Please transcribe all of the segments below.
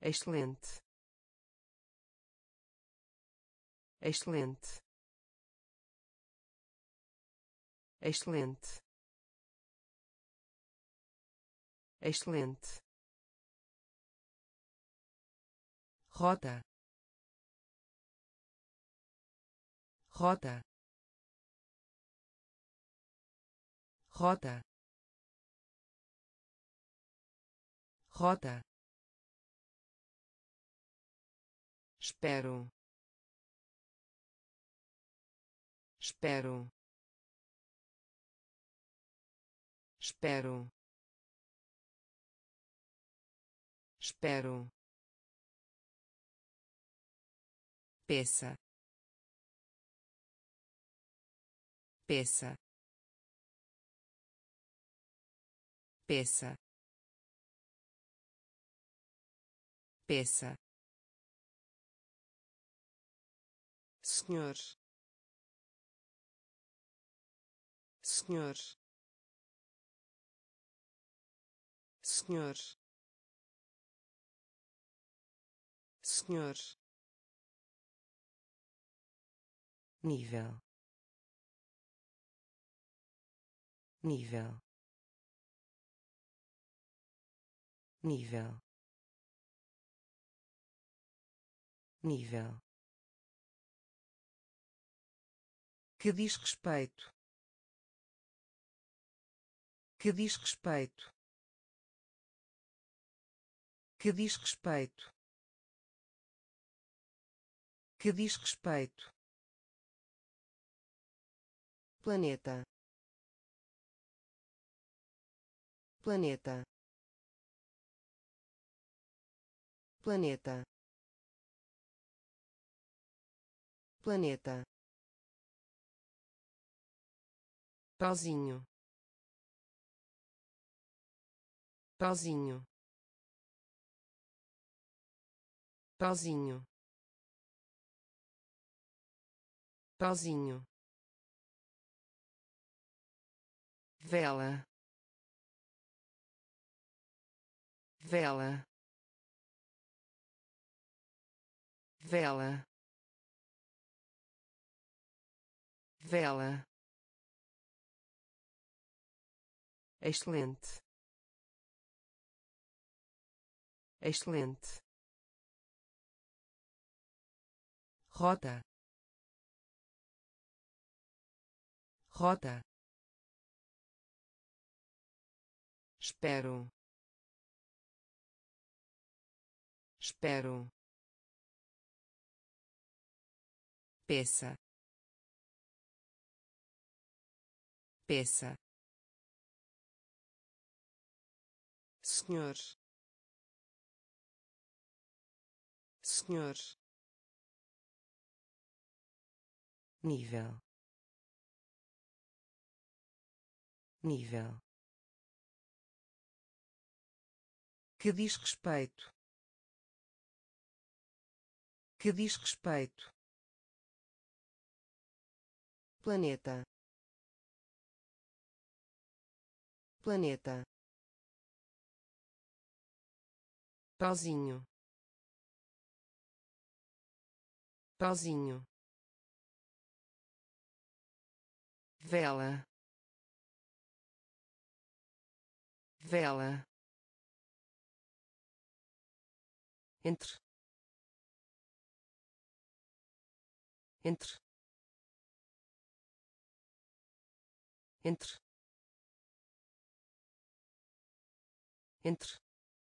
excelente, excelente, excelente, excelente, rota, rota, rota, rota, espero, espero, espero, espero, peça, peça, peça, peça, senhor, senhor, senhor, senhor, nível, nível, nível, nível, que diz respeito, que diz respeito, que diz respeito, que diz respeito, planeta, planeta, planeta, planeta, pauzinho, pauzinho, pauzinho, pauzinho, vela, vela, vela, vela, excelente, excelente, rota, rota, espero, espero, peça, peça, senhor, senhor, nível, nível, que diz respeito, que diz respeito, planeta, planeta, pauzinho, pauzinho, vela, vela, entre, entre, entre, entre,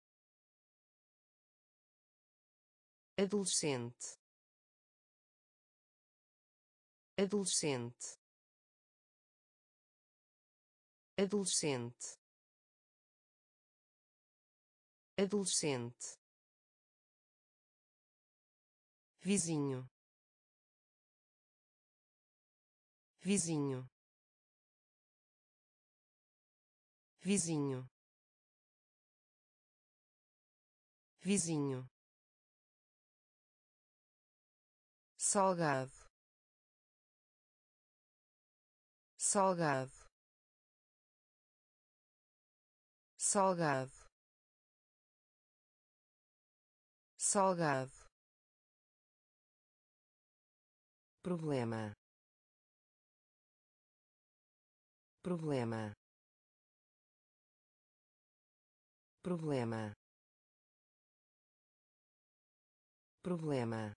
adolescente, adolescente, adolescente, adolescente, vizinho, vizinho, vizinho, vizinho, salgado, salgado, salgado, salgado, problema, problema, problema, problema,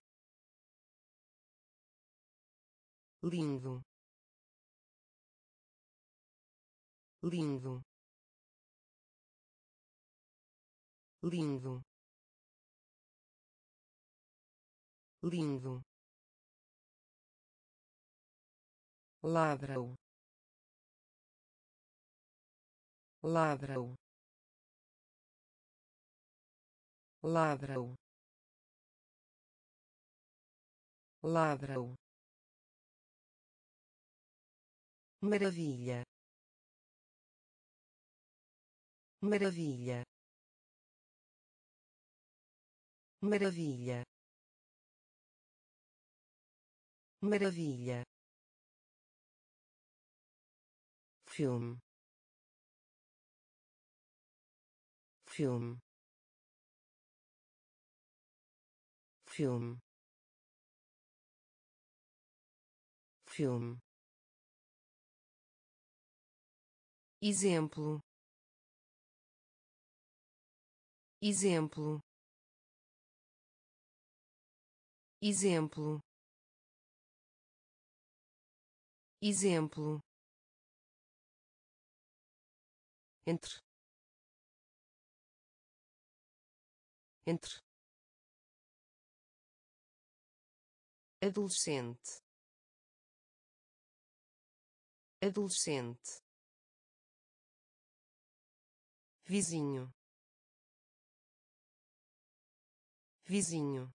lindo, lindo, lindo, lindo, ladrão, ladrão, ladrão, ladrão, maravilha, maravilha, maravilha, maravilha, filme, filme, filme, filme, exemplo, exemplo, exemplo, exemplo, entre, entre, adolescente, adolescente, vizinho, vizinho,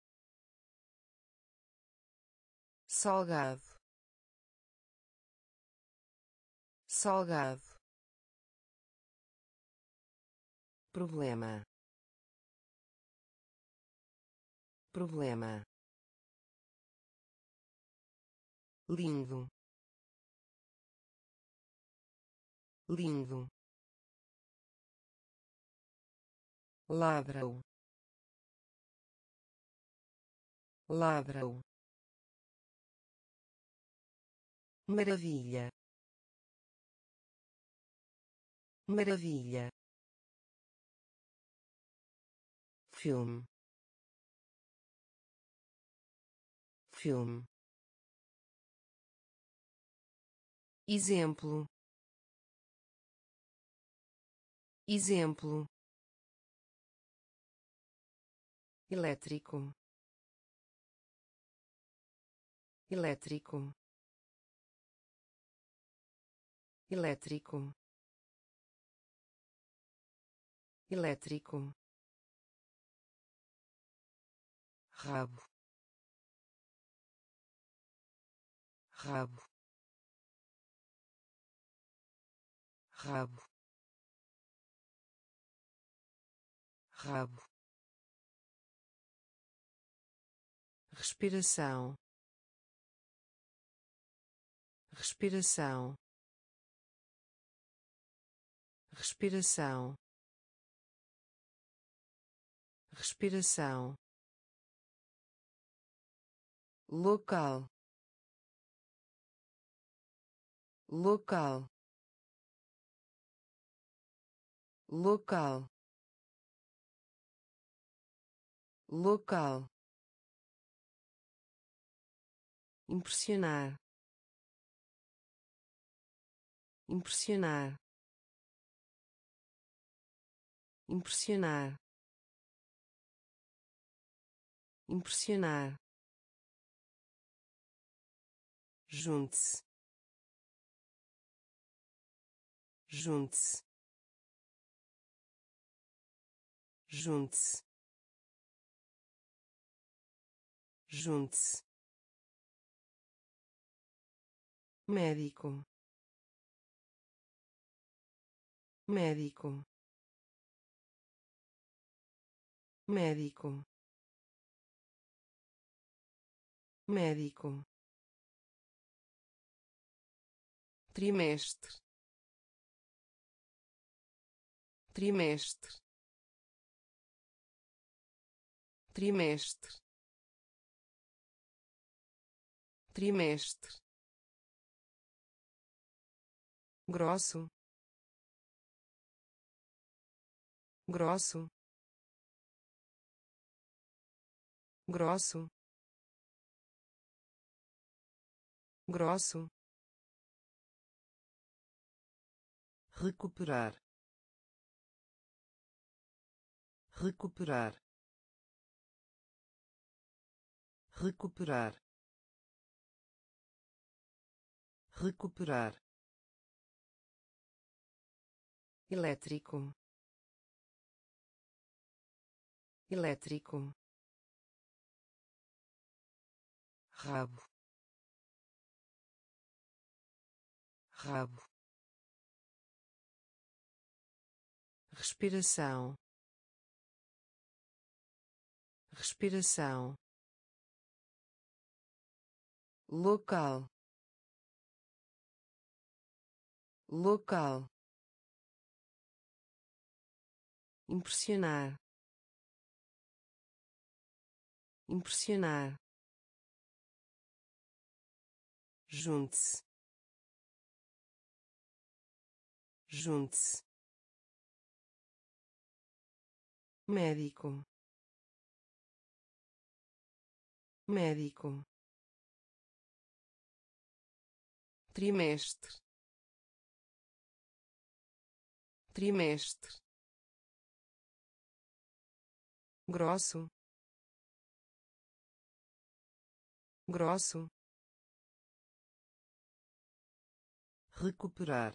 salgado, salgado, problema, problema, lindo, lindo, ladrão, ladrão, maravilha, maravilha, filme, filme, exemplo, exemplo, elétrico, elétrico, elétrico, elétrico, rabo, rabo, rabo, rabo, respiração, respiração, respiração, respiração, local, local, local, local, impressionar, impressionar, impressionar, impressionar, junte-se, junte-se, junte-se, junte-se, médico, médico, médico, médico, trimestre, trimestre, trimestre, trimestre, grosso, grosso, grosso, grosso, recuperar, recuperar, recuperar, recuperar, elétrico, elétrico, rabo, rabo, respiração, respiração, local, local, impressionar, impressionar, junte-se, junte-se, médico, médico, trimestre, trimestre, grosso, grosso, recuperar,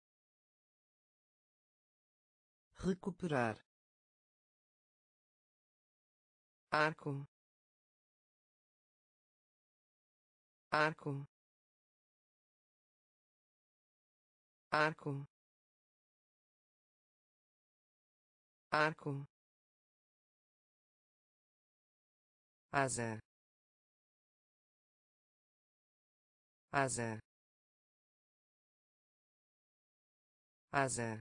recuperar, arco, arco, arco, arco, asa, asa, asa,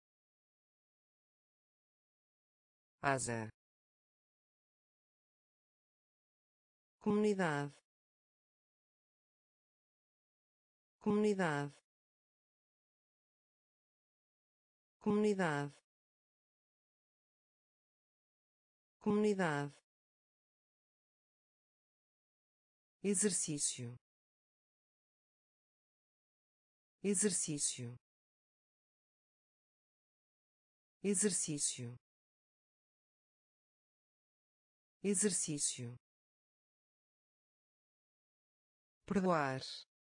asa, comunidade, comunidade, comunidade, comunidade, exercício, exercício, exercício, exercício, perdoar,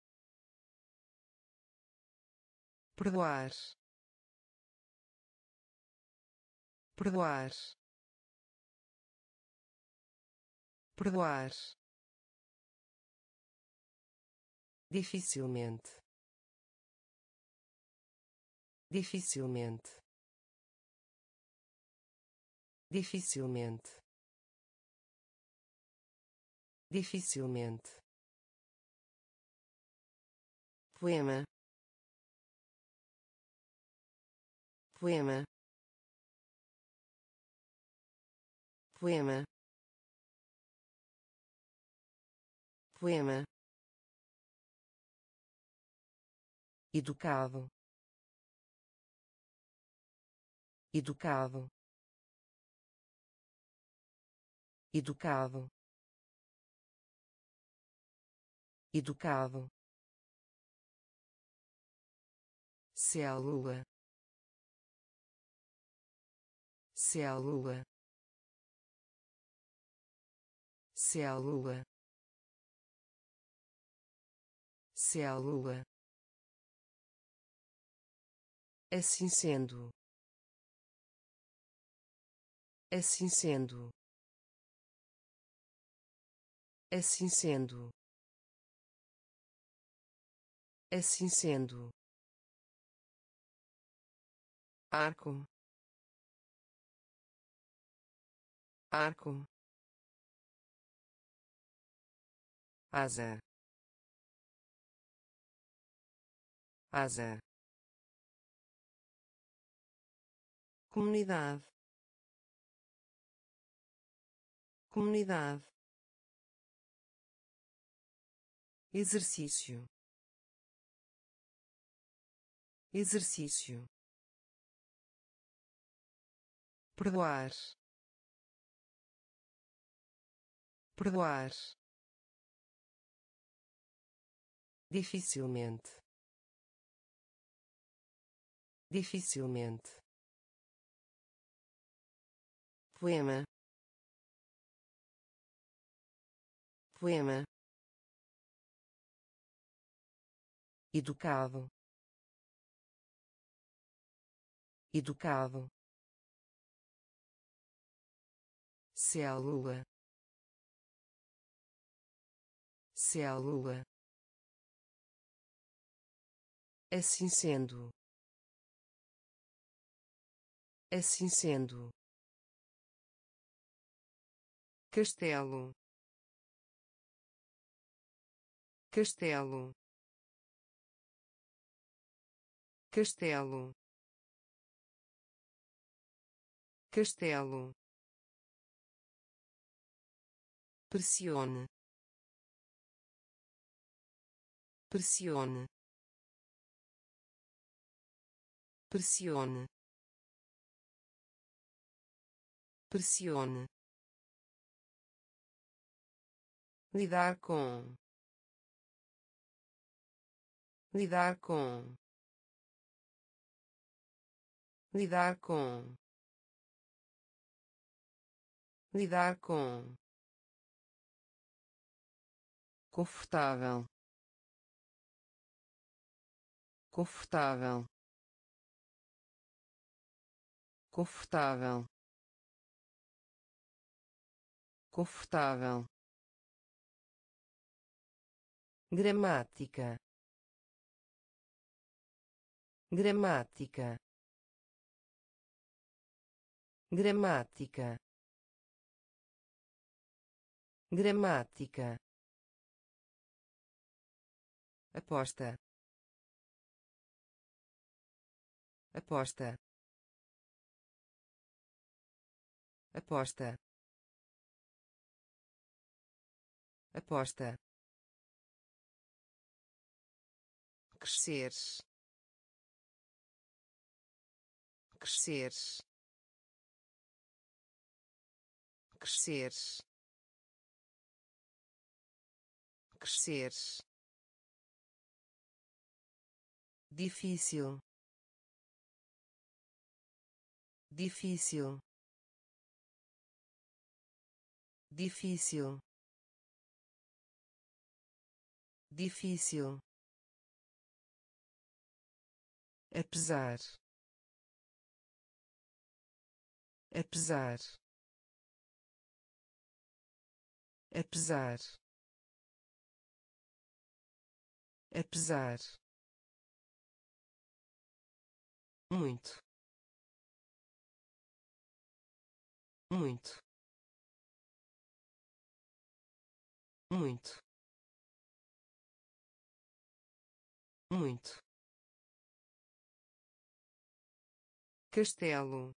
perdoar, perdoar, perdoar, dificilmente, dificilmente, dificilmente, dificilmente, poema, poema, poema, poema, educado, educado, educado, educado, célula, célula, célula, célula, assim sendo, assim sendo, assim sendo, assim sendo, arco, arco, asa, asa, comunidade, comunidade, exercício, exercício, perdoar, perdoar, dificilmente, dificilmente, poema, poema, educado, educado, célula, célula, assim sendo, assim sendo, castelo, castelo, castelo, castelo, pressione, pressione, pressione, pressione, lidar com, lidar com, lidar com, lidar com, confortável, confortável, confortável, confortável, gramática, gramática, gramática, gramática, aposta, aposta, aposta, aposta, crescer, crescer, crescer, crescer, difícil, difícil, difícil, difícil, apesar, apesar, apesar, apesar, muito, muito, muito, muito, castelo,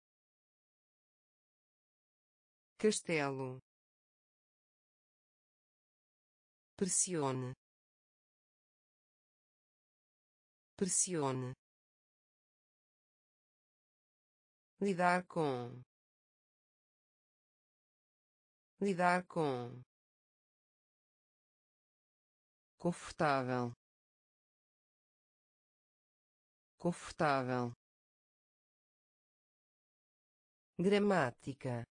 castelo, pressione, pressione, lidar com, lidar com, confortável, confortável, gramática,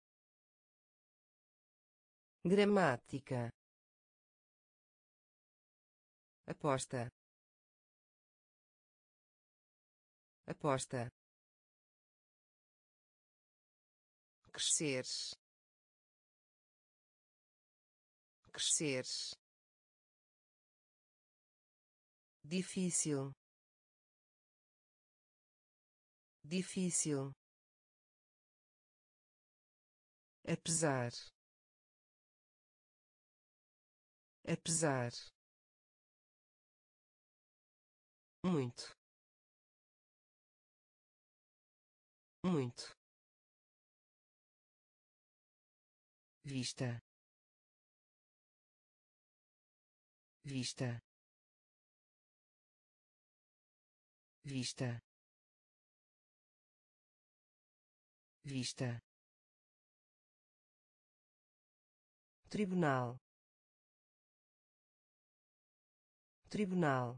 gramática, aposta, aposta, crescer, crescer, difícil, difícil, apesar, apesar, muito, muito, vista, vista, vista, vista, tribunal, tribunal,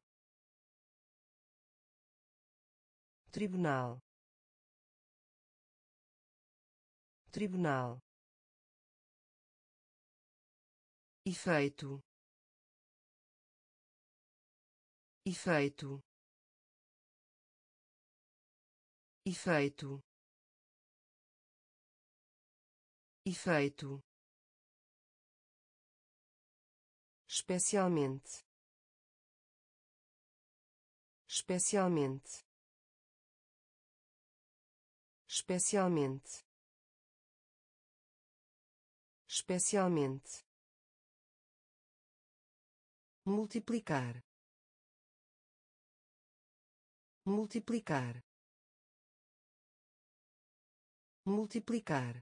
tribunal, tribunal, efeito, efeito, efeito, efeito, especialmente, especialmente, especialmente, especialmente, multiplicar, multiplicar, multiplicar,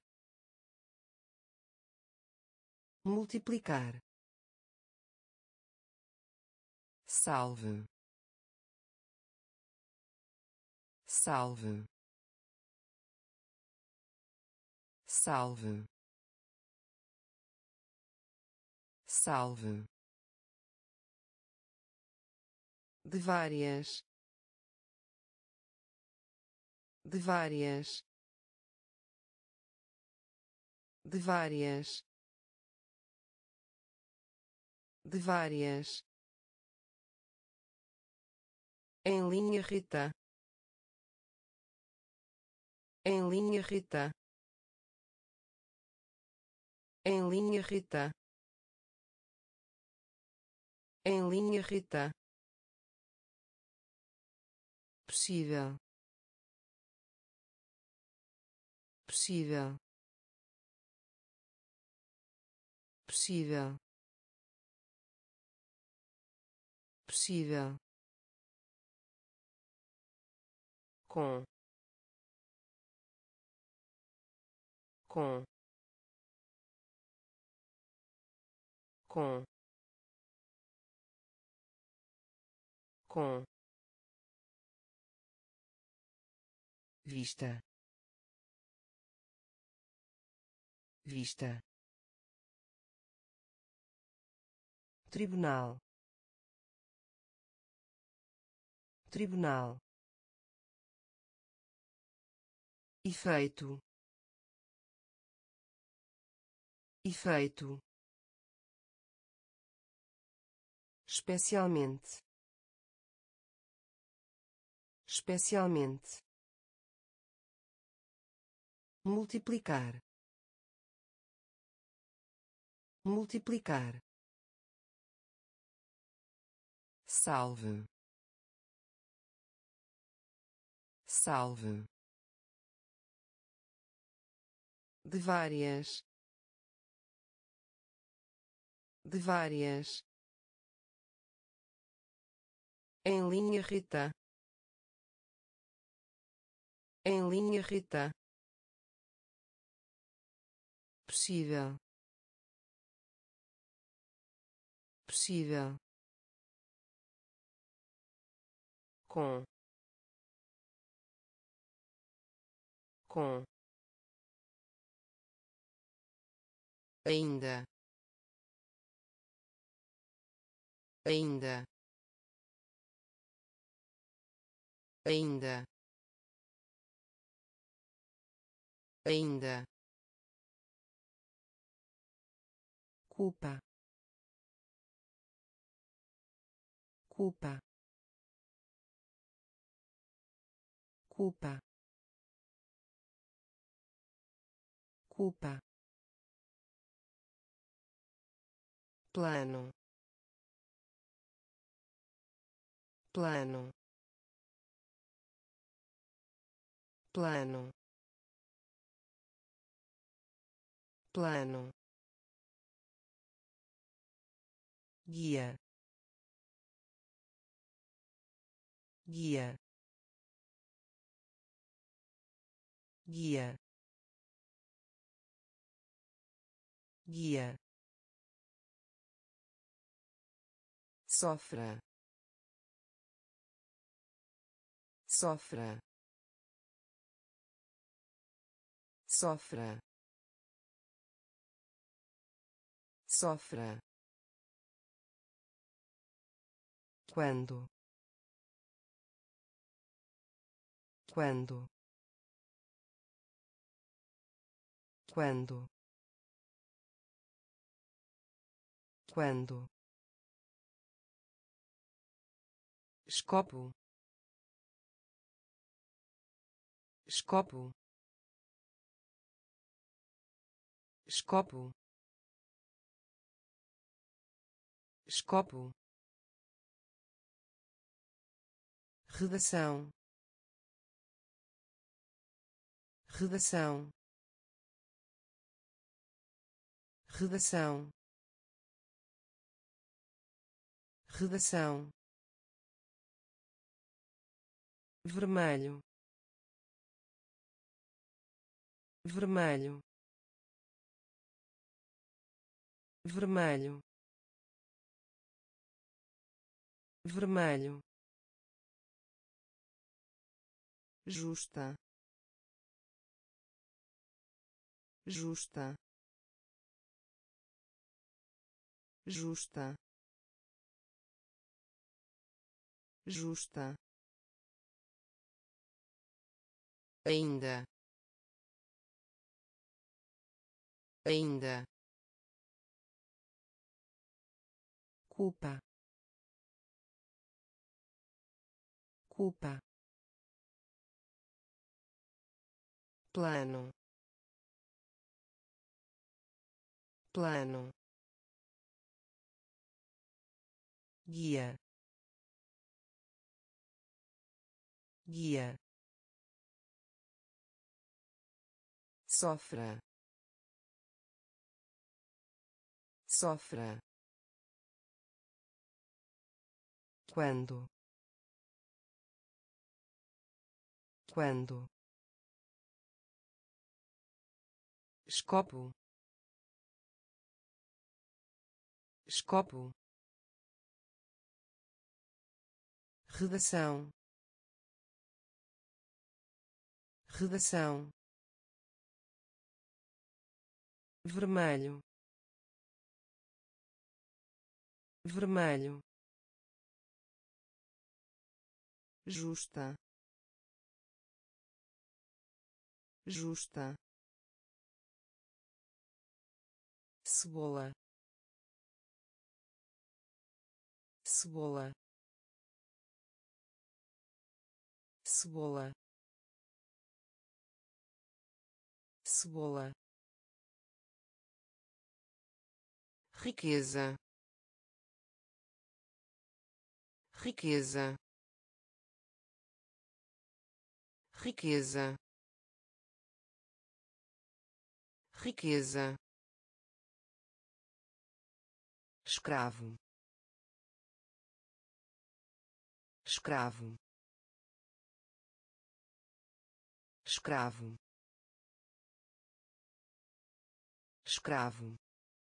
multiplicar, salve, salve, salve, salve, de várias, de várias, de várias, de várias, em linha Rita, em linha Rita, em linha Rita, em linha Rita, possível, possível, possível, possível, com, com, com, com, vista, vista, tribunal, tribunal, efeito, efeito, especialmente, especialmente, multiplicar, multiplicar, salve, salve, de várias, de várias, em linha Rita, em linha Rita, possível, possível, com, ainda, ainda, ainda, ainda, culpa, culpa, culpa, culpa, plano, plano, plano, plano, guia, guia, guia, guia, sofra, sofra, sofra, sofra, quando, quando, quando, quando, escopo, escopo, escopo, escopo, redação, redação, redação, redação, vermelho, vermelho, vermelho, vermelho, justa, justa, justa, justa, ainda, ainda, culpa, culpa, plano, plano, guia, guia, sofra, sofra, quando, quando, escopo, escopo, redação, redação, vermelho, vermelho, justa, justa, cebola, cebola, cebola, cebola, riqueza, riqueza, riqueza, riqueza, escravo, escravo, escravo, escravo,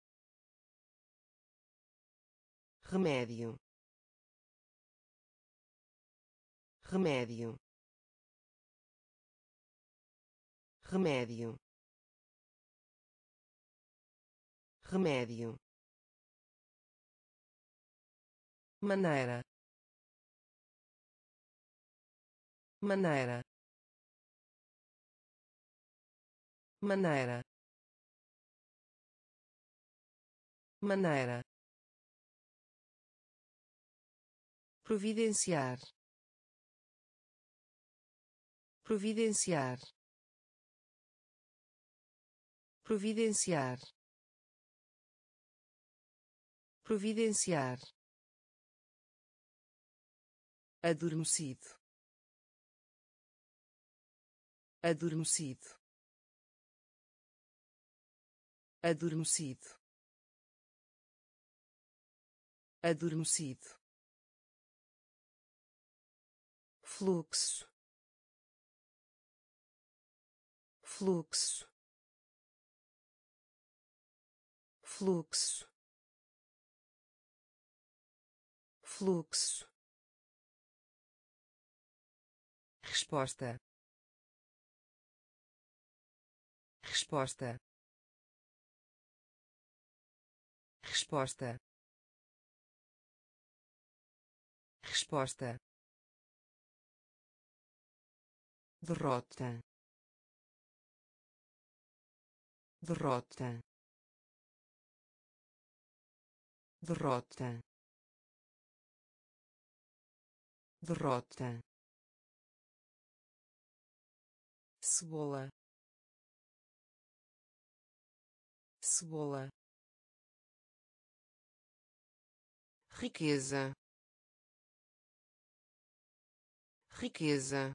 remédio, remédio, remédio, remédio, maneira, maneira, maneira, maneira, providenciar, providenciar, providenciar, providenciar, adormecido, adormecido, adormecido, adormecido, fluxo, fluxo, fluxo, fluxo, resposta, resposta, resposta, resposta, derrota, derrota, derrota, derrota, cebola, cebola, riqueza, riqueza,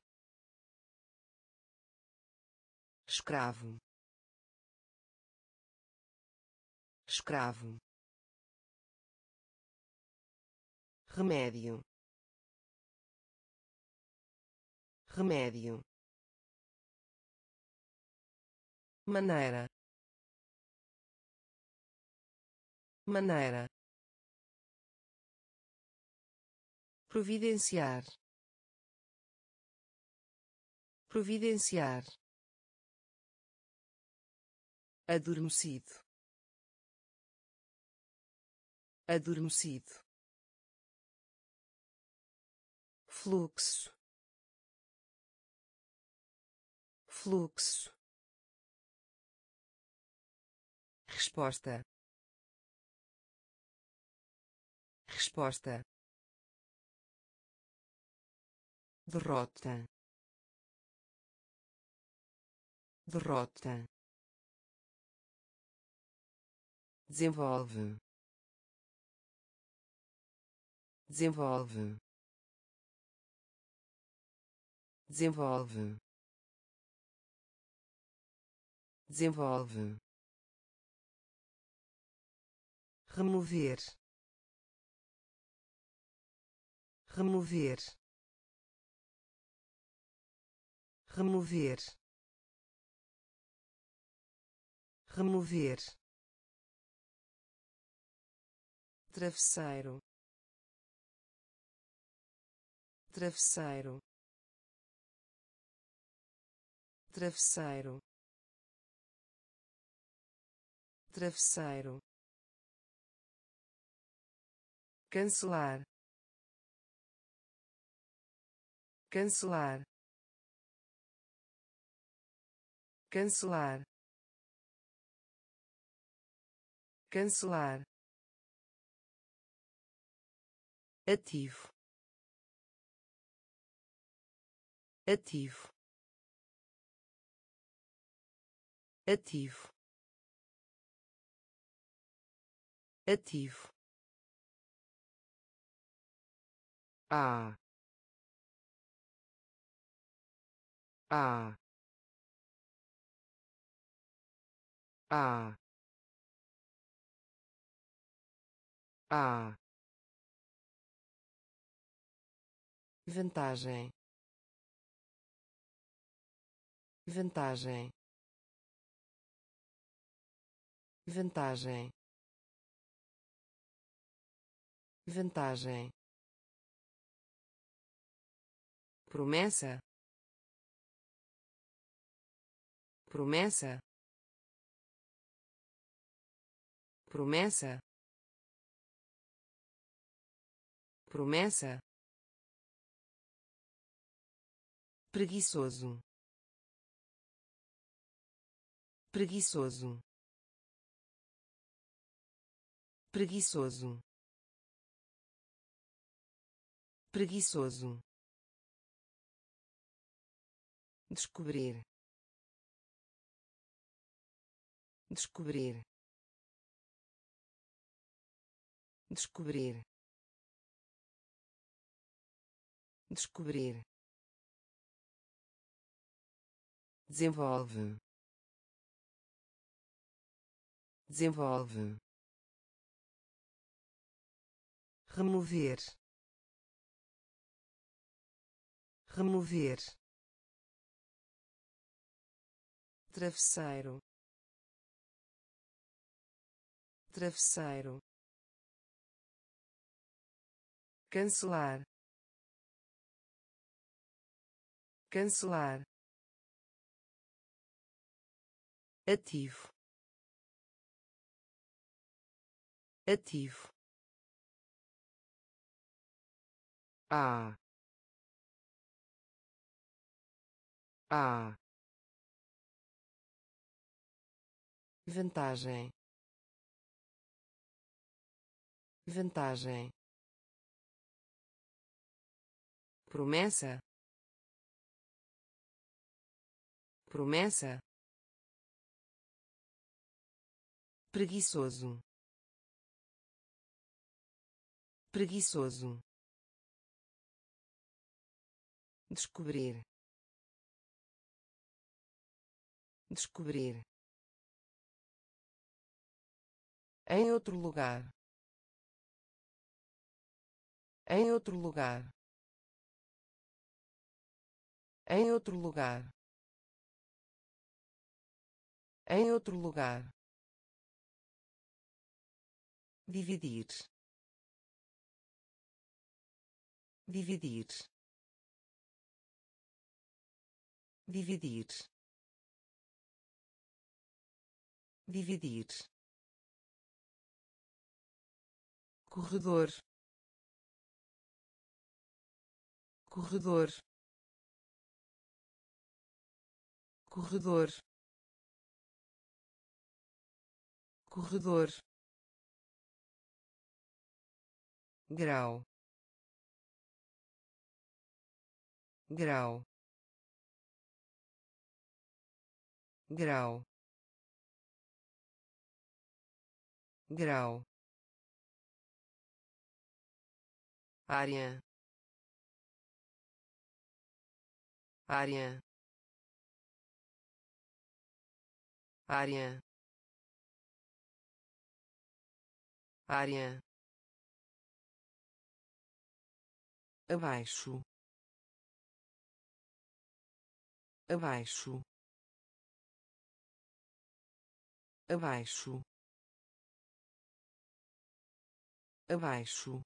escravo, escravo, remédio, remédio, maneira, maneira, providenciar, providenciar, adormecido, adormecido, fluxo, fluxo, resposta, resposta, derrota, derrota, desenvolve, desenvolve, desenvolve, desenvolve, remover, remover, remover, remover, travesseiro, travesseiro, travesseiro, travesseiro, cancelar, cancelar, cancelar, cancelar, ativo, ativo, ativo, ativo, a, a, a, a, vantagem, vantagem, vantagem, vantagem, promessa, promessa, promessa, promessa, preguiçoso, preguiçoso, preguiçoso, preguiçoso, descobrir, descobrir, descobrir, descobrir, desenvolve, desenvolve, remover, remover, travesseiro, travesseiro, cancelar, cancelar, ativo, ativo, a, a, vantagem, vantagem, promessa, promessa, preguiçoso, preguiçoso, descobrir, descobrir, em outro lugar, em outro lugar, em outro lugar, em outro lugar, dividir, dividir, dividir, dividir, corredor, corredor, corredor, corredor, grau, grau, grau, grau, área, área, área, área, abaixo, abaixo, abaixo, abaixo,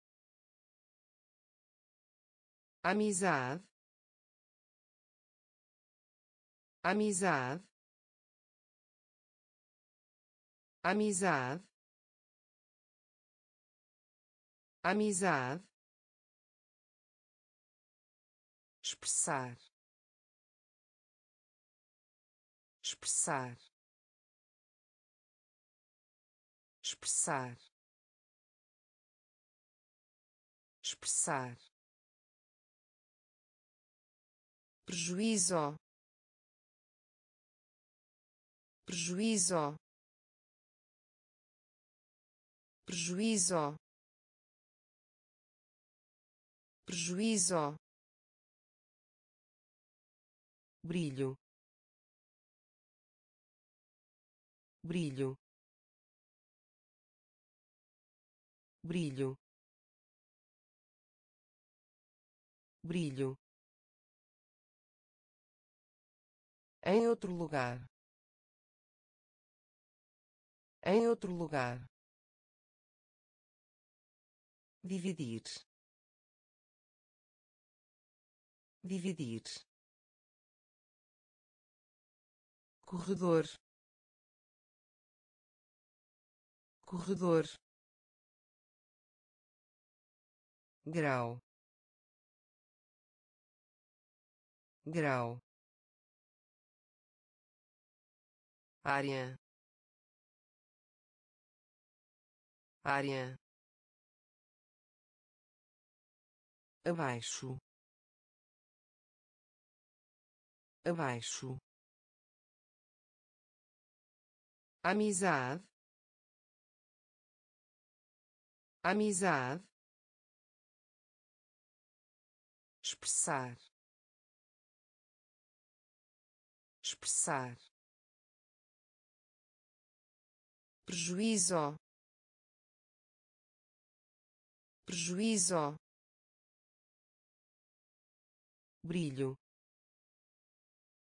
amizade, amizade, amizade, amizade, expressar, expressar, expressar, expressar, prejuízo, prejuízo, prejuízo, prejuízo, brilho, brilho, brilho, brilho, em outro lugar, em outro lugar, dividir, dividir, corredor, corredor, grau, grau, área, área, abaixo, abaixo, amizade, amizade, expressar, expressar, prejuízo, prejuízo, brilho,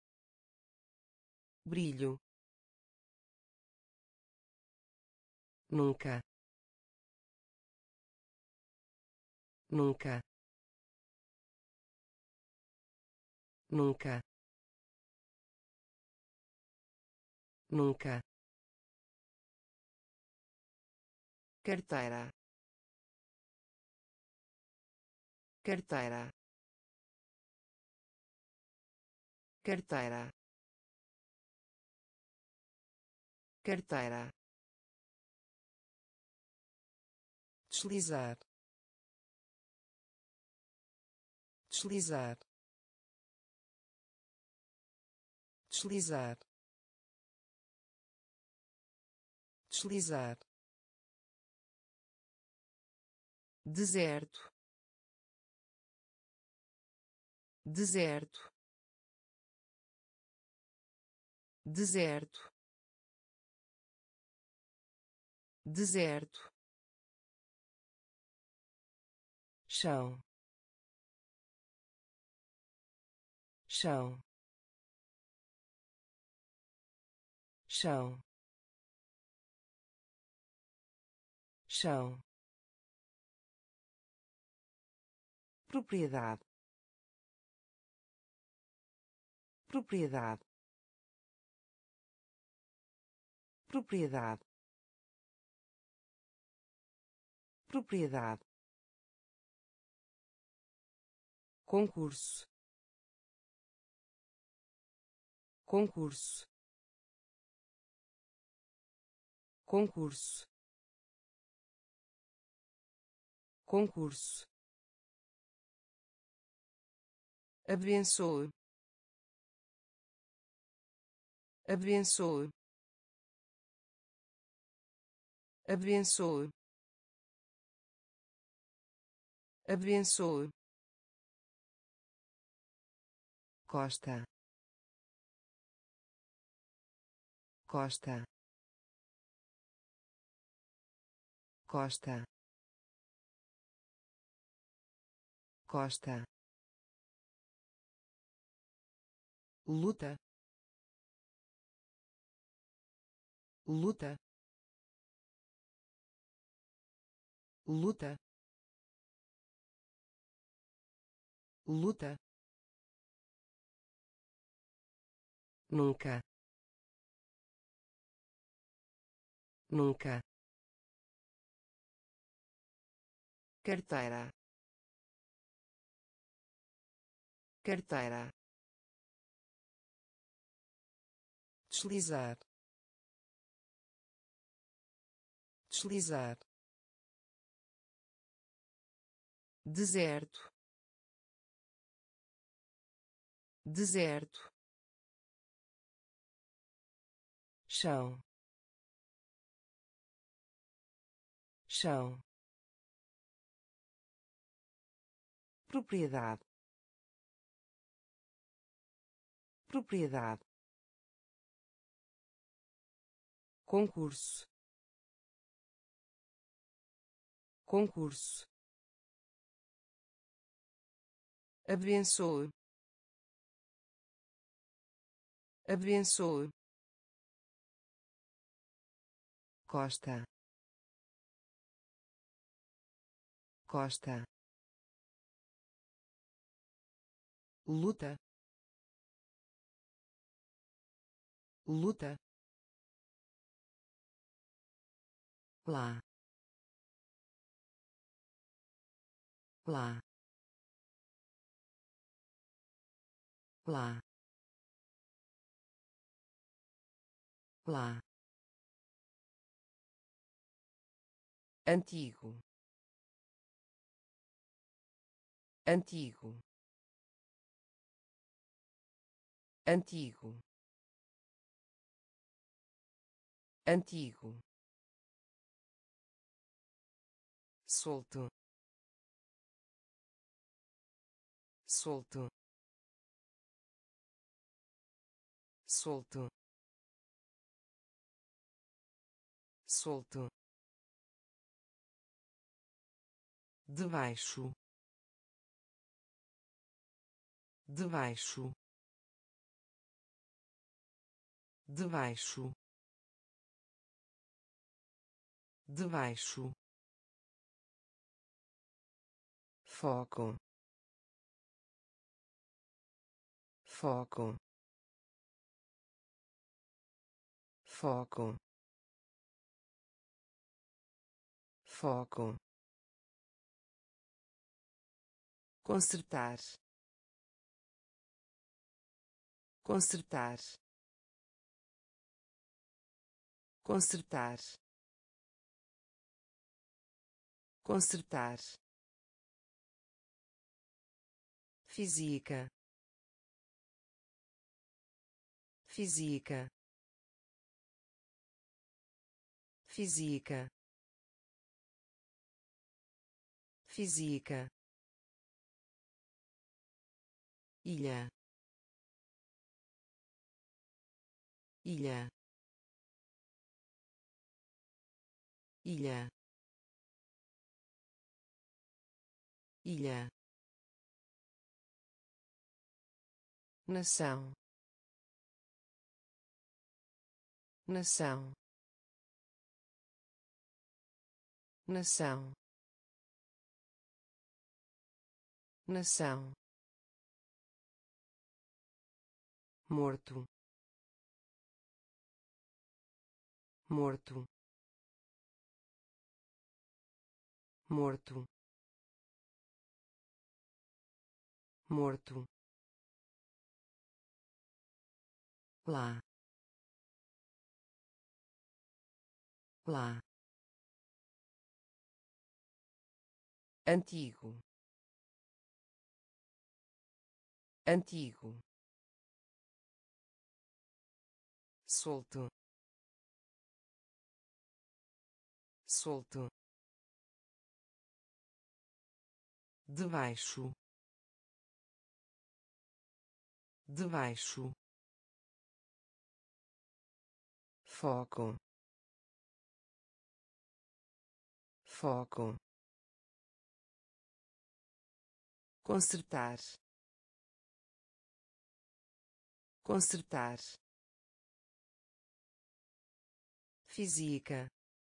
brilho, nunca, nunca, nunca, nunca, carteira, carteira, carteira, carteira, deslizar, deslizar, deslizar, deslizar, deserto, deserto, deserto, deserto, chão, chão, chão, chão, propriedade, propriedade, propriedade, propriedade, concurso, concurso, concurso, concurso, abençoe, abençoe, abençoe, abençoe, costa, costa, costa, costa, luta, luta, luta, luta, nunca, nunca, carteira, carteira, deslizar, deslizar, deserto, deserto, chão, chão, propriedade, propriedade, concurso, concurso, abençoe, abençoe, costa, costa, luta, luta, lá, lá, lá, lá, antigo, antigo, antigo, antigo, solto, solto, solto, solto, debaixo, debaixo, debaixo, debaixo, foco, foco, foco, foco, consertar, consertar, consertar, consertar, física, física, física, física, ilha, ilha, ilha, ilha, nação, nação, nação, nação, morto, morto, morto, morto, lá, lá, antigo, antigo, solto, solto, debaixo, debaixo, foco, foco, consertar, consertar, física,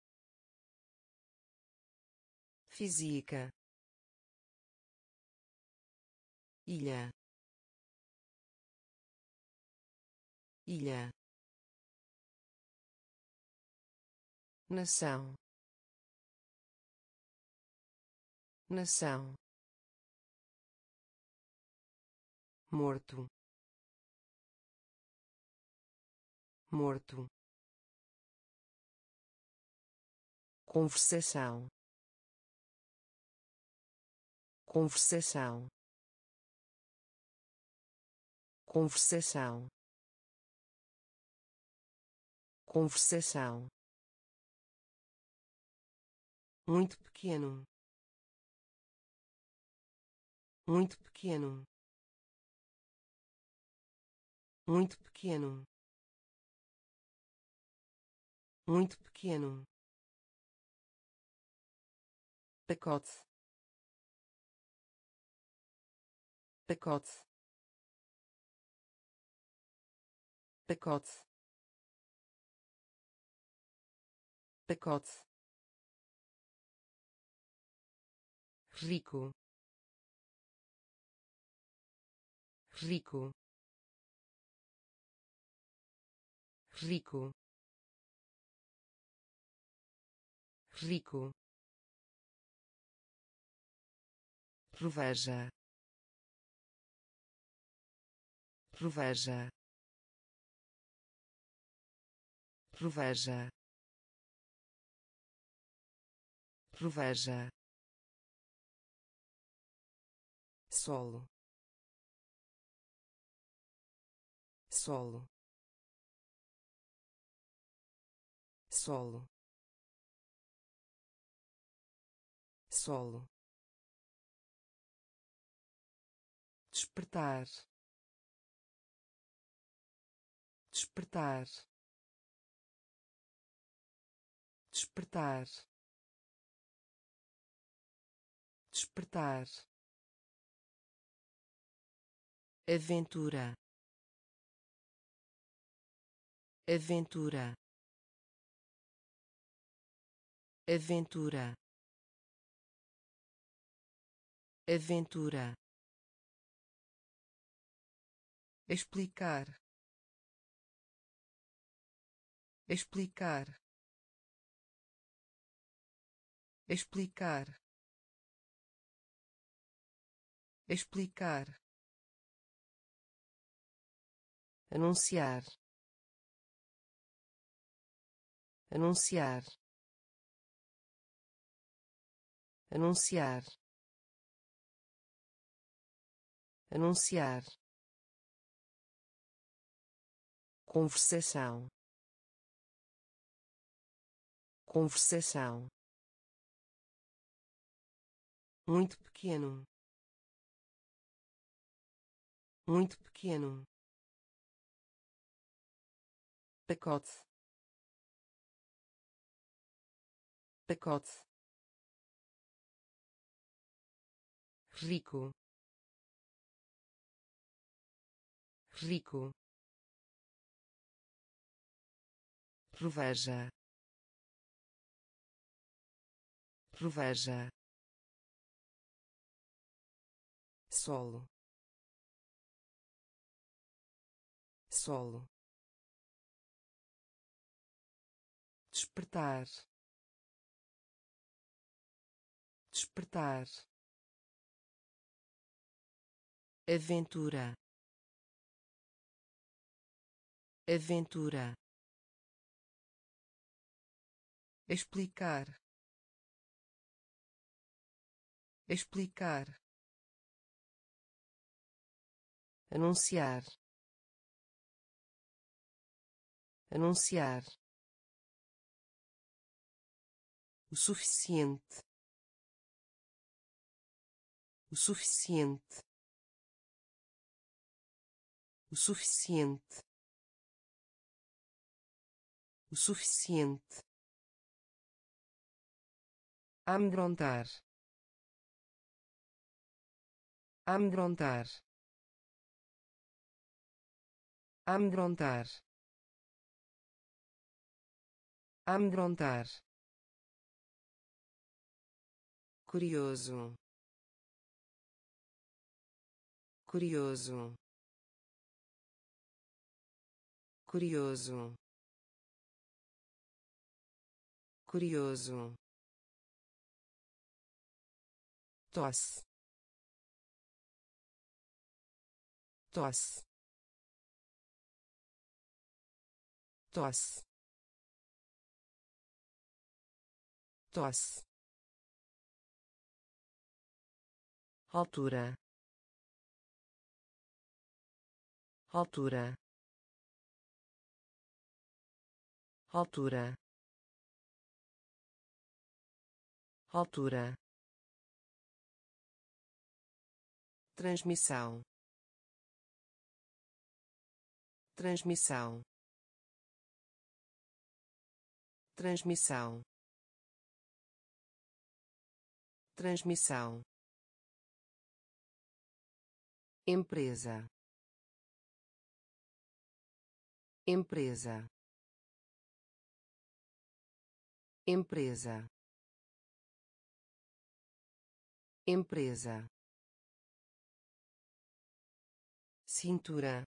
física, ilha, ilha, nação, nação, morto, morto, conversação, conversação, conversação, conversação, muito pequeno, muito pequeno, muito pequeno, muito pequeno, pacote, pacote, pacote, pacote, rico, rico, rico, rico, proveja, proveja, proveja, proveja, solo, solo, solo, solo, despertar, despertar, despertar, despertar, aventura, aventura, aventura, aventura, explicar, explicar, explicar, explicar, anunciar, anunciar, anunciar, anunciar, conversação, conversação, muito pequeno, muito pequeno, pacote, pacote, rico, rico, reveja, reveja, solo, solo, despertar, despertar, aventura, aventura, explicar, explicar, anunciar, anunciar, o suficiente, o suficiente, o suficiente, o suficiente, amedrontar, amedrontar, amedrontar, amedrontar, curioso, curioso, curioso, curioso, tosse, tosse, tosse, tosse, altura, altura, altura, altura, transmissão, transmissão, transmissão, transmissão, empresa, empresa, empresa, empresa, cintura,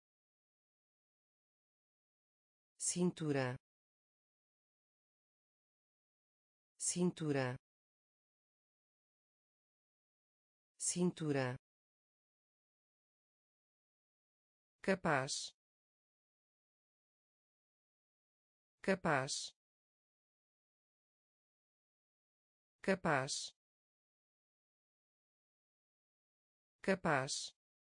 cintura, cintura, cintura, capaz, capaz, capaz, capaz,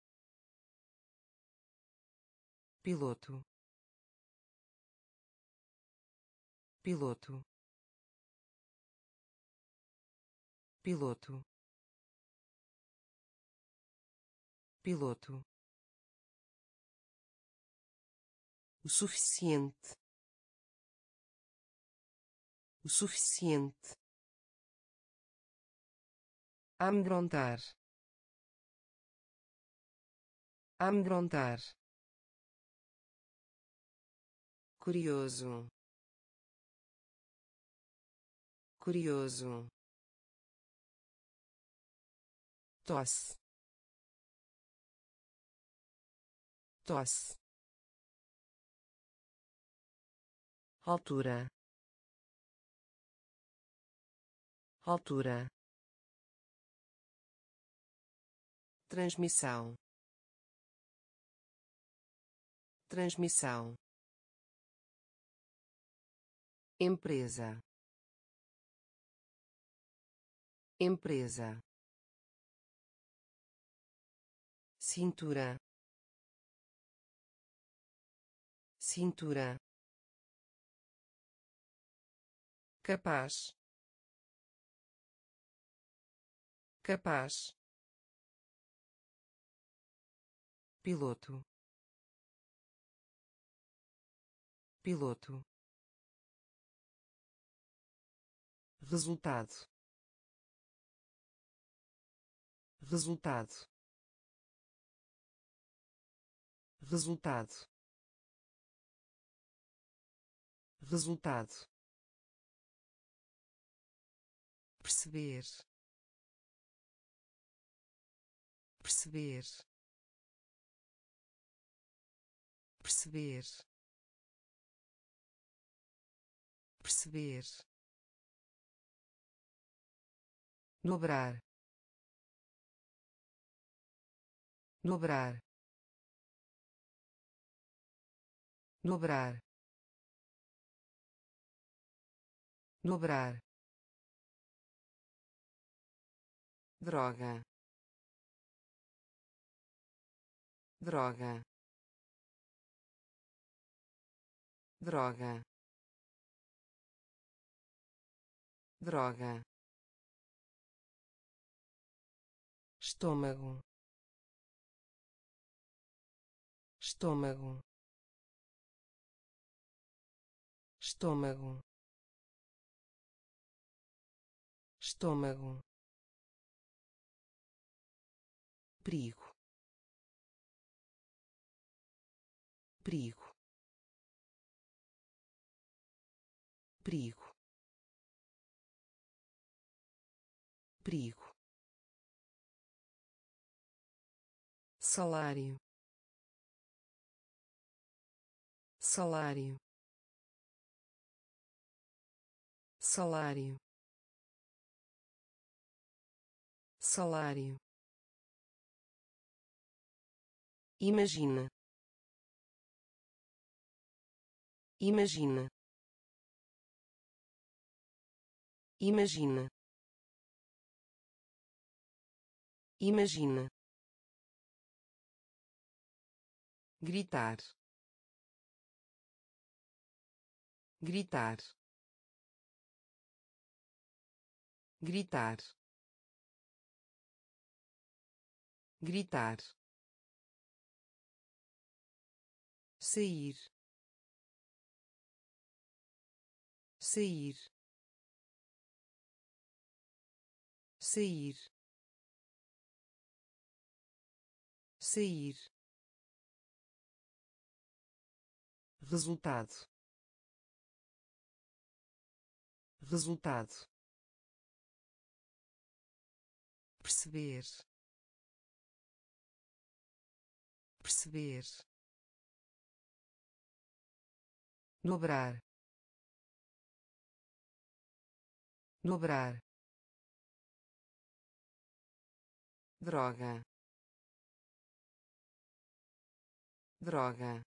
piloto, piloto, piloto, piloto, o suficiente, o suficiente, amedrontar, amedrontar, curioso, curioso, tosse, tosse, altura, altura, transmissão, transmissão, empresa, empresa, cintura, cintura, capaz, capaz, piloto, piloto, resultado, resultado, resultado, resultado, perceber, perceber, perceber, perceber, dobrar, dobrar, dobrar, dobrar, droga, droga, droga, droga, estômago, estômago, estômago, estômago, perigo, perigo, perigo, perigo, salário, salário, salário, salário, imagina, imagina, imagina, imagina, gritar, gritar, gritar, gritar, sair, sair, sair, sair, resultado, resultado, perceber, perceber, dobrar, dobrar, droga, droga,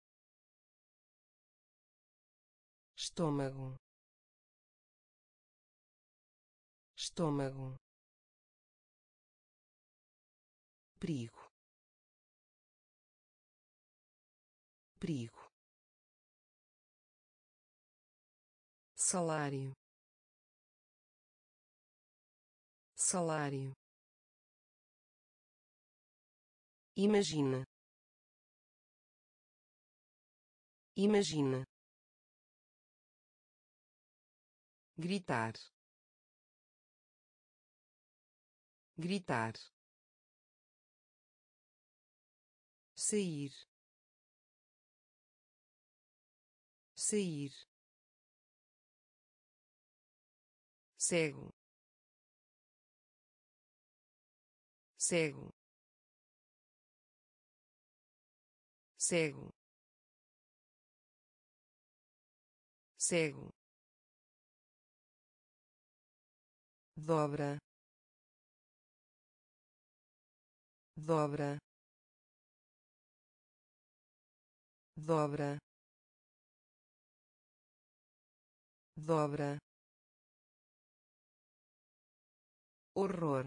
estômago, estômago, perigo, perigo, salário, salário, imagina, imagina, gritar, gritar, sair, sair, cego, cego, cego, cego, dobra, dobra, dobra, dobra, horror,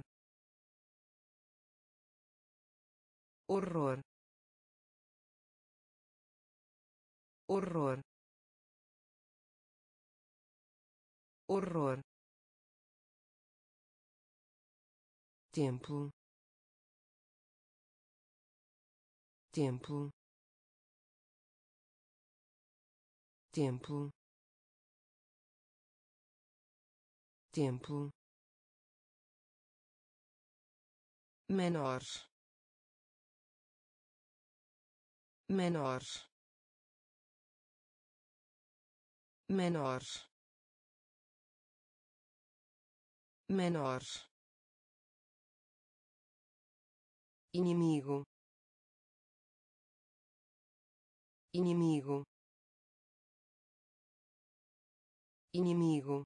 horror, horror, horror, templo, templo, templo, templo, menor, menor, menor, menor, inimigo, inimigo, inimigo,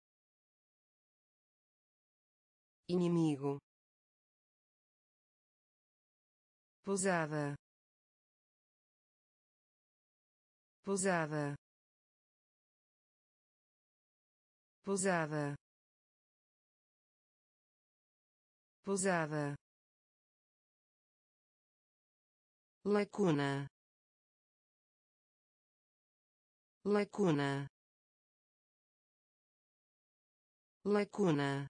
inimigo, pousada, pousada, pousada, pousada, lacuna, lacuna, lacuna,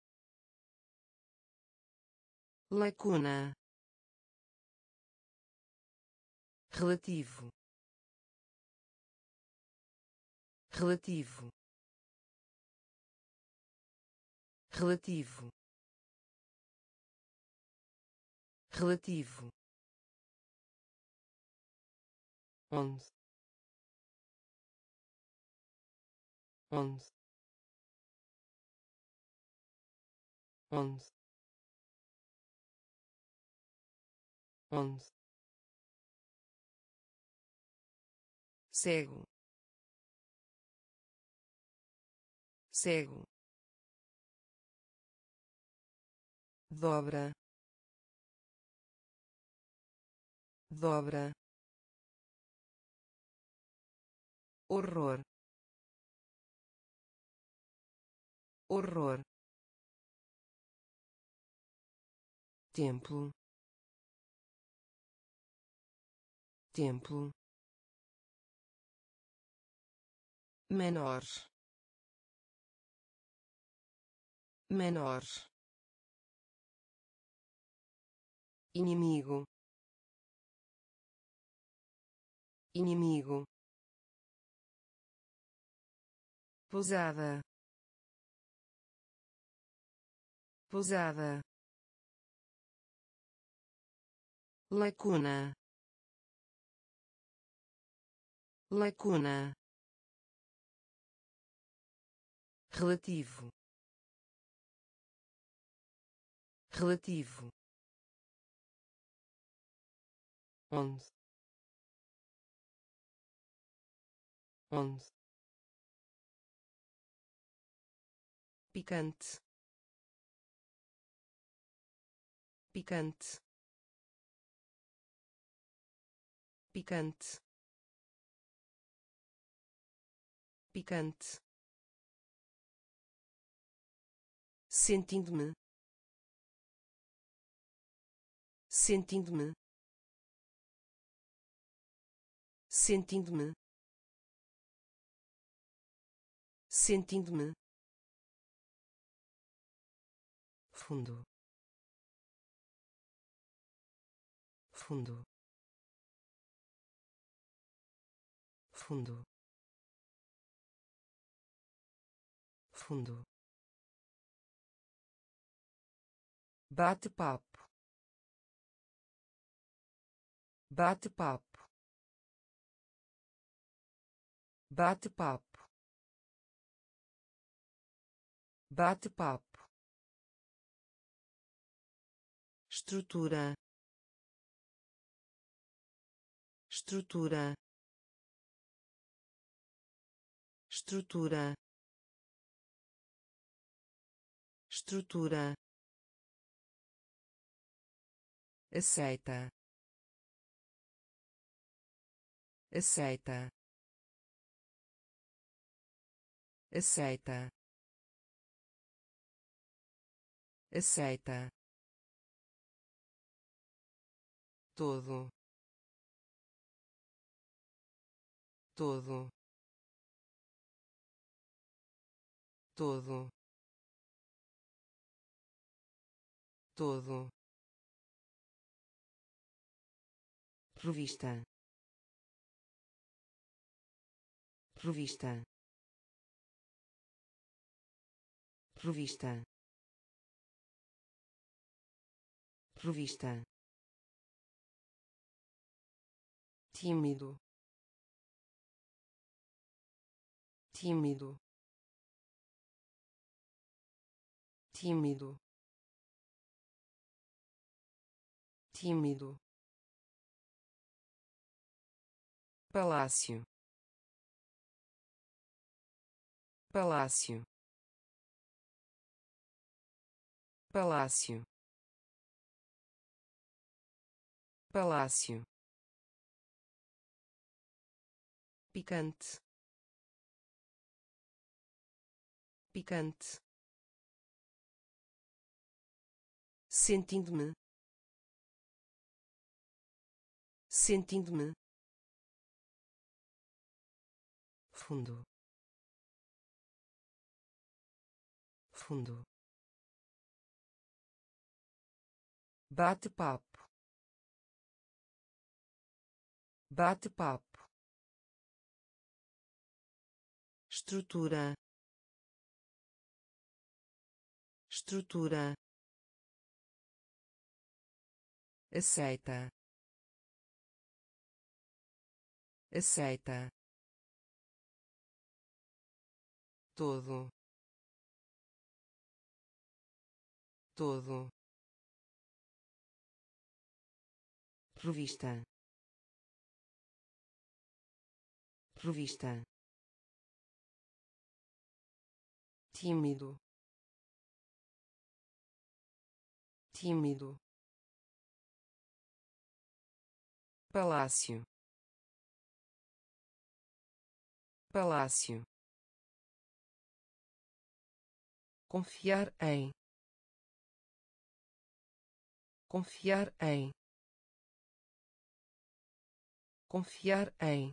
lacuna, relativo, relativo, relativo, relativo, onde, onde, onde, onde, cego, cego, dobra, dobra, horror, horror, templo, templo, menor, menor, inimigo, inimigo, pousada, pousada, lacuna, lacuna, relativo, relativo, onde, onde, picante, picante, picante, picante, sentindo-me, sentindo-me, sentindo-me, sentindo-me, fundo, fundo, fundo, fundo, bate-papo, bate-papo, bate-papo, bate-papo, estrutura, estrutura, estrutura, estrutura, aceita, aceita, aceita, aceita, todo, todo, todo, todo, revista, revista, revista, revista, tímido, tímido, tímido, tímido, palácio, palácio, palácio, palácio, picante, picante, sentindo-me, sentindo-me, fundo, fundo, bate-papo, bate-papo, estrutura, estrutura, aceita, aceita, todo, todo, revista, revista, tímido, tímido, palácio, palácio, confiar em, confiar em, confiar em,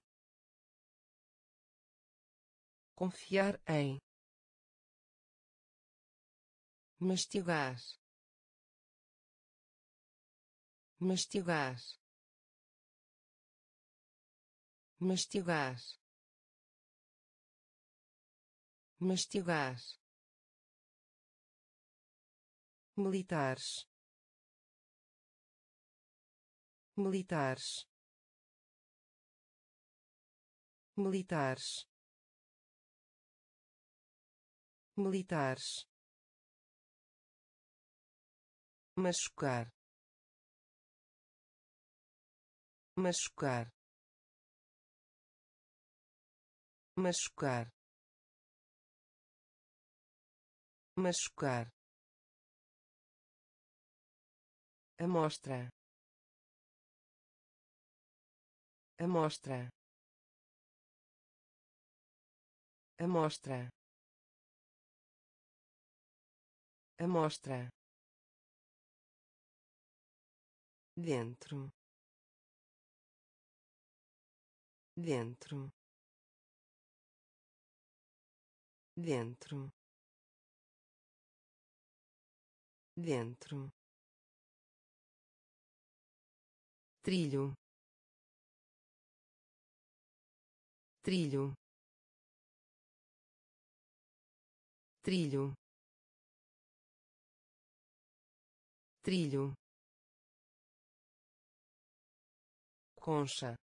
confiar em, mastigar, mastigar, mastigar, mastigar, militares, militares, militares, militares, machucar, machucar, machucar, machucar, amostra, amostra, amostra, amostra, dentro, dentro, dentro, dentro, trilho, trilho, trilho, trilho, concha,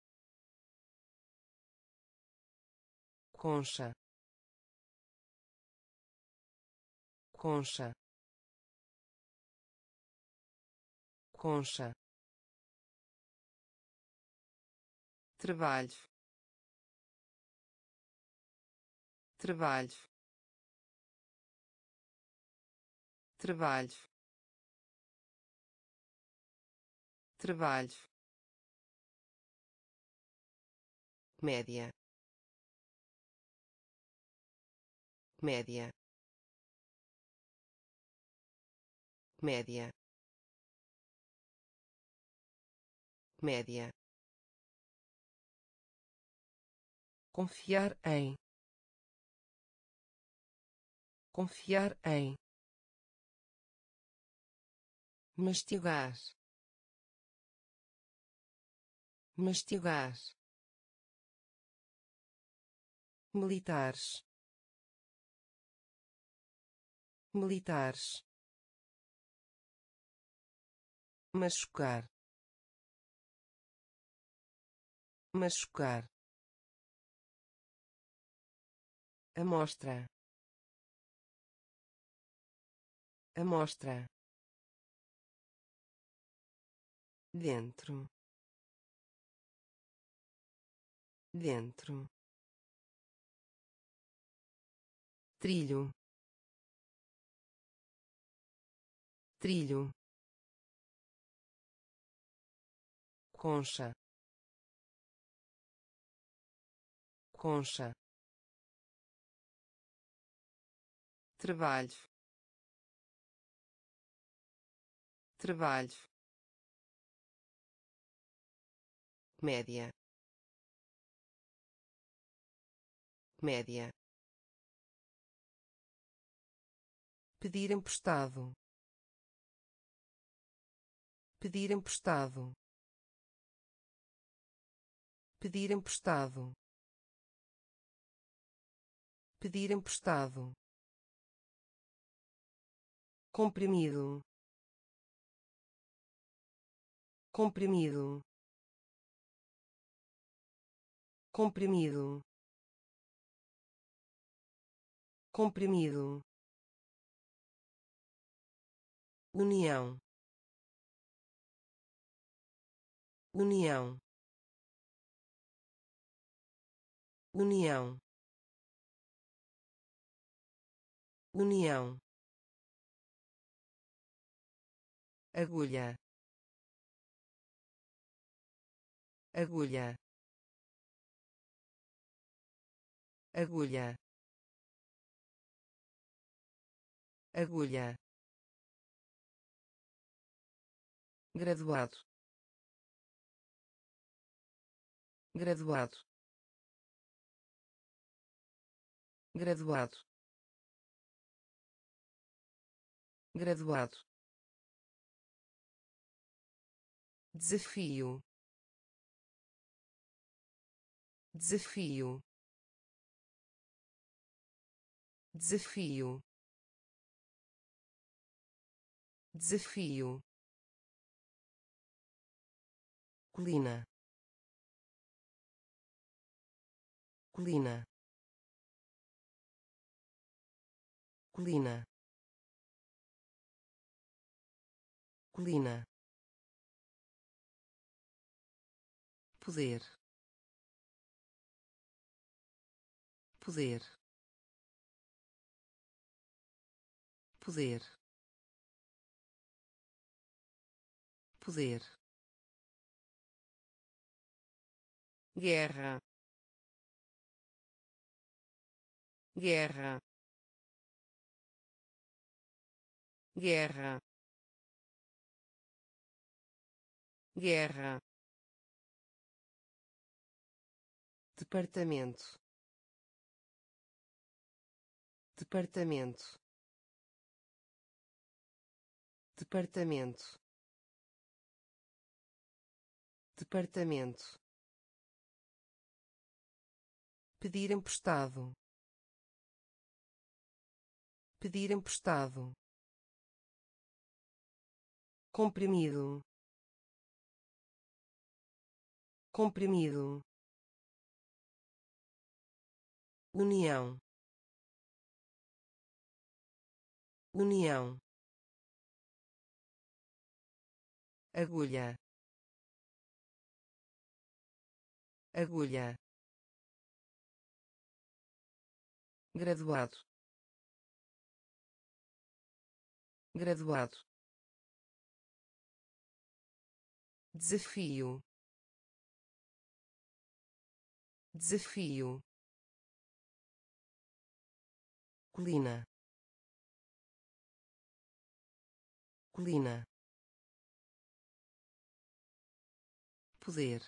concha, concha, concha, trabalho, trabalho, trabalho, trabalho, média, média, média, média, confiar em, confiar em, mastigar, mastigar, militares, militares, machucar, machucar, amostra, amostra, dentro, dentro, trilho, trilho, concha, concha, trabalho, trabalho, média, média, pedir emprestado, pedir emprestado, pedir emprestado, pedir emprestado, comprimido, comprimido, comprimido, comprimido, união, união, união, união, agulha, agulha, agulha, agulha, graduado, graduado, graduado, graduado, desafio, desafio, desafio, desafio, colina, colina, colina, colina, poder, poder, poder, poder, guerra, guerra, guerra, guerra, departamento, departamento, departamento, departamento, pedir emprestado, pedir emprestado, comprimido, comprimido, união, união, agulha, agulha, graduado, graduado, desafio, desafio, colina, colina, poder,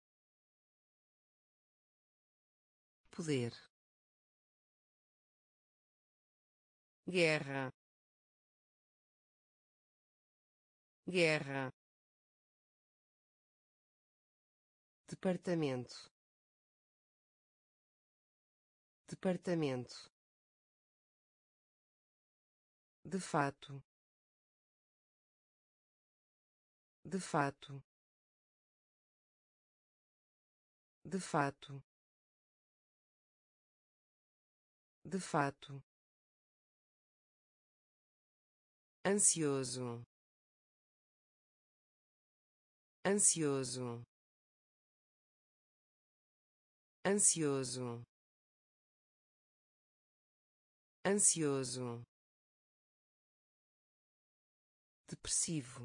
poder, guerra, guerra, departamento, departamento, de fato, de fato, de fato, de fato, ansioso, ansioso, ansioso, ansioso, depressivo,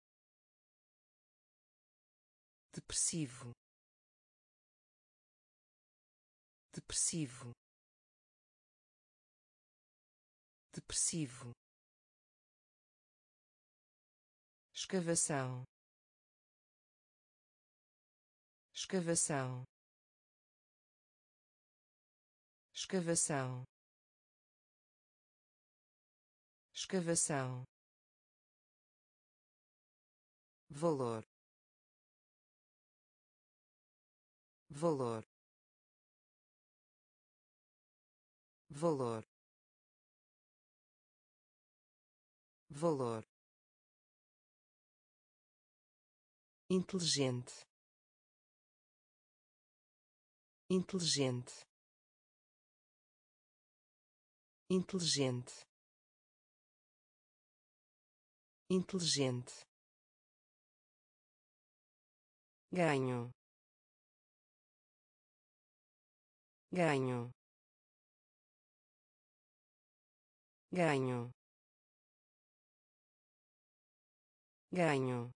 depressivo, depressivo, depressivo, escavação, escavação, escavação, escavação, valor, valor, valor, valor, inteligente, inteligente, inteligente, inteligente, ganho, ganho, ganho, ganho,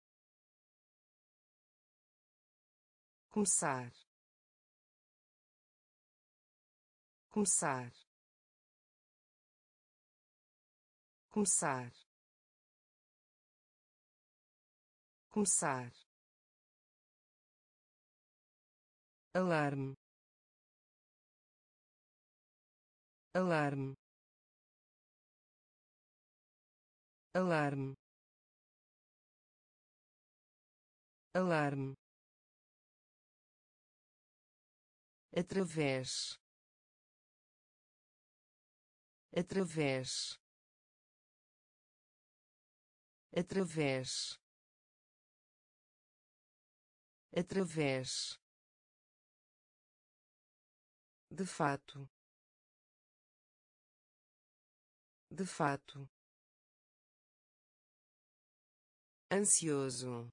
começar, começar, começar, começar, alarme, alarme, alarme, alarme, através, através, através, através, de fato, de fato, ansioso,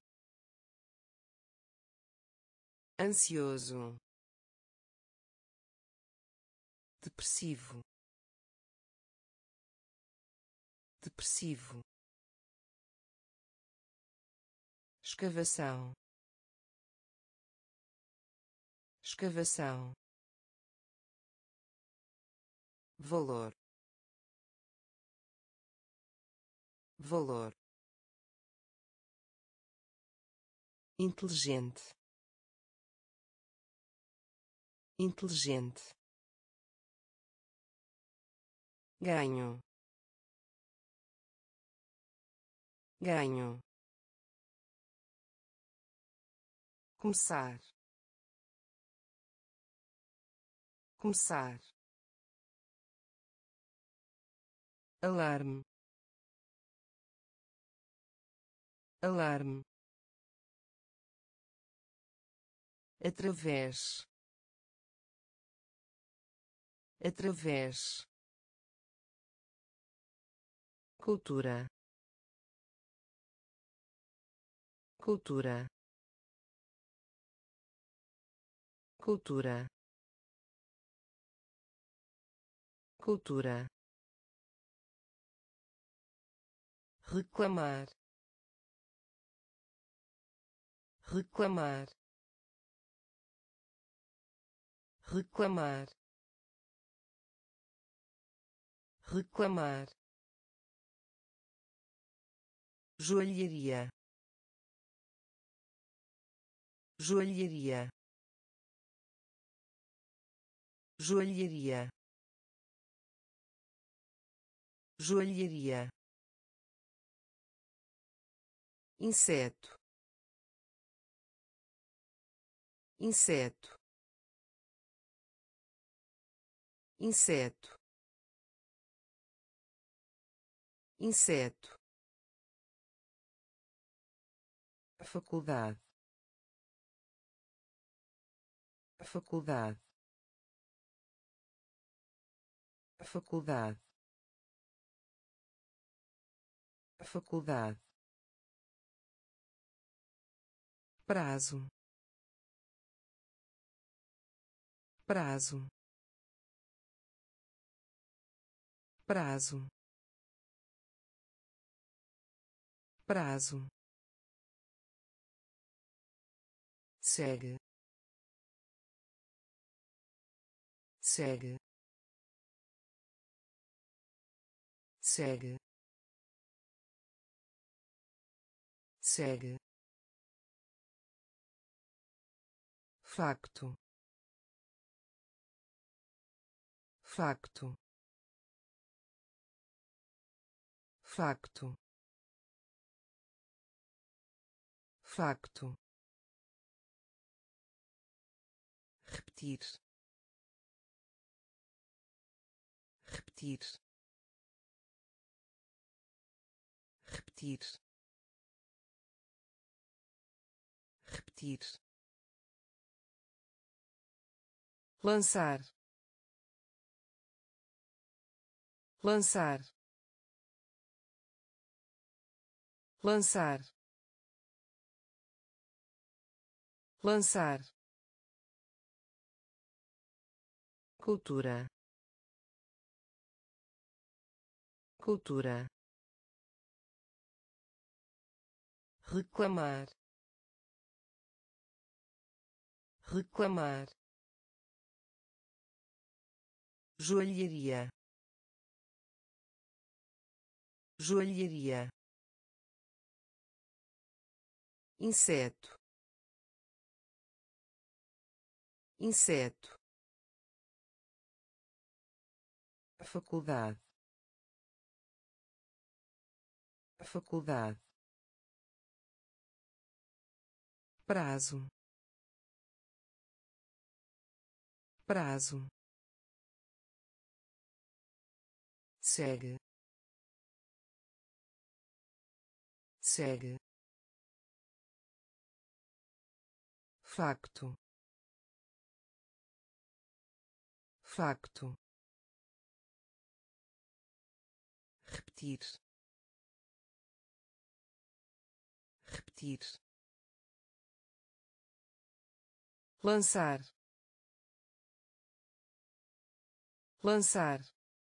ansioso, depressivo, depressivo, escavação, escavação, valor, valor, inteligente, inteligente, ganho, ganho, começar, começar, alarme, alarme, através, através, cultura, cultura, cultura, cultura, reclamar, reclamar, reclamar, reclamar, joalharia, joalharia, joalharia, joalharia, inseto, inseto, inseto, inseto, faculdade, faculdade, faculdade, faculdade, prazo, prazo, prazo, prazo, segue, segue, segue, segue, facto, facto, facto, facto, repetir, repetir, repetir, repetir, lançar, lançar, lançar, lançar, cultura, cultura, reclamar, reclamar, joalharia, joalharia, inseto, inseto, faculdade, faculdade, prazo, prazo, segue, segue, facto, facto, repetir, repetir, lançar, lançar,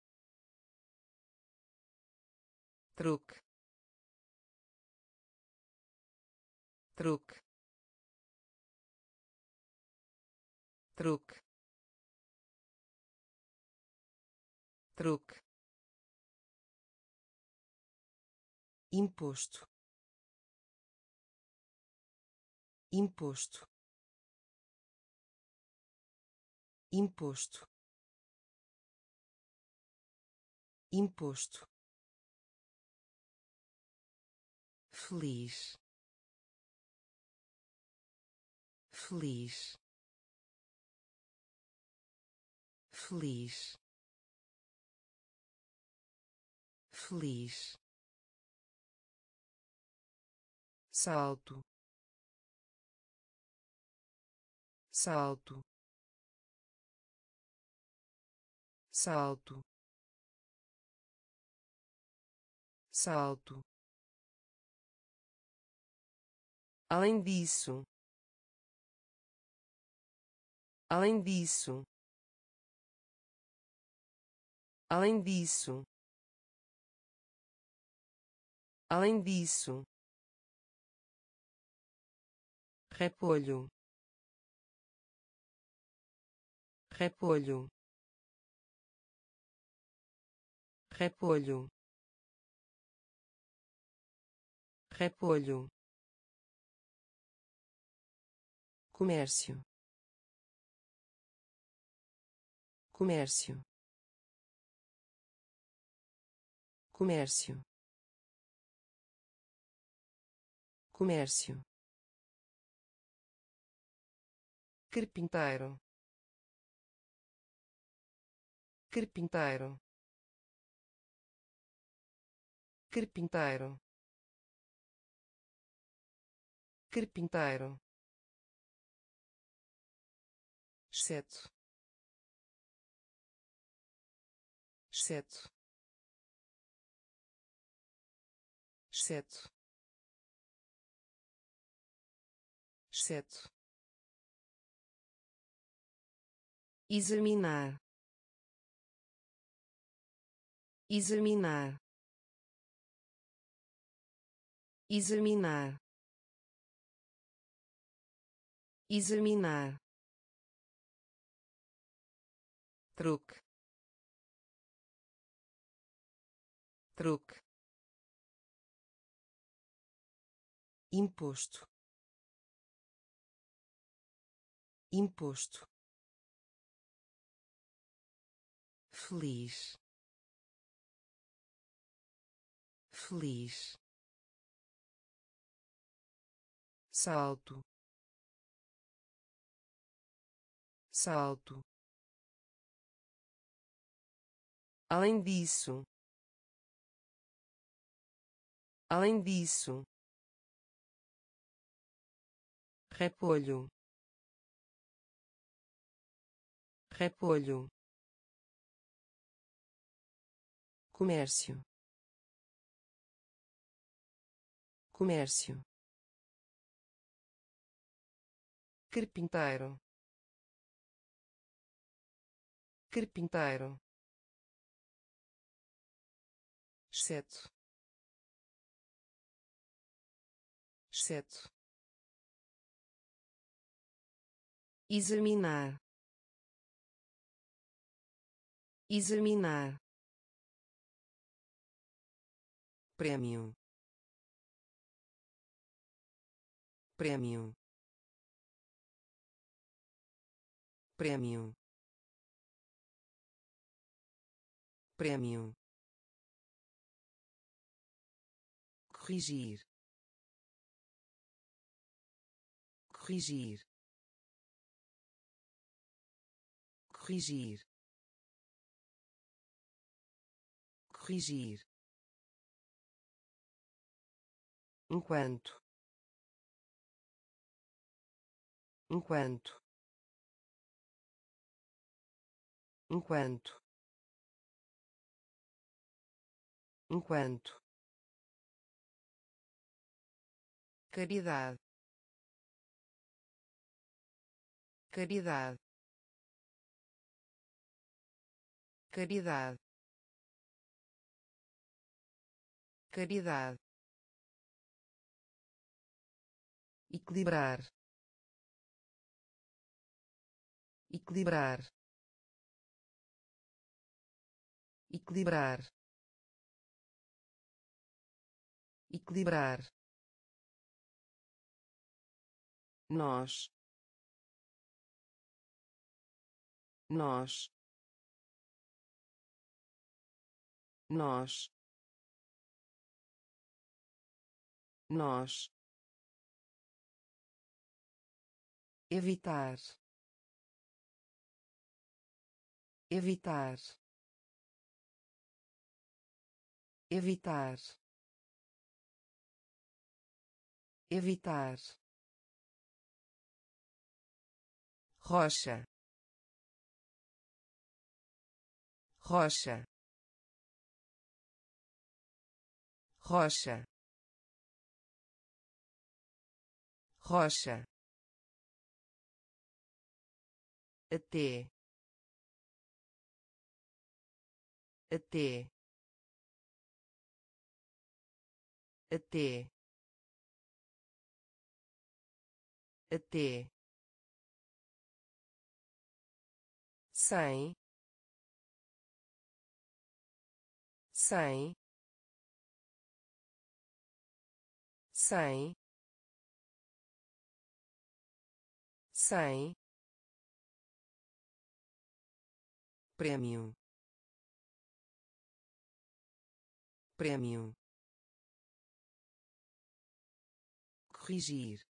truque, truque, truque, truque, imposto, imposto, imposto, imposto, feliz, feliz, feliz, feliz, salto, salto, salto, salto, além disso, além disso, além disso, além disso, repolho, repolho, repolho, repolho, comércio, comércio, comércio, comércio, carpinteiro, carpinteiro, carpinteiro, carpinteiro, exceto, exceto, exceto, exceto, examinar, examinar, examinar, examinar, truque, truque, imposto, imposto, feliz, feliz, salto, salto, além disso, além disso, repolho, repolho, comércio, comércio, carpinteiro, carpinteiro, exceto, exceto, examinar, examinar, prêmio, prêmio, prêmio, prêmio, corrigir, corrigir, corrigir, corrigir, enquanto, enquanto, enquanto, enquanto, caridade, caridade, caridade, caridade, equilibrar, equilibrar, equilibrar, equilibrar, nós, nós, nós, nós, evitar, evitar, evitar, evitar, rocha, rocha, rocha, rocha, até, até, até, até, sem, sem, sem, sem, prêmio, prêmio, corrigir,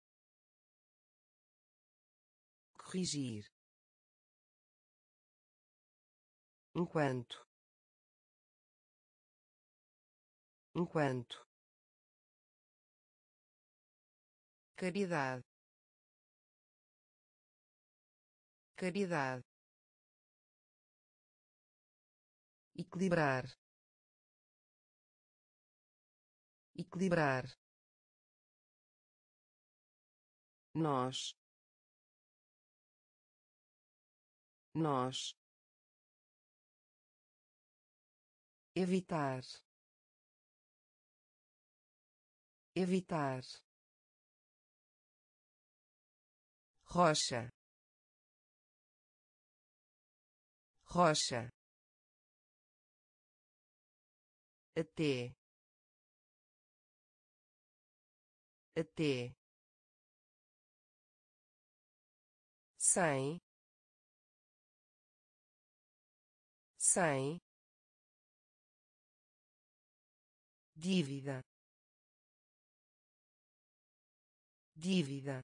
corrigir, enquanto, enquanto, caridade, caridade, equilibrar, equilibrar, nós, nós, evitar, evitar, rocha, rocha, até, até, sem, sem, dívida, dívida,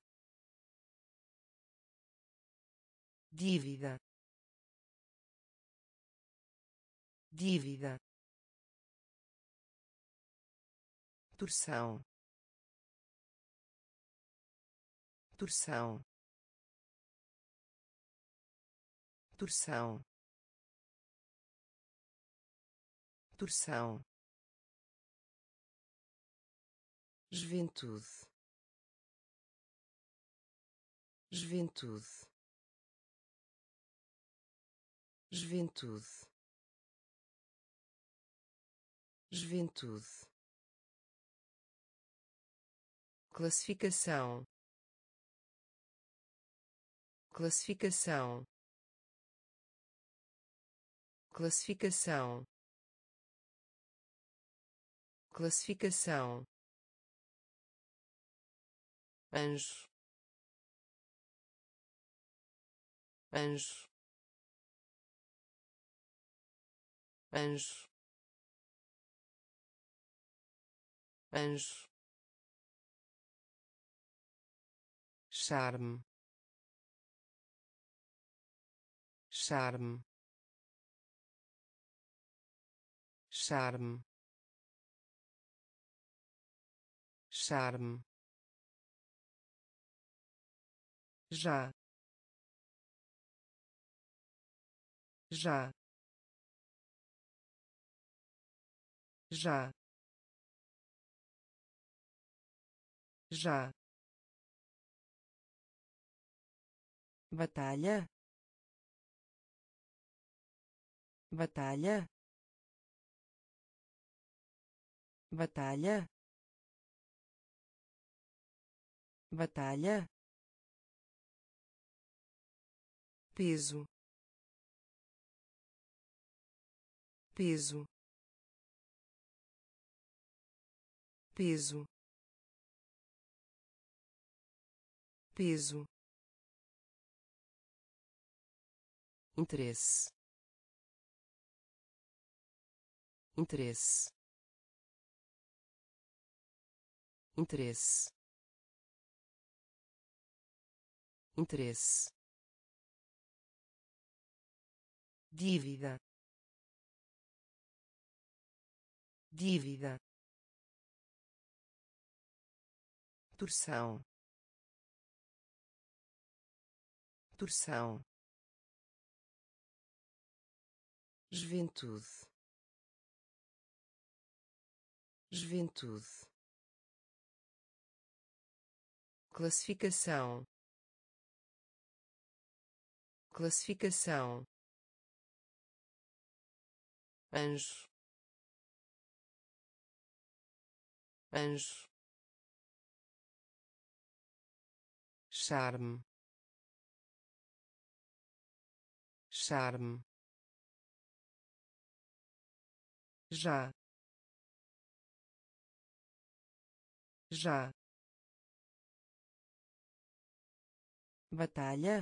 dívida, dívida, torção, torção, torção, torção, juventude, juventude, juventude, juventude, classificação, classificação, classificação, classificação, anjo, anjo, anjo, anjo, charme, charme, charme, charme, já, já, já, já, batalha, batalha, batalha, batalha, peso, peso, peso, peso, interesse, interesse, interesse, interesse, dívida, dívida, torção, torção, juventude, juventude, classificação, classificação, anjo, anjo, charme, charme, já, já, batalha,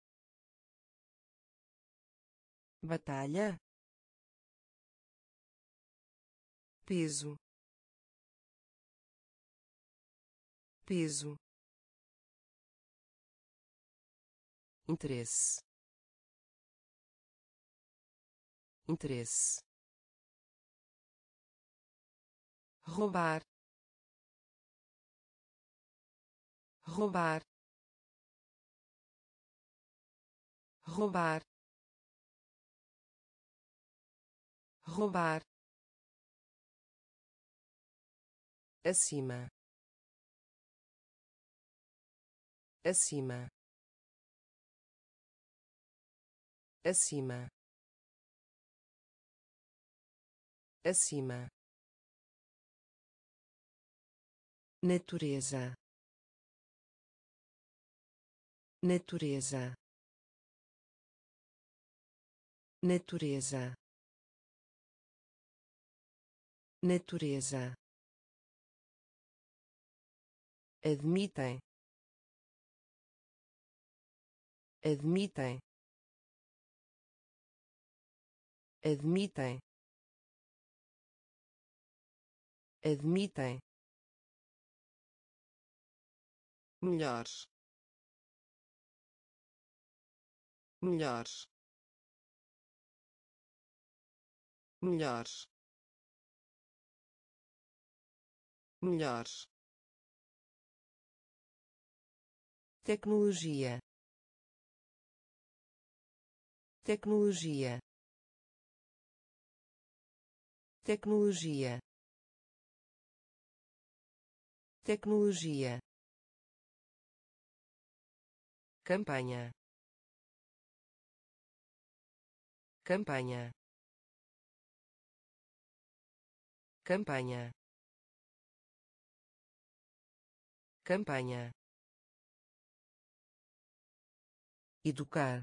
batalha, peso, peso, interesse, interesse, roubar, roubar, roubar, roubar, acima, acima, acima, acima, natureza, natureza, natureza, natureza, admitem, admitem, admitem, admitem, melhores, melhores, melhores, melhores, tecnologia, tecnologia, tecnologia, tecnologia, campanha, campanha, campanha, campanha, educar,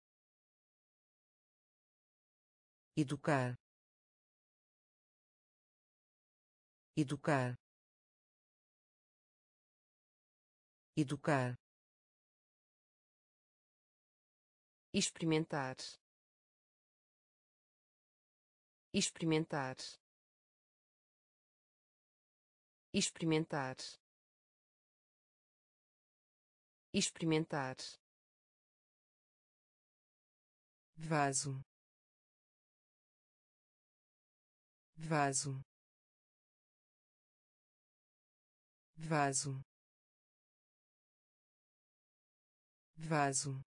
educar, educar, educar, experimentar, experimentar, experimentar, experimentar, vaso, vaso, vaso, vaso,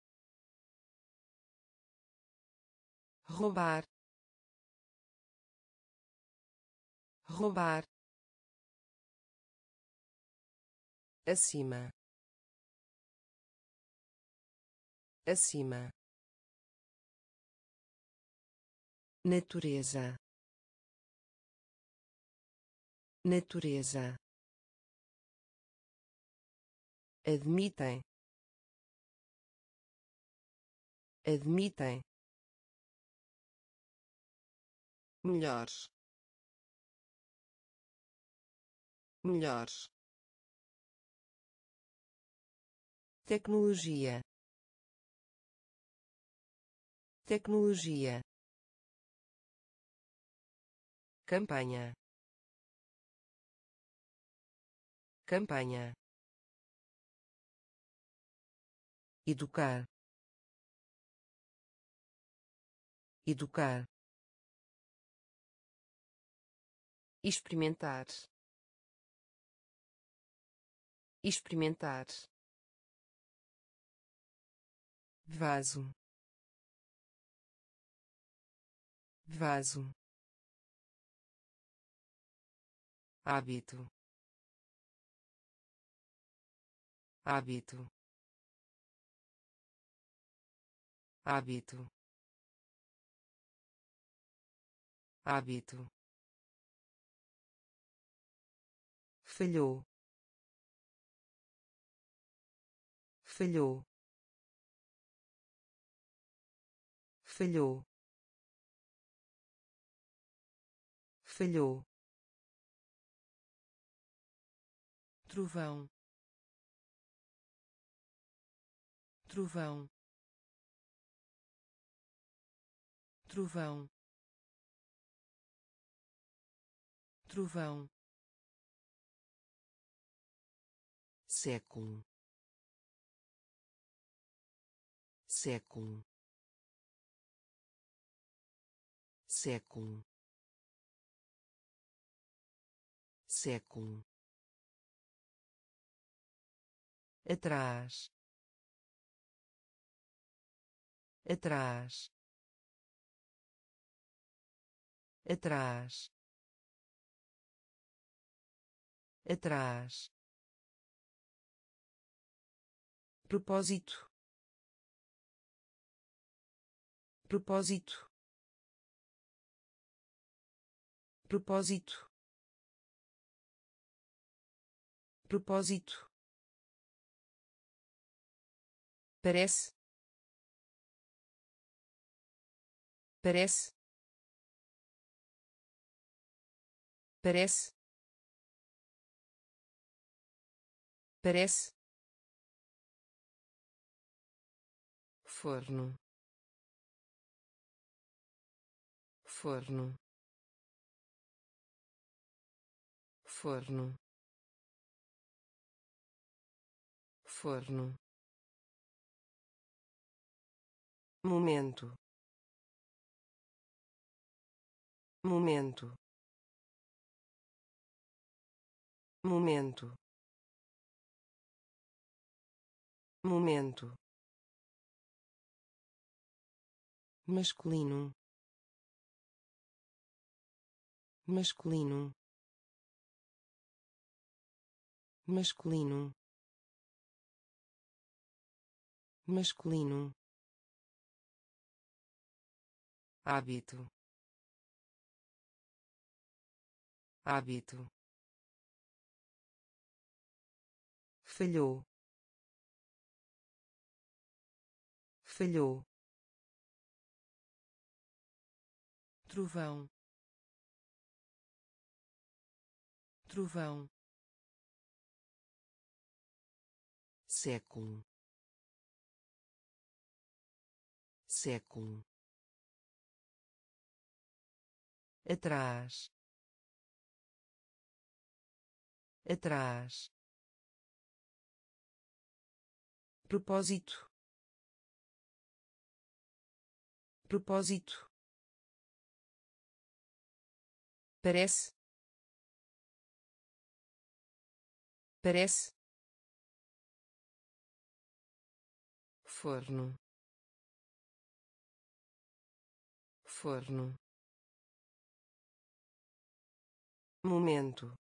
roubar, roubar, acima, acima, natureza, natureza, admitem, admitem, melhores, melhores, tecnologia, tecnologia, campanha, campanha, educar, educar, experimentar, experimentar, vaso, vaso, hábito, hábito, hábito, hábito, falhou, falhou, falhou, falhou, trovão, trovão, trovão, trovão, século, século, século, século, atrás, atrás, atrás, atrás, propósito, propósito, propósito, propósito, parece, parece, parece, parece, forno, forno, forno, forno, momento, momento, momento, momento, masculino, masculino, masculino, masculino, hábito, hábito, falhou, falhou, trovão, trovão, século, século, atrás, atrás, propósito, propósito, parece, parece, forno, forno, momento,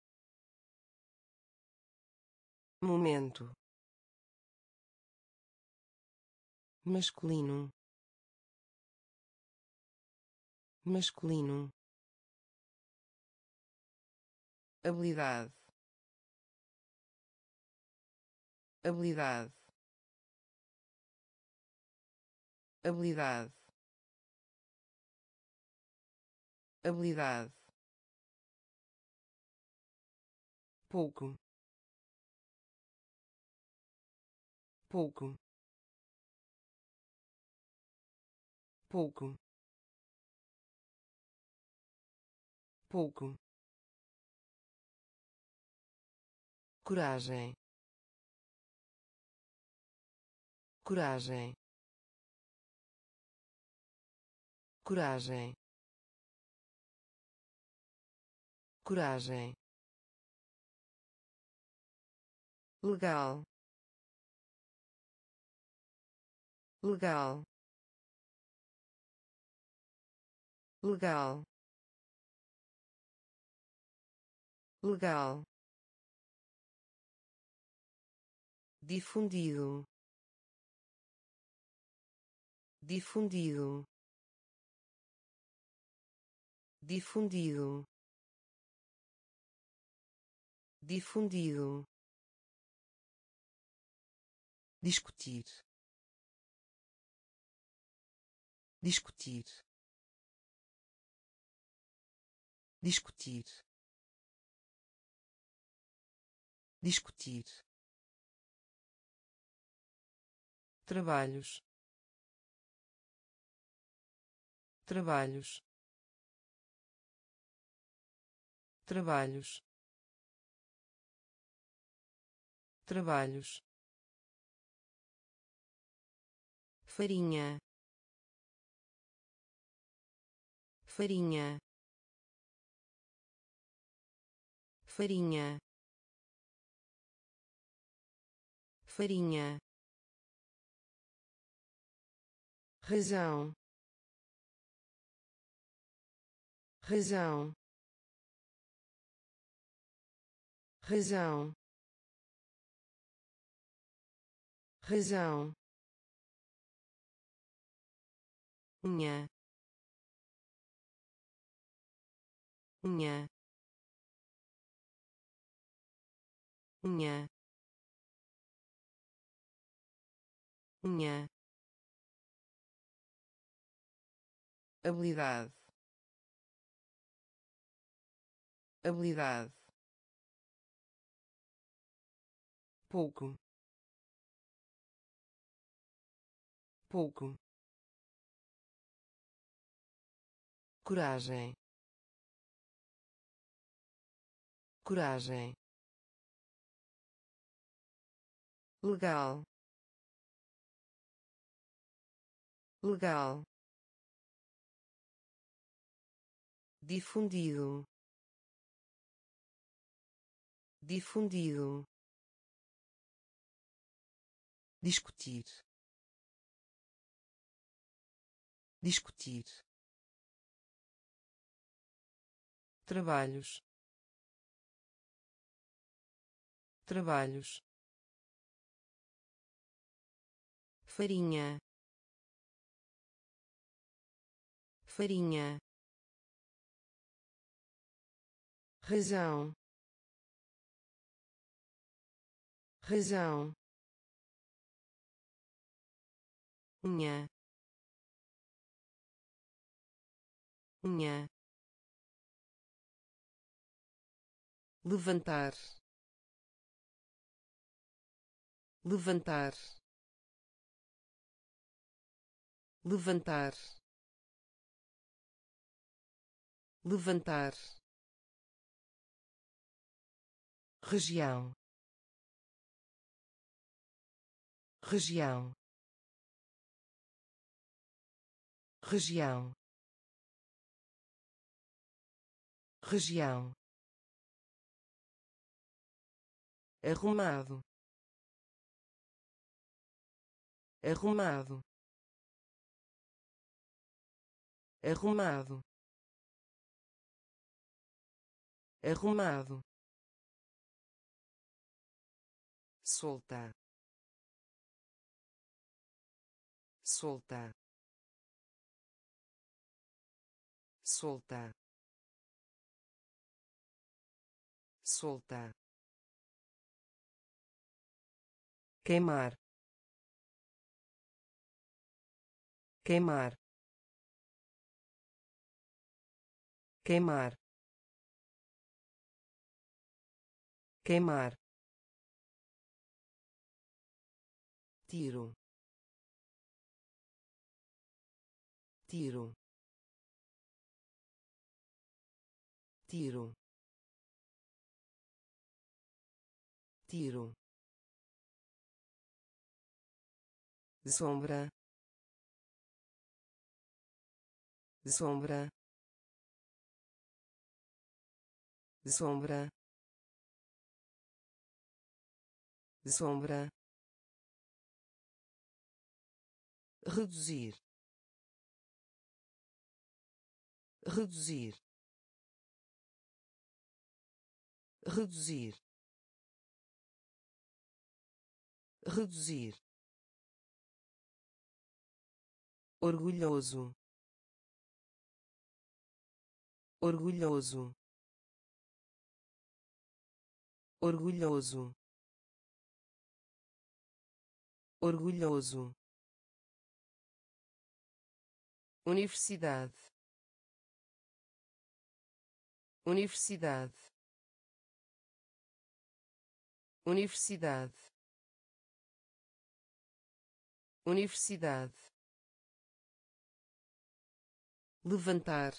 momento, masculino, masculino, habilidade, habilidade, habilidade, habilidade, pouco, pouco, pouco, pouco, coragem, coragem, coragem, coragem, legal, legal, legal, legal, difundido, difundido, difundido, difundido, discutir, discutir, discutir, discutir, trabalhos, trabalhos, trabalhos, trabalhos, farinha, farinha, farinha, farinha, razão, razão, razão, razão, unha, unha, unha, unha, habilidade, habilidade, pouco, pouco, coragem, coragem, legal, legal, difundido, difundido, discutir, discutir, trabalhos, trabalhos, farinha, farinha, razão, razão, unha, unha, levantar, levantar, levantar, levantar, região, região, região, região, arrumado, arrumado, arrumado, arrumado, soltar, soltar, soltar, soltar, queimar, queimar, queimar, queimar, tiro, tiro, tiro, tiro, sombra, sombra, sombra, sombra, reduzir, reduzir, reduzir, reduzir, orgulhoso, orgulhoso, orgulhoso, orgulhoso, universidade, universidade, universidade, universidade, levantar,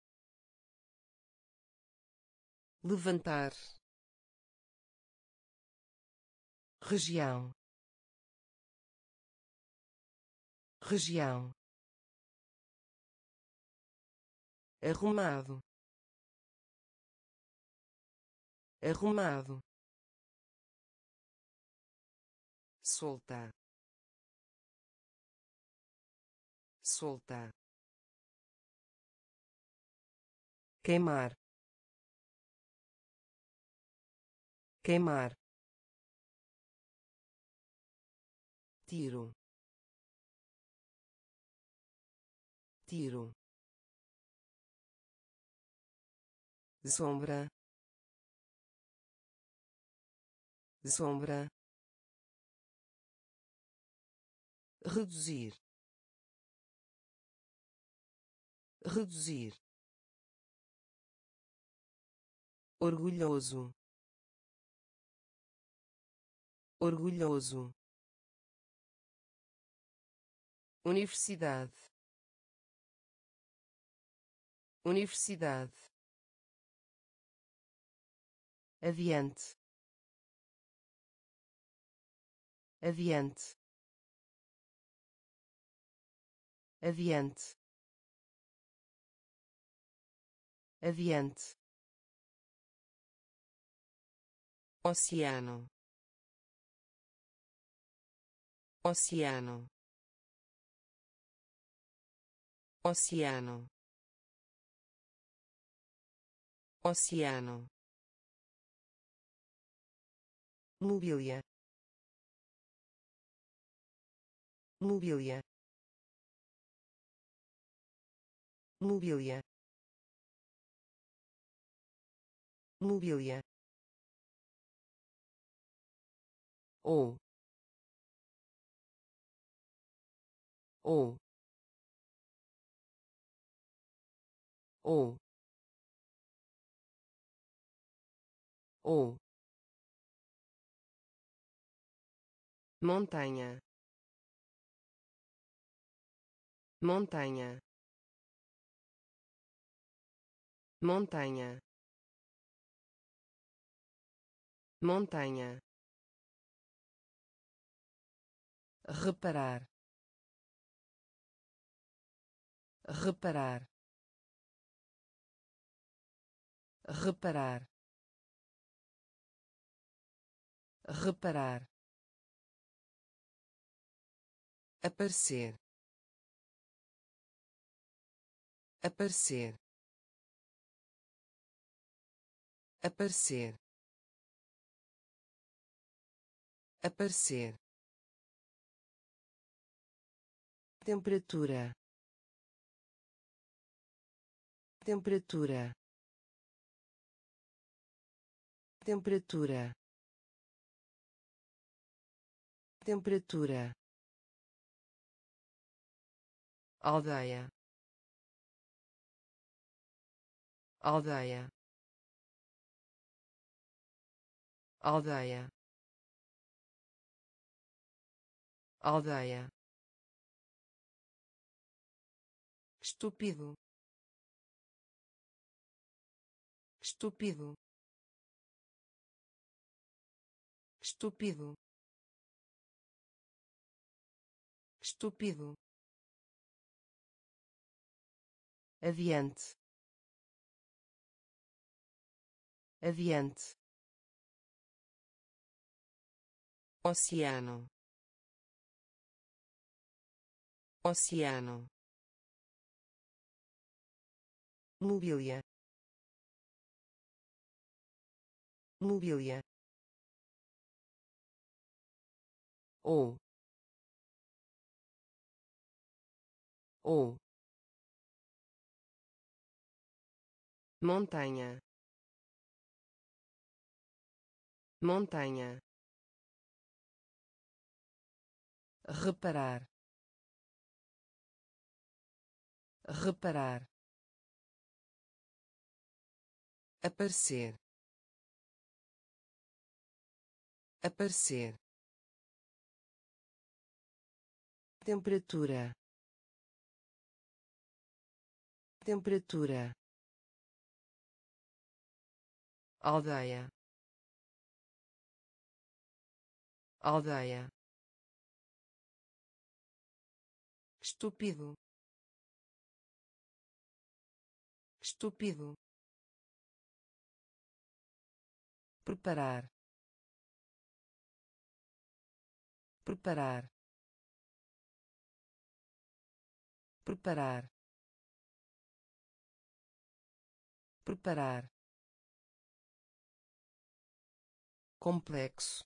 levantar, região, região, arrumado, arrumado, soltar, soltar, queimar, queimar, tiro, tiro, sombra, sombra, reduzir, reduzir, orgulhoso, orgulhoso, universidade, universidade, adiante, adiante, adiante, adiante, oceano, oceano, oceano, oceano, mobília, mobília, mobília, mobília, ou, ou, ou, ou, montanha, montanha, montanha, montanha, reparar, reparar, reparar, reparar, aparecer, aparecer, aparecer, aparecer, temperatura, temperatura, temperatura, temperatura, aldeia, aldeia, aldeia, aldeia, estúpido, estúpido, estúpido, estúpido, adiante, adiante, oceano, oceano, mobília, mobília ou montanha, montanha, reparar, reparar, aparecer, aparecer, temperatura, temperatura, aldeia, aldeia, estúpido, estúpido, preparar, preparar, preparar, preparar, complexo,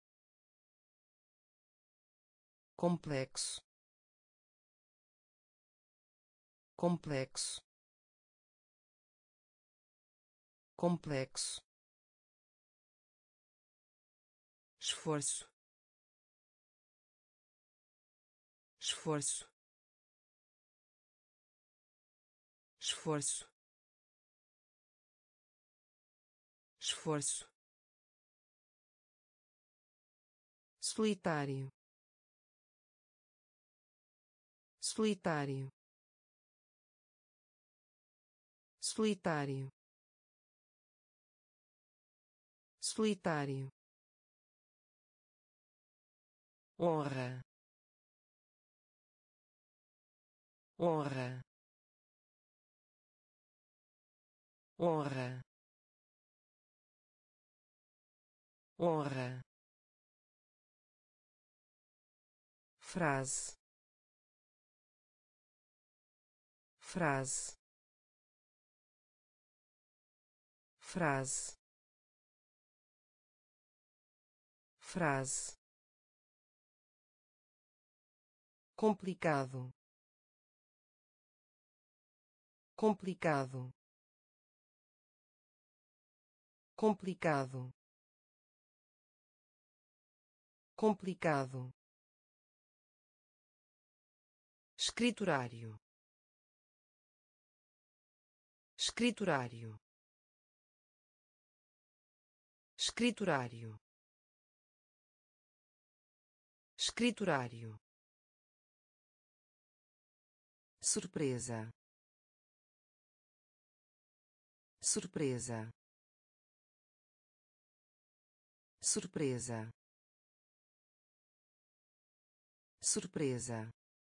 complexo, complexo, complexo, esforço, esforço, esforço, esforço, solitário, solitário, solitário, solitário, honra, honra, honra, honra, frase, frase, frase, frase, complicado, complicado, complicado, complicado, escriturário, escriturário, escriturário, escriturário, surpresa, surpresa, surpresa, surpresa,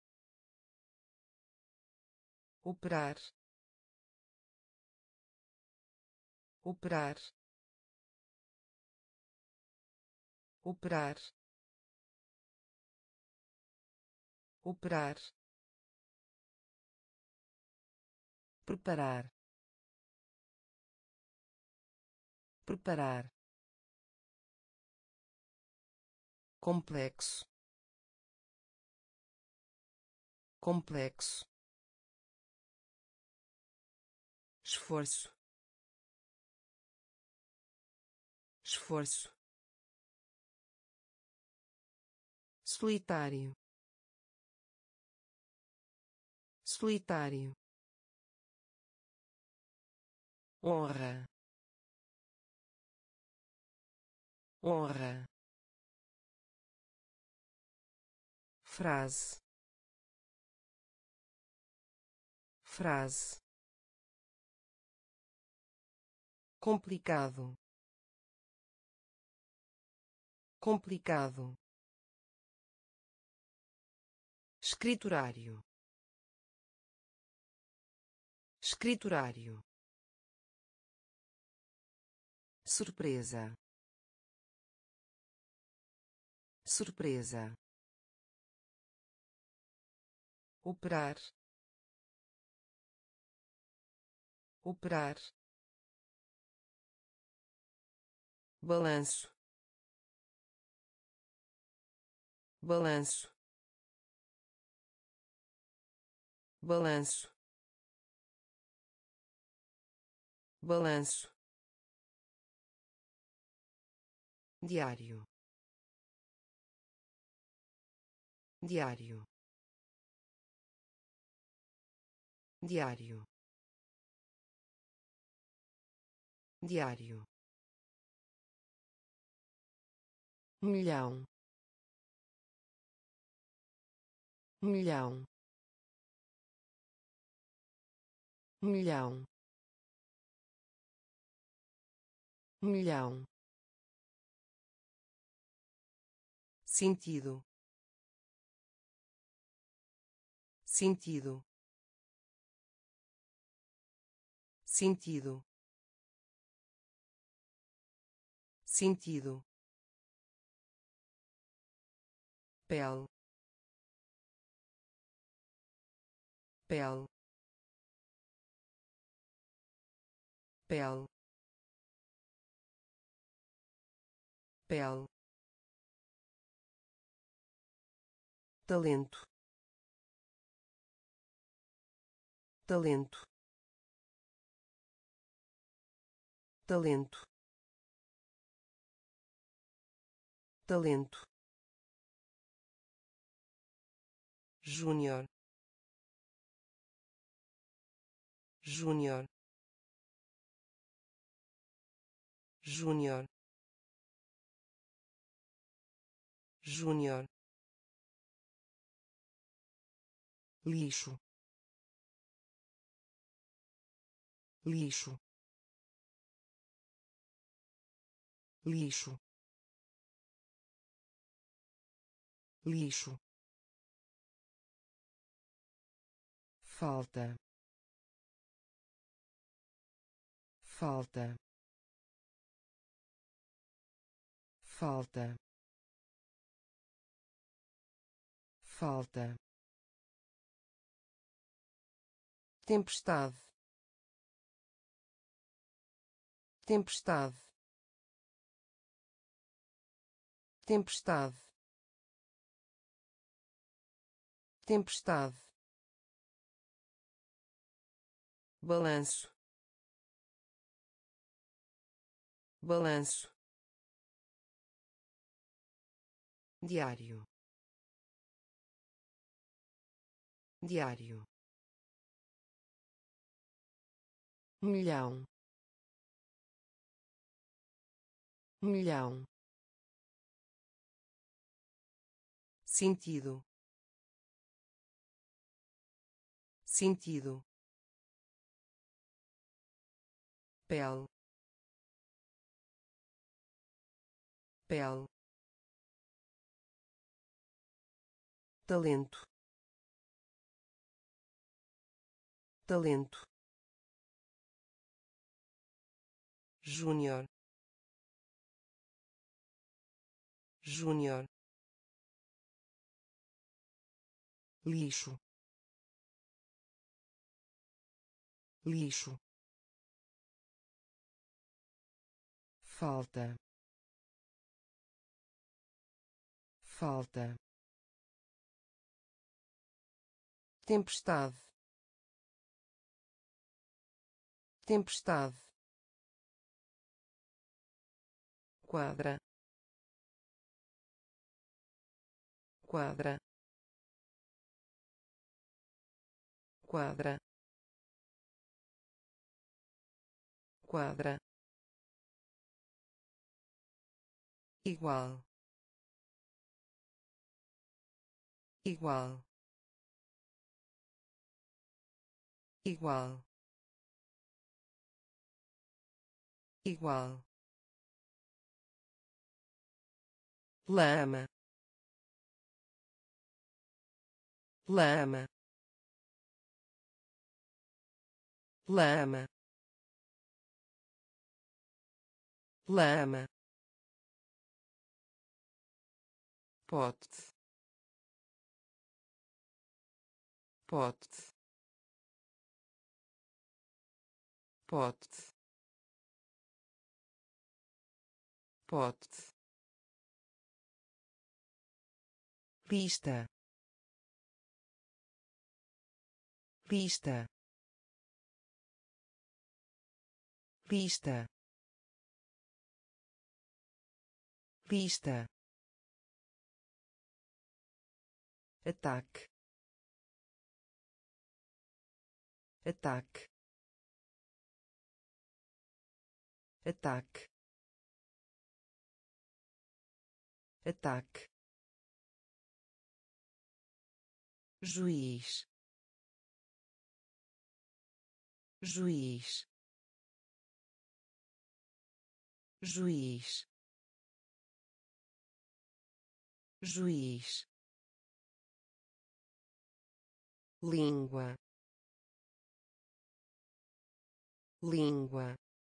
operar, operar, operar, operar, preparar, preparar, complexo, complexo, esforço, esforço, solitário, solitário, honra, honra, frase, frase, complicado, complicado, escriturário, escriturário, surpresa, surpresa, operar, operar, balanço, balanço, balanço, balanço, diário, diário, diário, diário, milhão, milhão, milhão, milhão, sentido, sentido, sentido, sentido, pele, pele, pele, pele, talento, talento, talento, talento, júnior, júnior, júnior, júnior, lixo, lixo, lixo, lixo, falta, falta, falta, falta, tempestade, tempestade, tempestade, tempestade, balanço, balanço, diário, diário, milhão, milhão, sentido, sentido, pele, pele, talento, talento, júnior, júnior, lixo, lixo, falta, falta, tempestade, tempestade, quadra, quadra, quadra, quadra, igual, igual, igual, igual, lama, lama, lama, lama, pote, pote, pote, pote, pista, pista, pista, pista, ataque, ataque, ataque, ataque, juiz, juiz, juiz, juiz, língua, língua,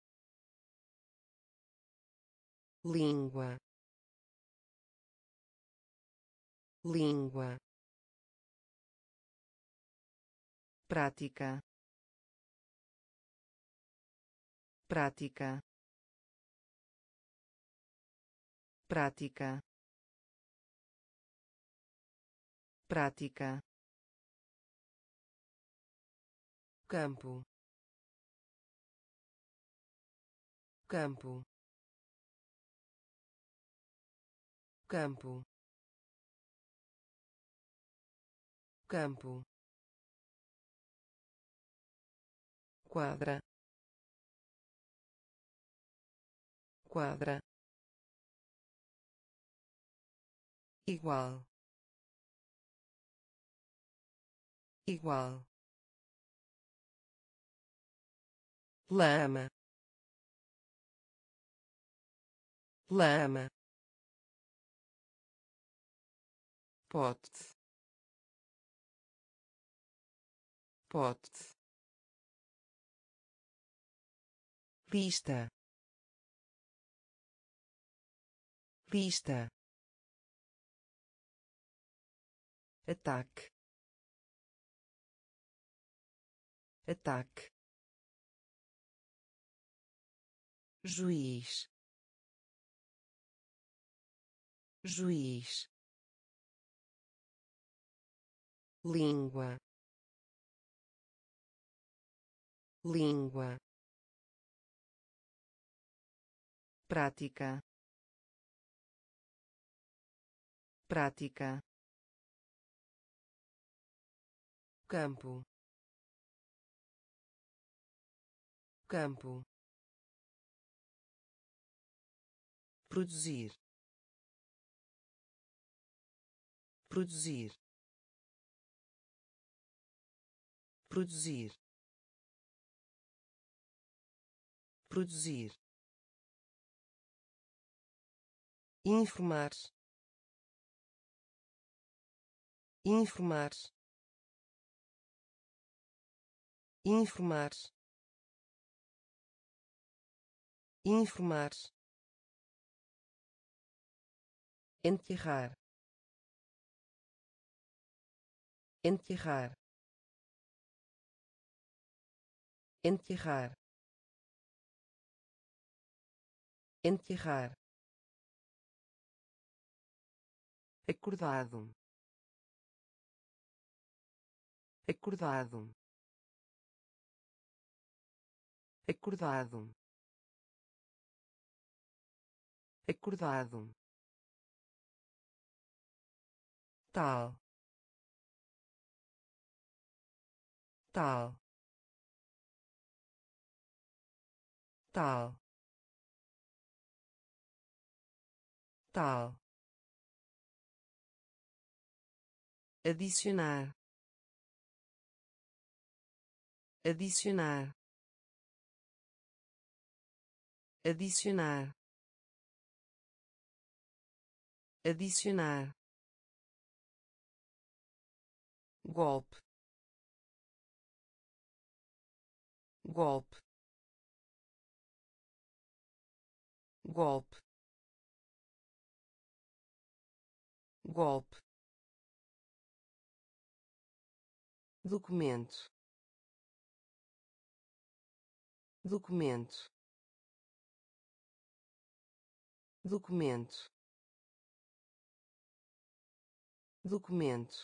língua, língua, prática, prática, prática, prática, campo, campo, campo, campo, quadra, quadra, igual, igual, lama, lama, pote, pote, pista, pista, ataque, ataque, juiz, juiz, língua, língua, prática, prática, campo, campo, produzir, produzir, produzir, produzir, informar, informar, informar, informar, enterrar, enterrar, enterrar, enterrar, acordado, acordado, acordado, acordado, tal, tal, tal, tal, adicionar, adicionar, adicionar, adicionar, golpe, golpe, golpe, golpe, documento, documento, documento, documento,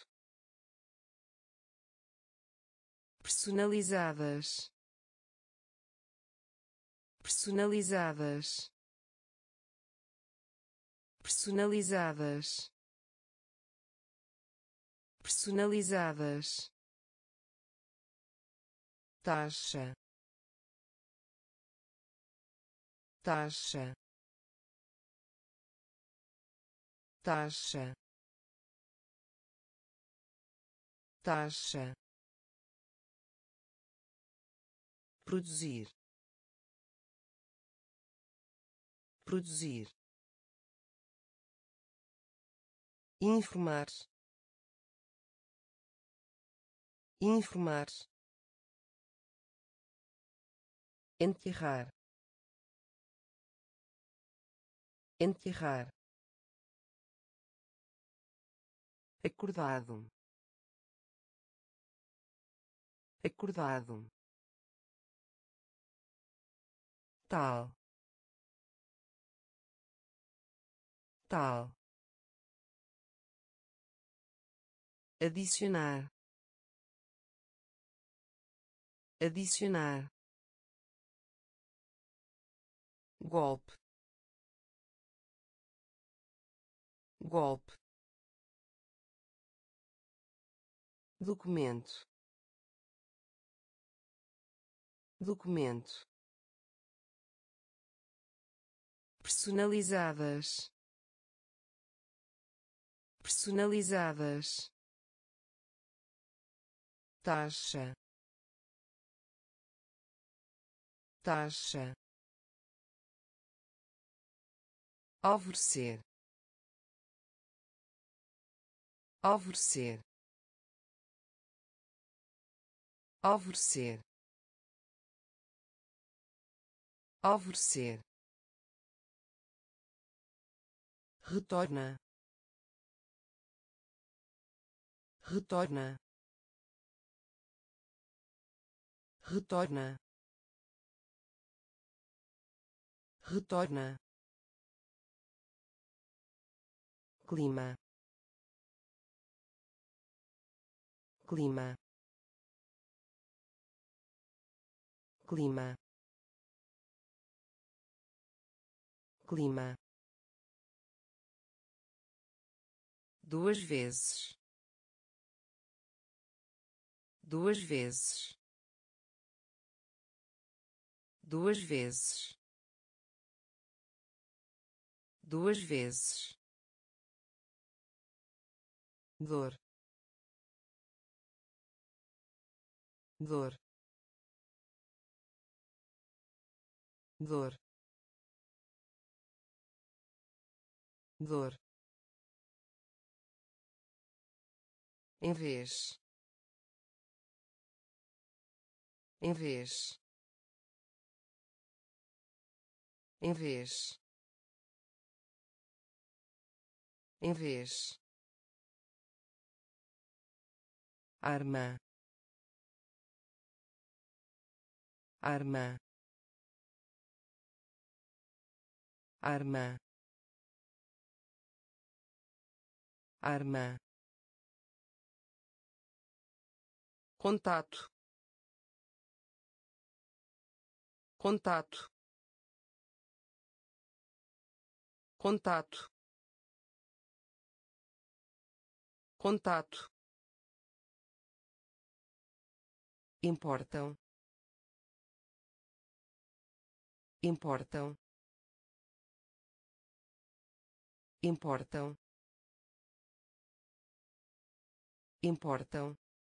personalizadas, personalizadas, personalizadas, personalizadas, taxa, taxa, taxa, taxa, produzir, produzir, informar, informar, enterrar, enterrar, acordado, acordado, tal, tal, adicionar, adicionar, golpe, golpe, documento, documento, personalizadas, personalizadas, taxa, taxa, alvorecer, alvorecer, alvorecer, alvorecer, retorna, retorna, retorna, retorna, clima, clima, clima, clima, duas vezes, duas vezes, duas vezes, duas vezes, dor, dor, dor, dor, em vez, em vez, em vez, em vez, arma, arma, arma, arma, contato, contato, contato, contato, importam, importam, importam, importam,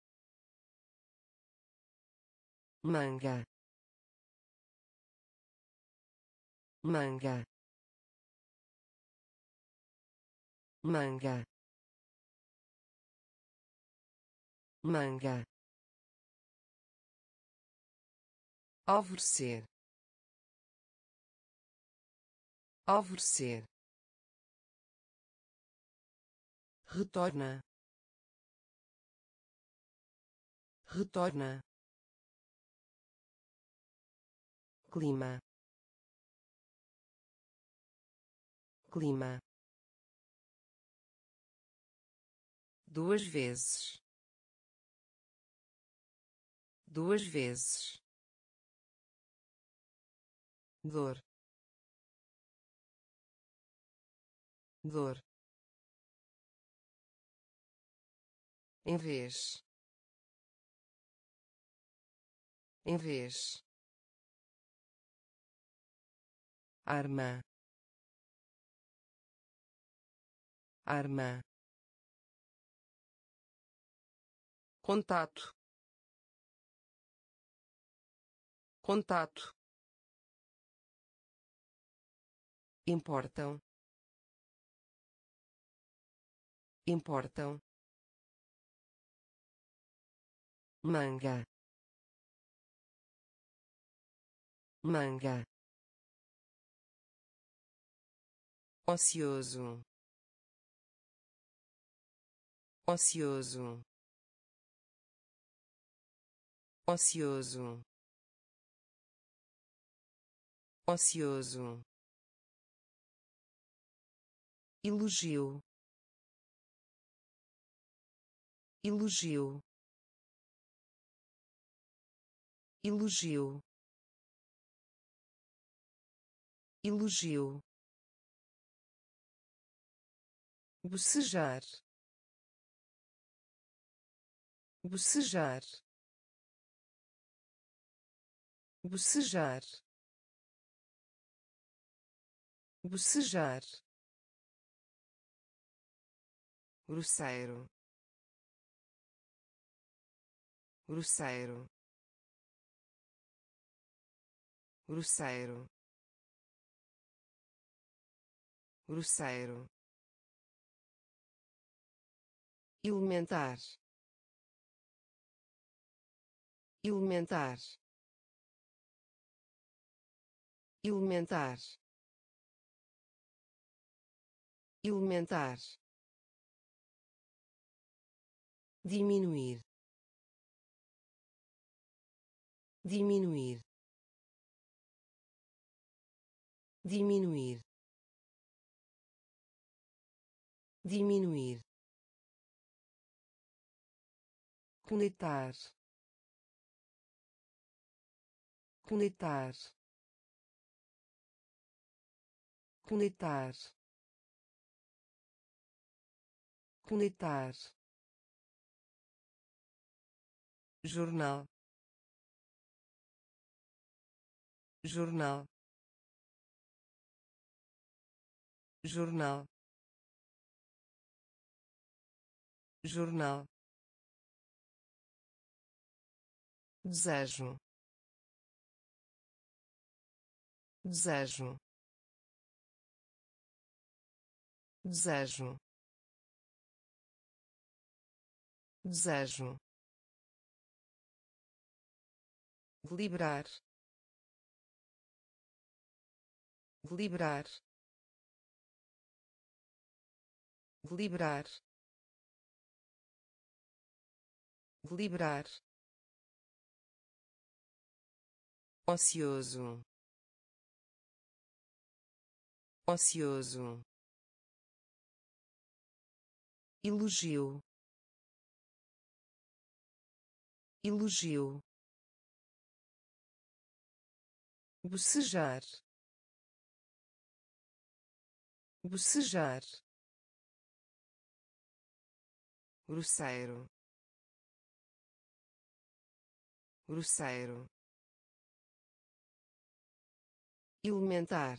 manga, manga, manga, manga, alvorecer, alvorecer, retorna, retorna, clima, clima, duas vezes, duas vezes, dor, dor, em vez, em vez, arma, arma, contato, contato, importam, importam, manga, manga, ocioso, ocioso, ocioso, ocioso, elogio, elogio, elogio, elogio, bocejar, bocejar, bocejar, bocejar, grosseiro, grosseiro, grosseiro, grosseiro, elementar, elementar, elementar, elementar, diminuir, diminuir, diminuir, diminuir, conectar, conectar, conectar, conectar, jornal, jornal, jornal, jornal, desejo, desejo, desejo, desejo, deliberar, deliberar, deliberar, deliberar, ocioso, ocioso, elogio, elogio, bocejar, bocejar, grosseiro, grosseiro, elementar,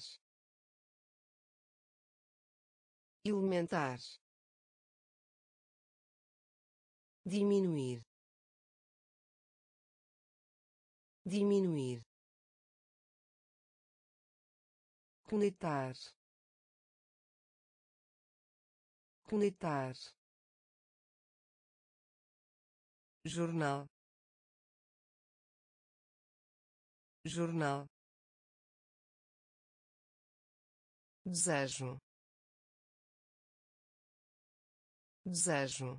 elementar, diminuir, diminuir, conectar, conectar, jornal, jornal, desejo, desejo,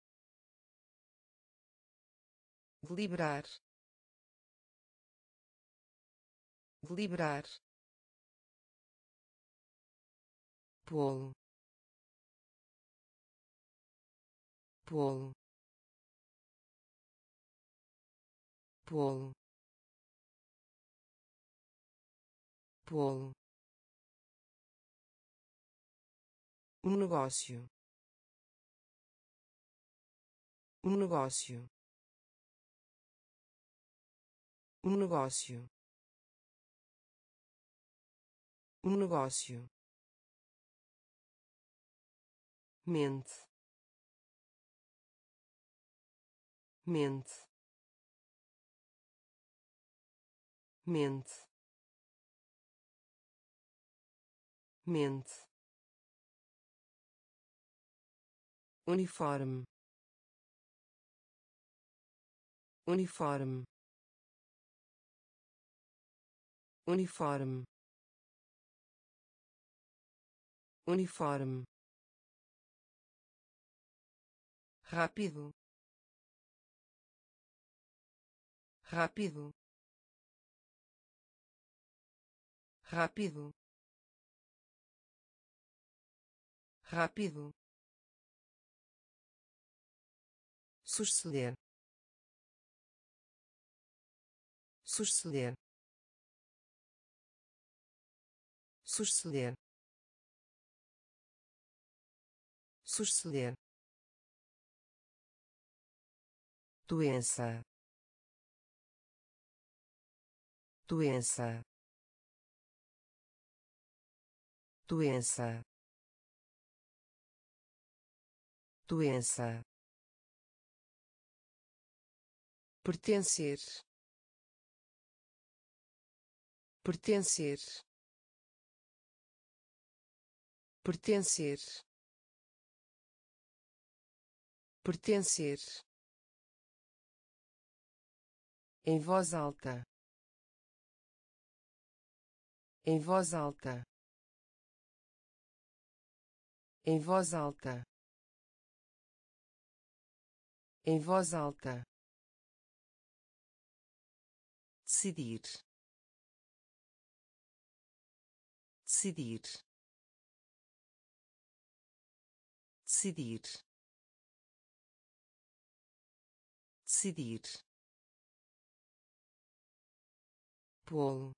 deliberar, deliberar, polo, polo, polo, polo, um negócio, um negócio, um negócio, um negócio, mente, mente, mente, mente, uniforme, uniforme, uniforme, uniforme, rápido, rápido, rápido, rápido, suceder, suceder, suceder, suceder, doença, doença, doença, doença, pertencer, pertencer, pertencer, pertencer, em voz alta, em voz alta, em voz alta, em voz alta, decidir, decidir, decidir, decidir, polo,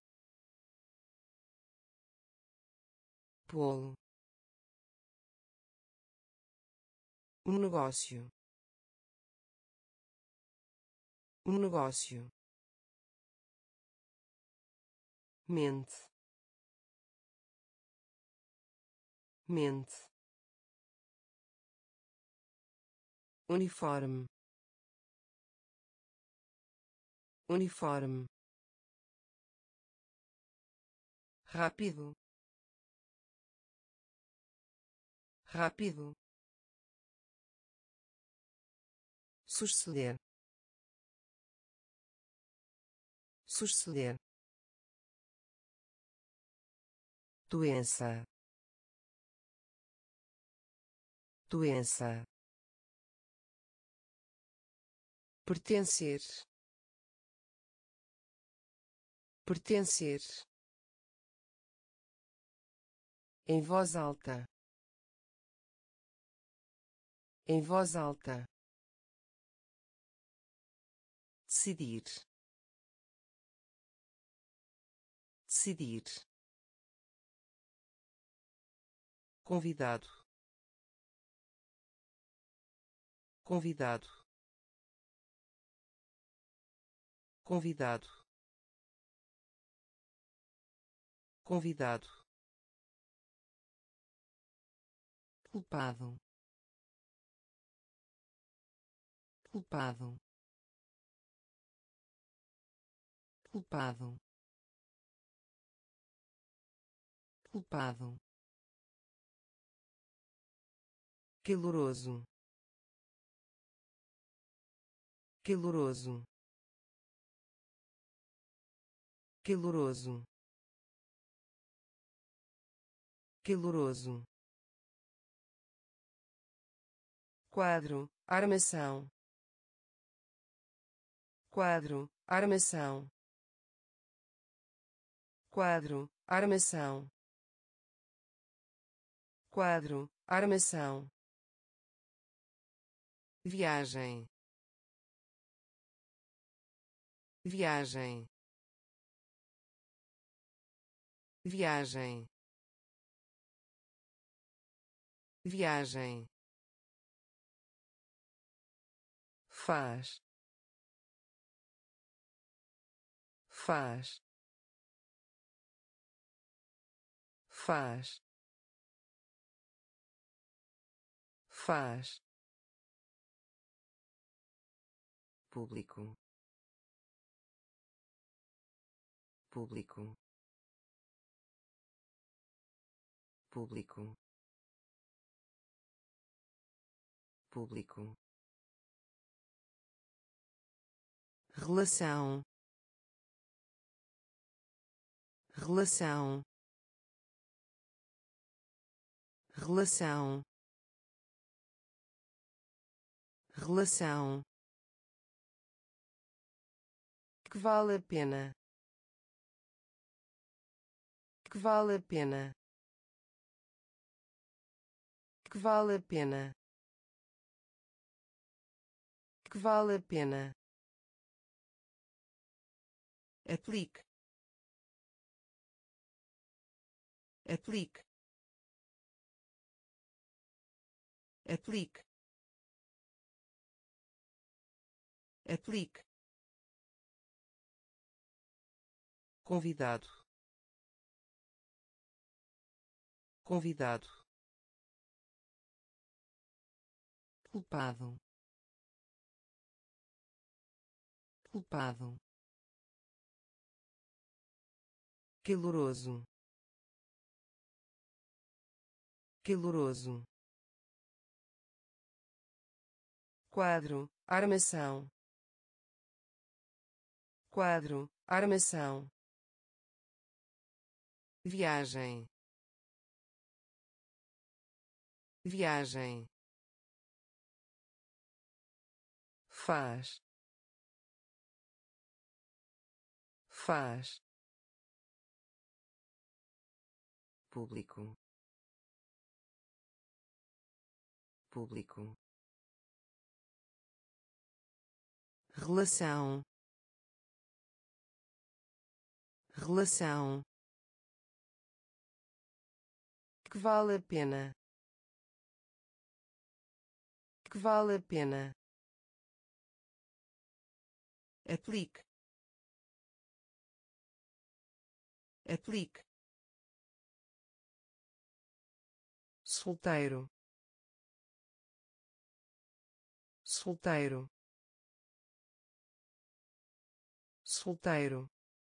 polo, um negócio, um negócio, mente, mente, uniforme, uniforme, rápido, rápido, suceder, suceder, doença, doença, pertencer, pertencer, em voz alta, em voz alta, decidir, decidir, convidado, convidado, convidado, convidado, culpado, culpado, culpado, culpado, caloroso, caloroso, caloroso, caloroso, quadro, armação, quadro, armação, quadro, armação, quadro, armação, viagem, viagem, viagem, viagem, faz, faz, faz, faz, público, público, público, público, relação, relação, relação, relação, que vale a pena, que vale a pena, que vale a pena, que vale a pena, aplique, aplique, aplique, aplique, convidado, convidado, culpado, culpado, caloroso, caloroso, quadro, armação, quadro, armação, viagem, viagem, faz, faz, público, público, relação, relação, que vale a pena, que vale a pena, aplique, aplique, solteiro, solteiro, solteiro,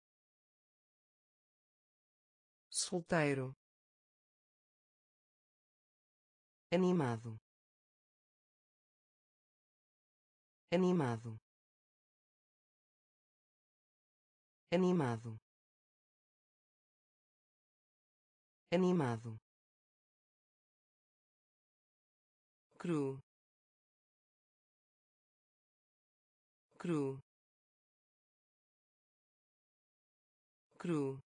solteiro, animado, animado, animado, animado, cru, cru, cru,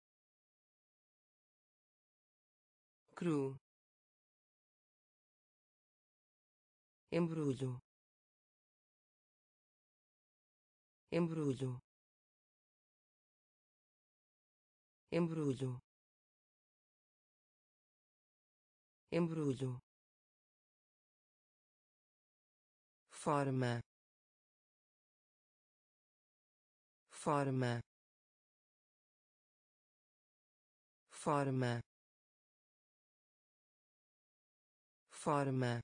cru, embrulho, embrulho, embrulho, embrulho, forma, forma, forma, forma,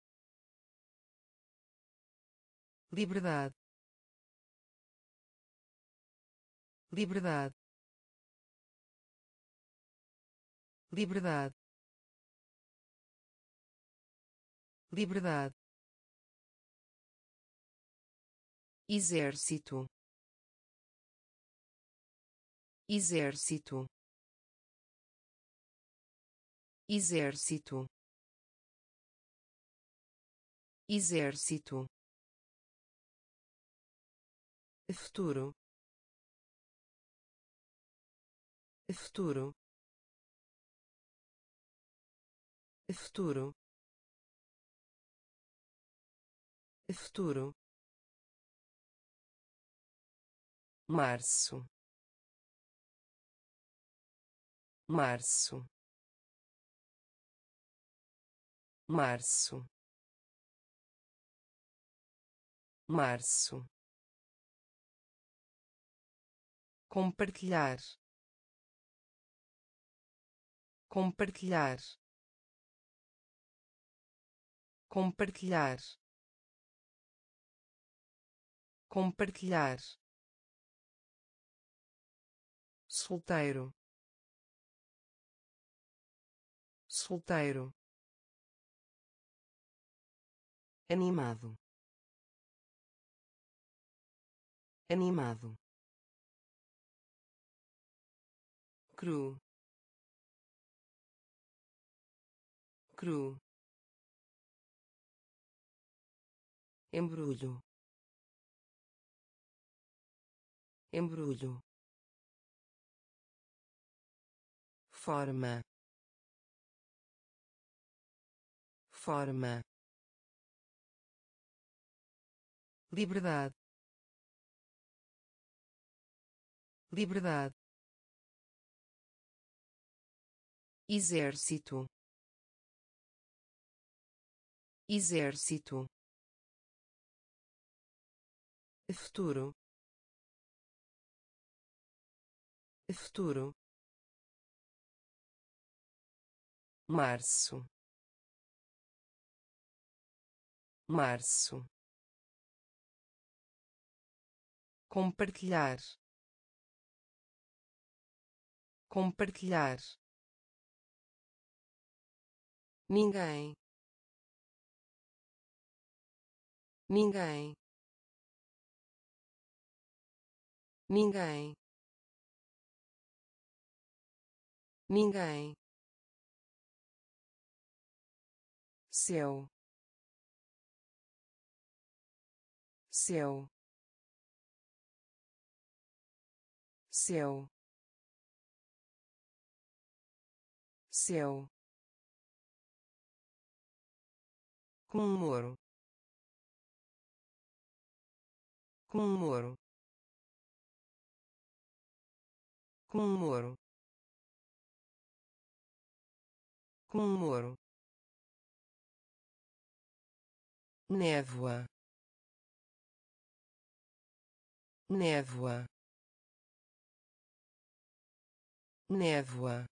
liberdade, liberdade, liberdade, liberdade, exército, exército, exército, exército, futuro, futuro, futuro, futuro, março, março, março, março, compartilhar, compartilhar, compartilhar, compartilhar, solteiro, solteiro, animado, animado, cru, cru, embrulho, embrulho, forma, forma, liberdade, liberdade, exército, exército, futuro, futuro, março, março, compartilhar, compartilhar, ninguém, ninguém, ninguém, ninguém, céu, céu, céu, céu, comemoro, comemoro, comemoro, comemoro, névoa, névoa, névoa,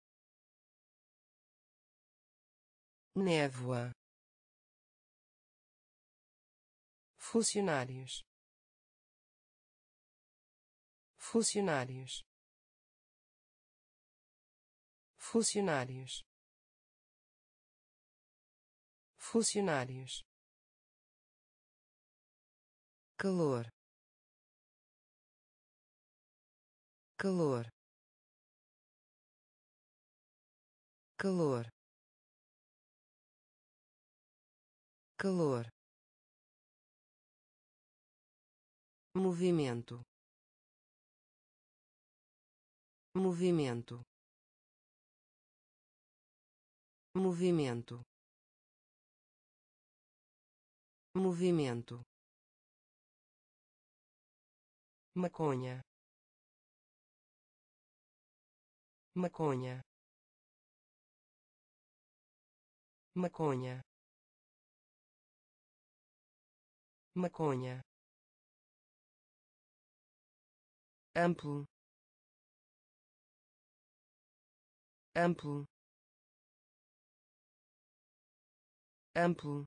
névoa, funcionários, funcionários, funcionários, funcionários, calor, calor, calor, calor, movimento, movimento, movimento, movimento, maconha, maconha, maconha, maconha, amplo, amplo, amplo,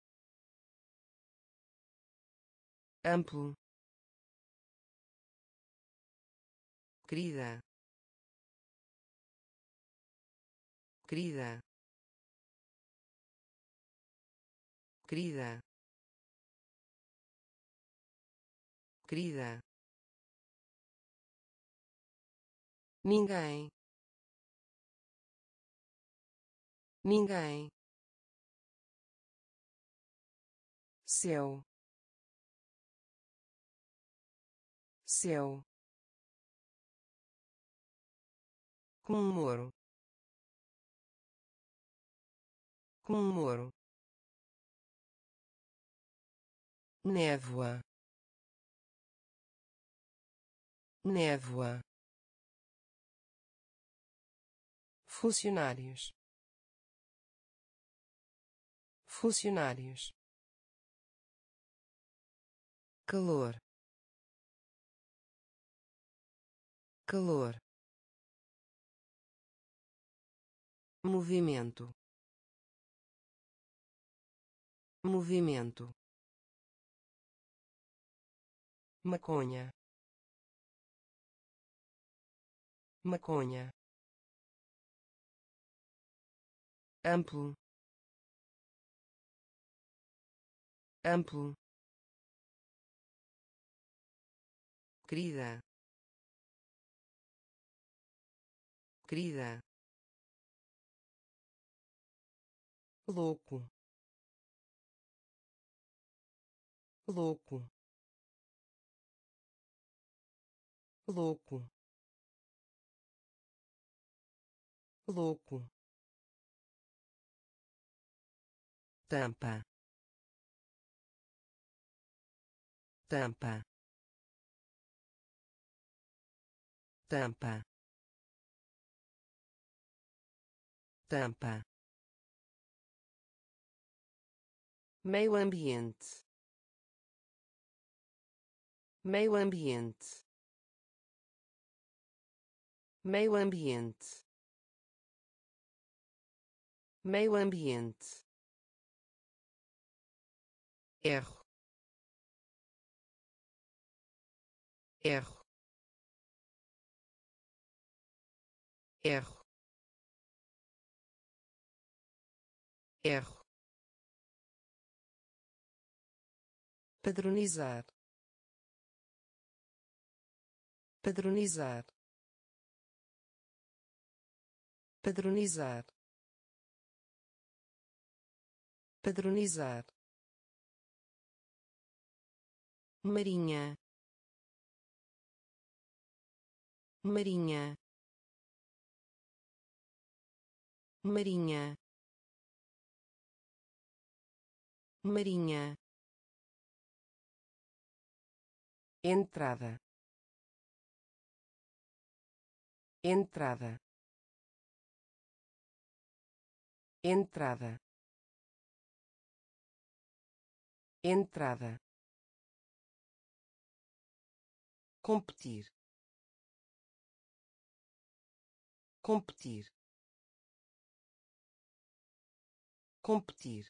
amplo, querida, querida, querida, querida, ninguém, ninguém, céu, céu, comemoro, comemoro, névoa, névoa, funcionários, funcionários, calor, calor, movimento, movimento, maconha, maconha, amplo, amplo, querida, querida, louco, louco, louco, louco, tampa, tampa, tampa, tampa, meio ambiente, meio ambiente, meio ambiente, meio ambiente, erro, erro, erro, erro, padronizar, padronizar, padronizar, padronizar, marinha, marinha, marinha, marinha, entrada, entrada, entrada, entrada, competir, competir, competir,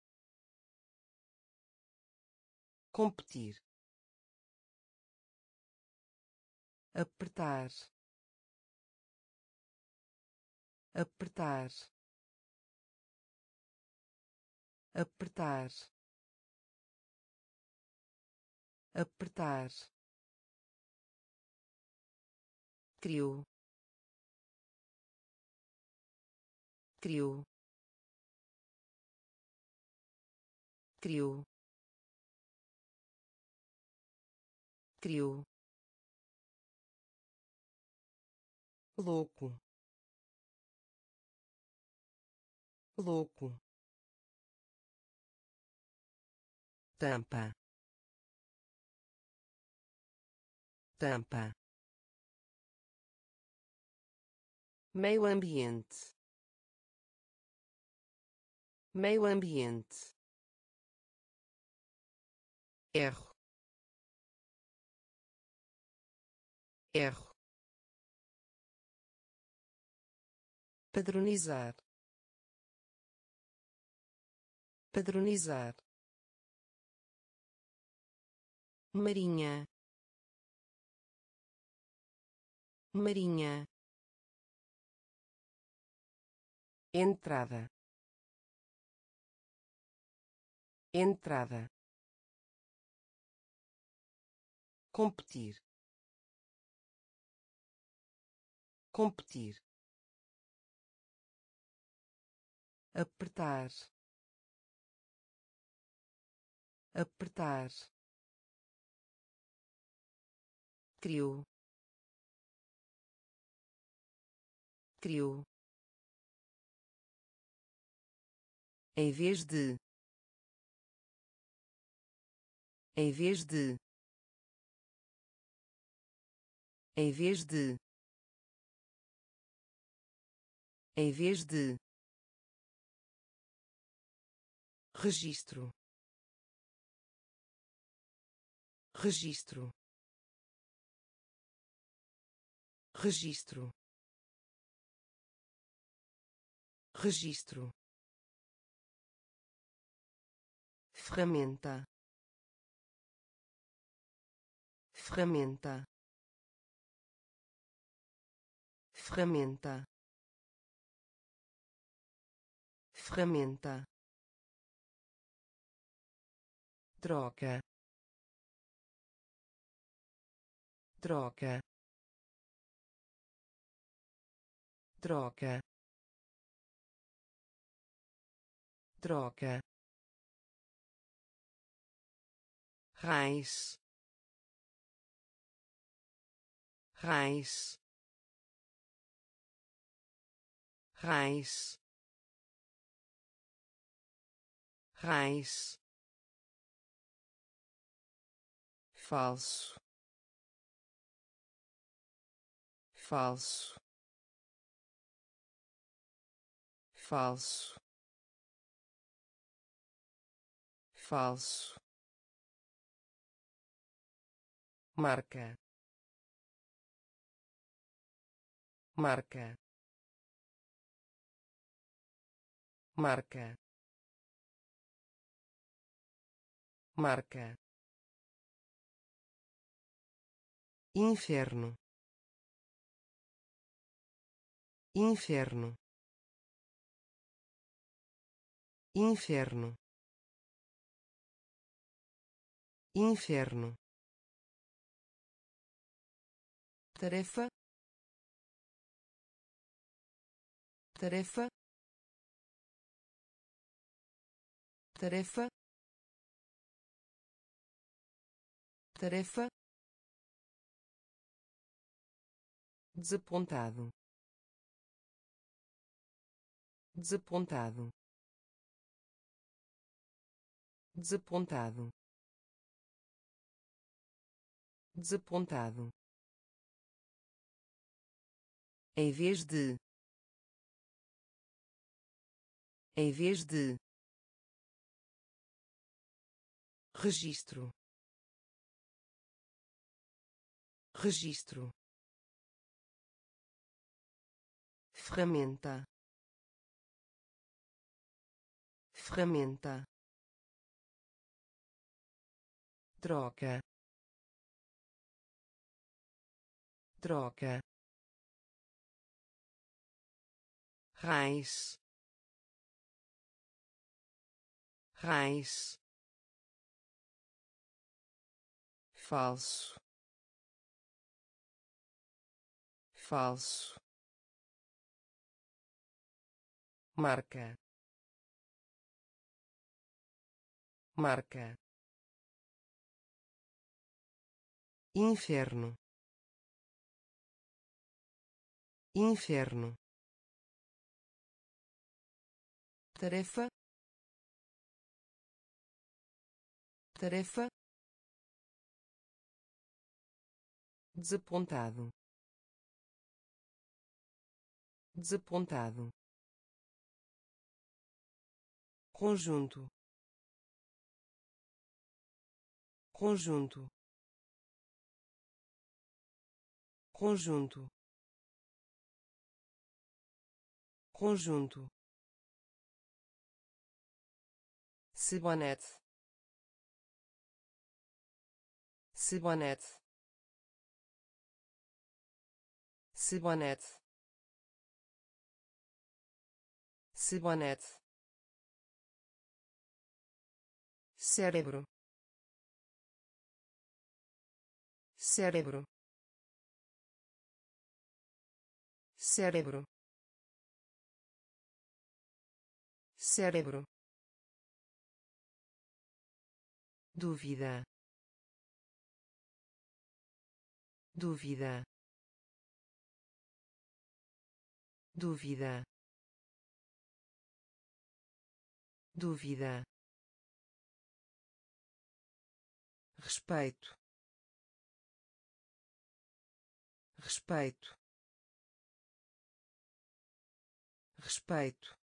competir, apertar, apertar, apertar, apertar, criou, criou, criou, criou, louco, louco, tampa, tampa, meio ambiente, meio ambiente, erro, erro, padronizar, padronizar, marinha, marinha, entrada, entrada, competir, competir, apertar, apertar, criou, criou, em vez de, em vez de, em vez de, em vez de, registro, registro, registro, registro, ferramenta, ferramenta, ferramenta, ferramenta, troca, troca, troca, troca, raiz, raiz, raiz, raiz, falso, falso, falso, falso, marca, marca, marca, marca, inferno, inferno, inferno, inferno, tarefa, tarefa, tarefa, tarefa, desapontado, desapontado, desapontado, desapontado, em vez de, em vez de, registro, registro, ferramenta, ferramenta, troca, troca, raiz, raiz, falso, falso, marca, marca, inferno, inferno, tarefa, tarefa, desapontado, desapontado, conjunto, conjunto, conjunto, conjunto, cibonete, cibonete, cibonete, cibonete, cérebro, cérebro, cérebro, cérebro, dúvida, dúvida, dúvida, dúvida, respeito, respeito, respeito,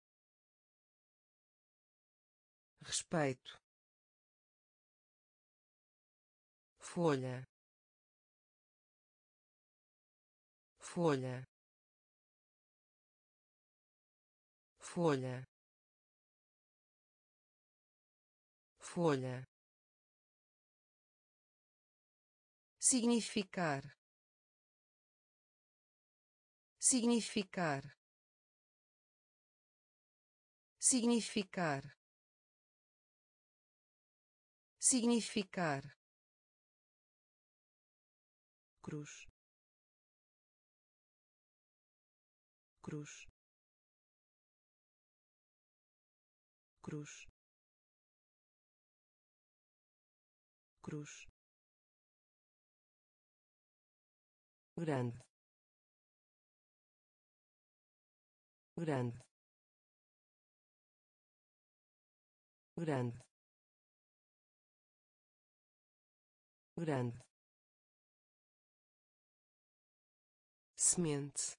respeito, folha, folha, folha, folha, significar, significar, significar, significar, cruz, cruz, cruz, cruz, grande, grande, grande, grande, semente,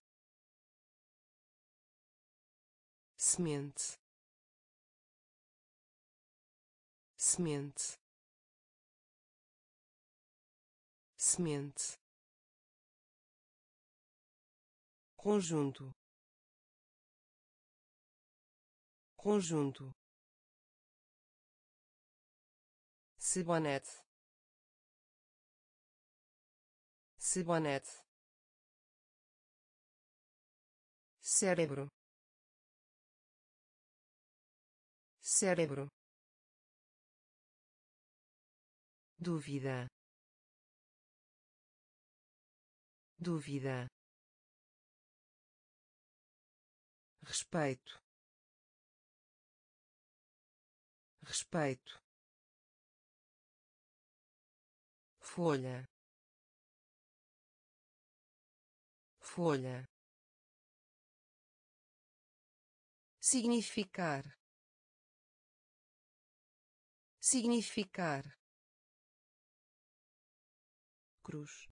semente, semente, semente, conjunto, conjunto, cibonete, cibonete, cérebro, cérebro, dúvida, dúvida, respeito, respeito, folha, folha, significar, significar, cruz,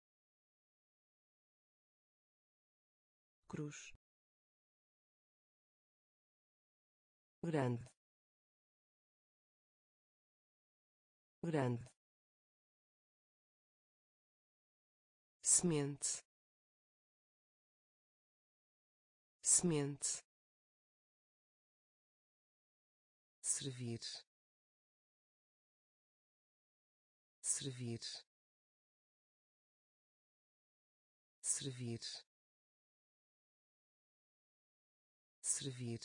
cruz, grande, grande, semente, semente, servir, servir, servir, servir,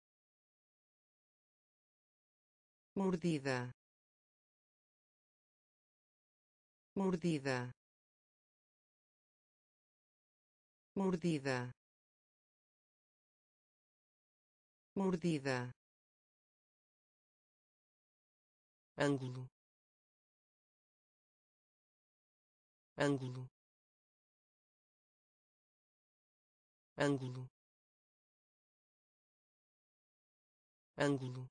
mordida, mordida, mordida, mordida, ângulo, ângulo, ângulo, ângulo,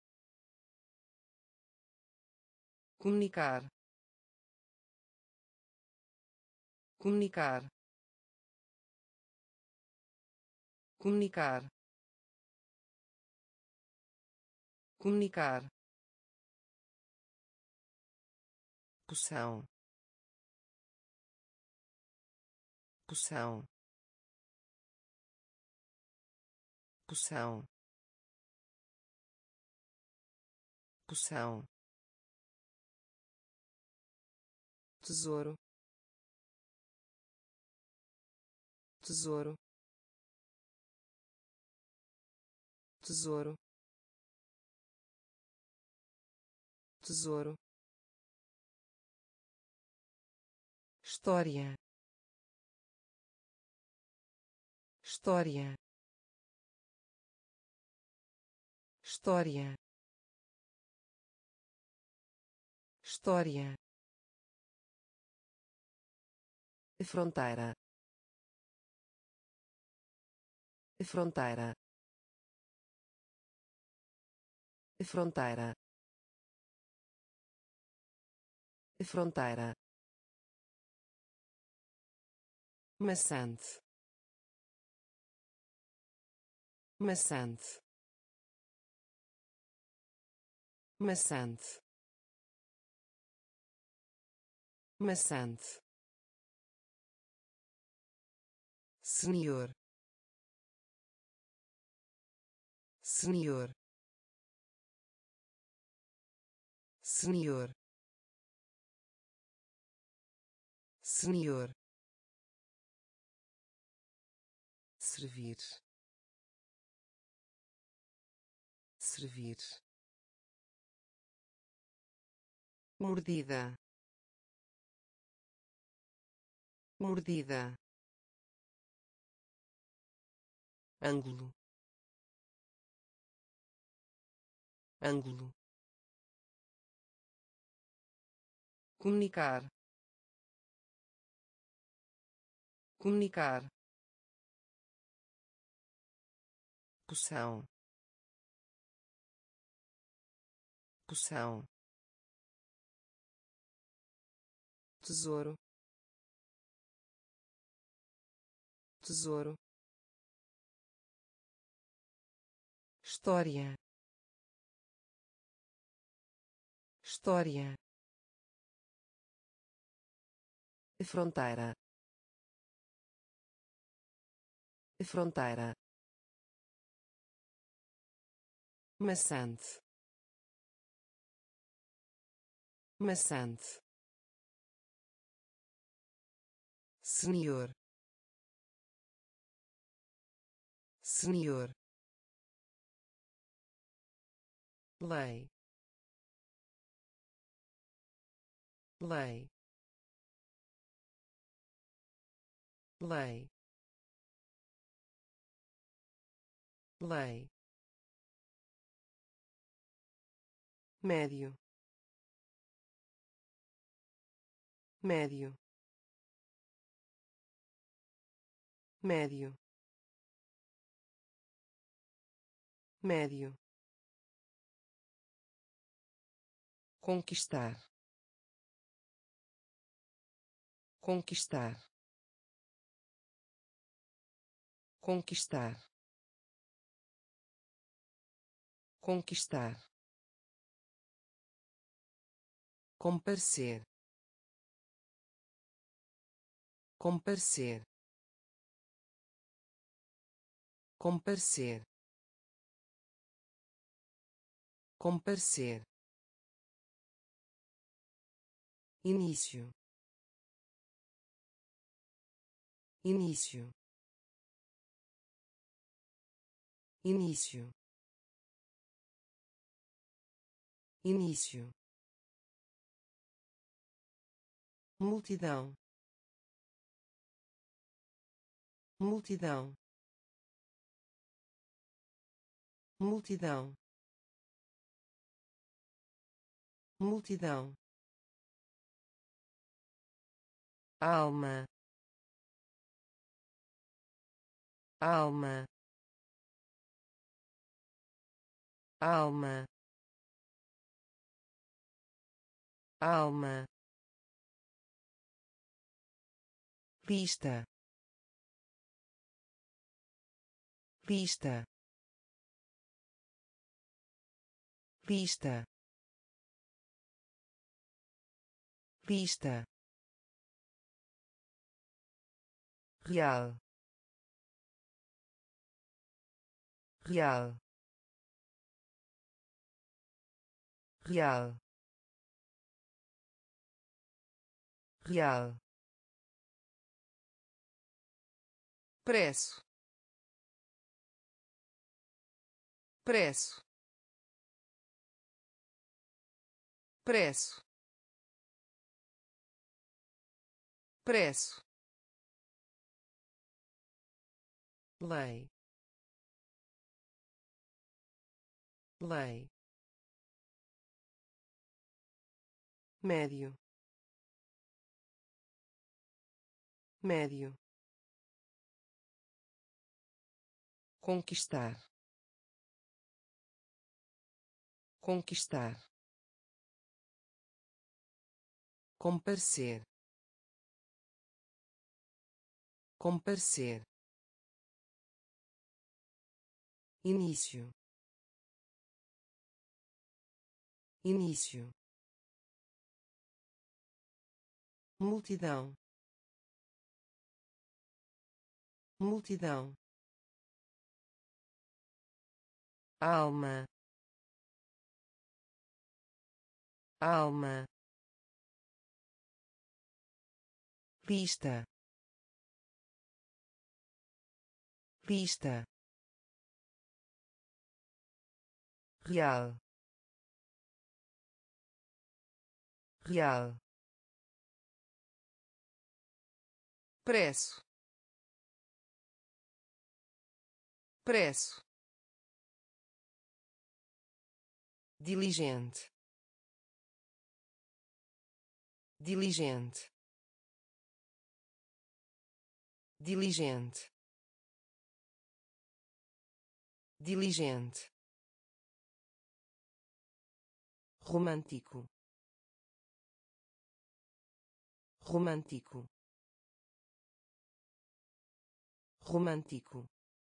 comunicar, comunicar, comunicar, comunicar, poção, poção, poção, poção, tesouro, tesouro, tesouro, tesouro, história, história, história, história, fronteira, fronteira, fronteira, fronteira, maçante, maçante, maçante, maçante, senhor, senhor, senhor, senhor, servir, servir, mordida, mordida, ângulo, ângulo, comunicar, comunicar, poção, poção, tesouro, tesouro, história, história, fronteira, fronteira, maçante, maçante, senhor, senhor, lei, lei, lei, lei, médio, médio, médio, médio, conquistar, conquistar, conquistar, conquistar, comparecer, comparecer, comparecer, comparecer, início, início, início, início, multidão, multidão, multidão, multidão, alma, alma, alma, alma, pista, pista, pista, pista, real, real, real, real, preço, preço, preço, preço, lei, lei, médio, médio, conquistar, conquistar, comparecer, comparecer, início, início, multidão, multidão, alma, alma, pista, pista, real, real, preço, preço, diligente, diligente, diligente, diligente, romântico, romântico, romântico,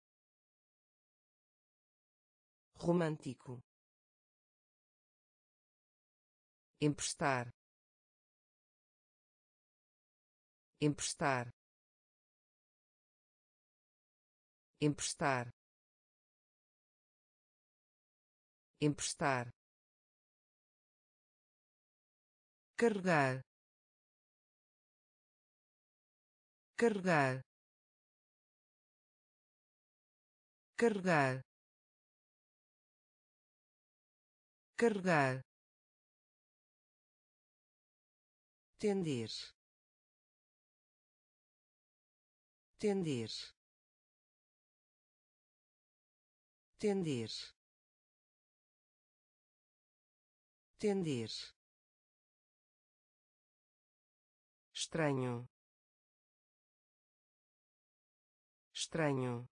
romântico, emprestar, emprestar, emprestar, emprestar, carregar, carregar, carregar, carregar, tender, tender, tender, tender, estranho, estranho,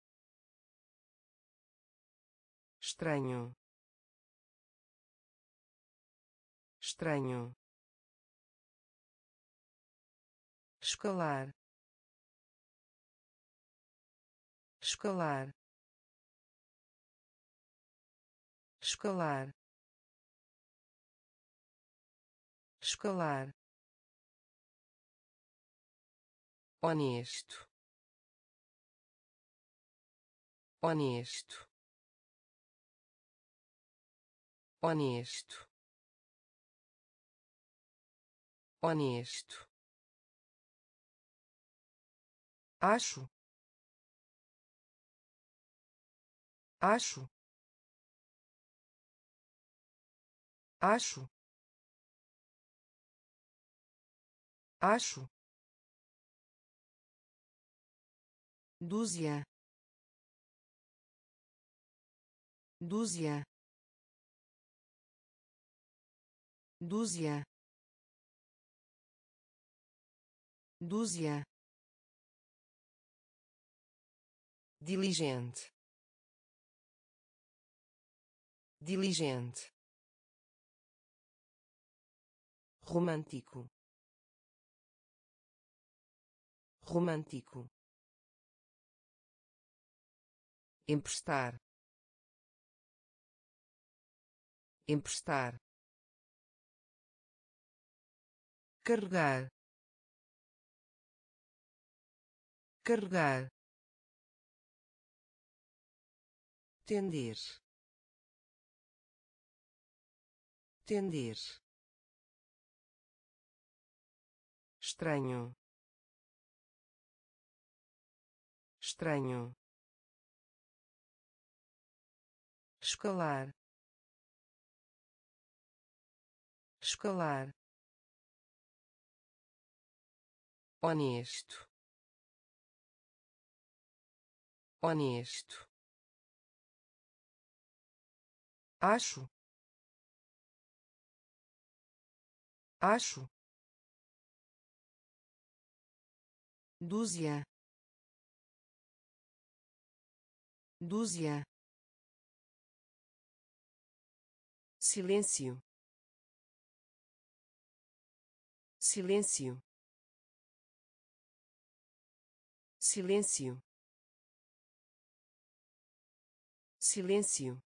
estranho, estranho, escalar, escalar, escalar, escalar, honesto, honesto, honesto, honesto, acho, acho, acho, acho, dúzia, dúzia, dúzia, dúzia, diligente, diligente, romântico, romântico, emprestar, emprestar, carregar, carregar, tender, tender, estranho, estranho, escalar, escalar, honesto, honesto, acho, acho, dúzia, dúzia, silêncio, silêncio, silêncio, silêncio,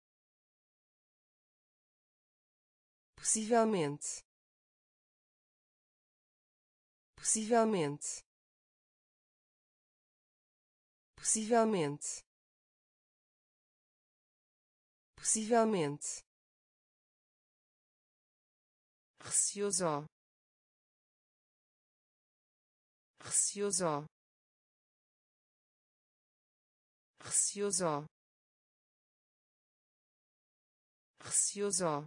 possivelmente, possivelmente, possivelmente, possivelmente, receoso, receoso, receoso, receoso,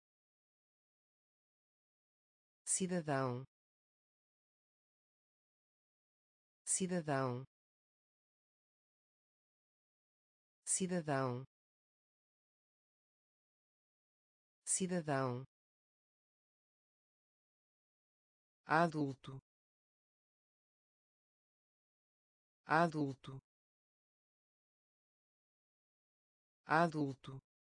cidadão, cidadão, cidadão, cidadão, adulto, adulto, adulto,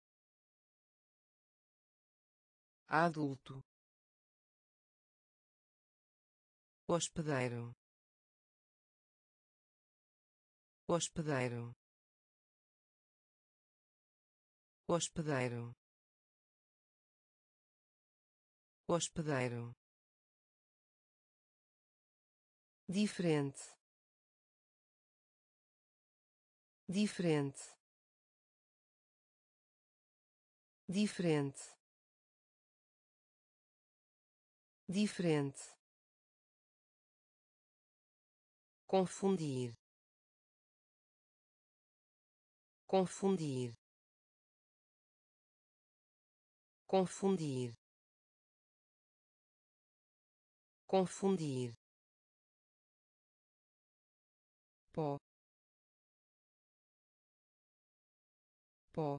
adulto, hospedeiro, hospedeiro, hospedeiro, hospedeiro, diferente, diferente, diferente, diferente, confundir, confundir, confundir, confundir, pó, pó,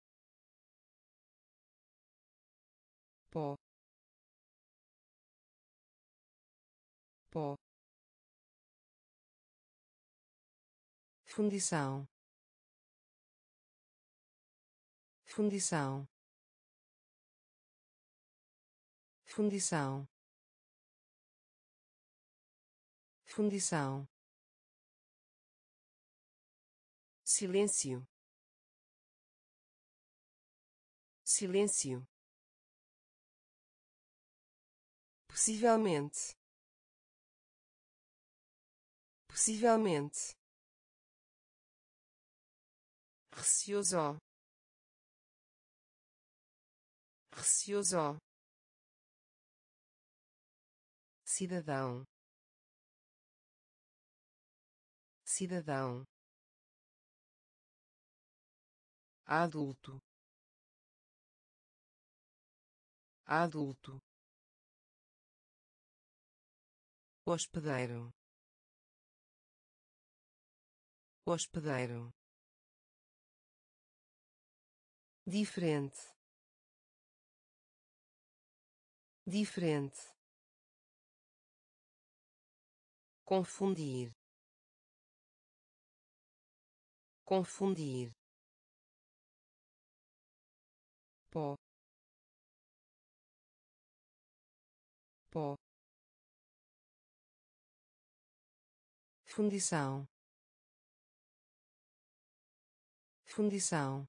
pó, pó, fundição, fundição, fundição, fundição, silêncio, silêncio, possivelmente, possivelmente, receoso, receoso, cidadão, cidadão, adulto, adulto, hospedeiro, hospedeiro, diferente, diferente, confundir, confundir, pó, pó, fundição, fundição,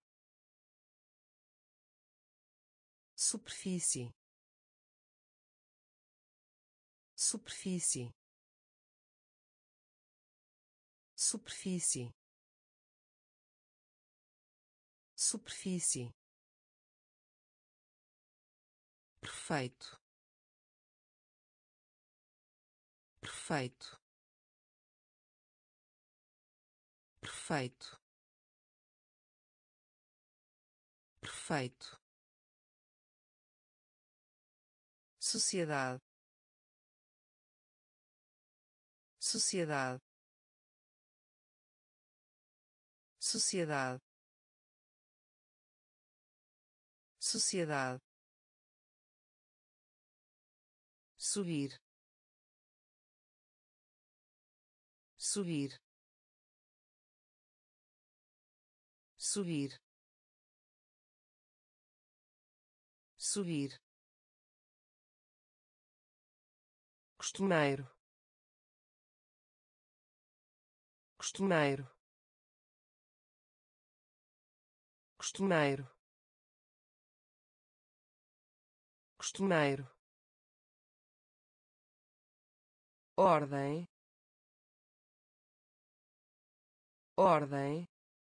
superfície, superfície, superfície, superfície, perfeito, perfeito, perfeito, perfeito, sociedade, sociedade, sociedade, sociedade, subir, subir, subir, subir, costumeiro, costumeiro, costumeiro, costumeiro, ordem, ordem,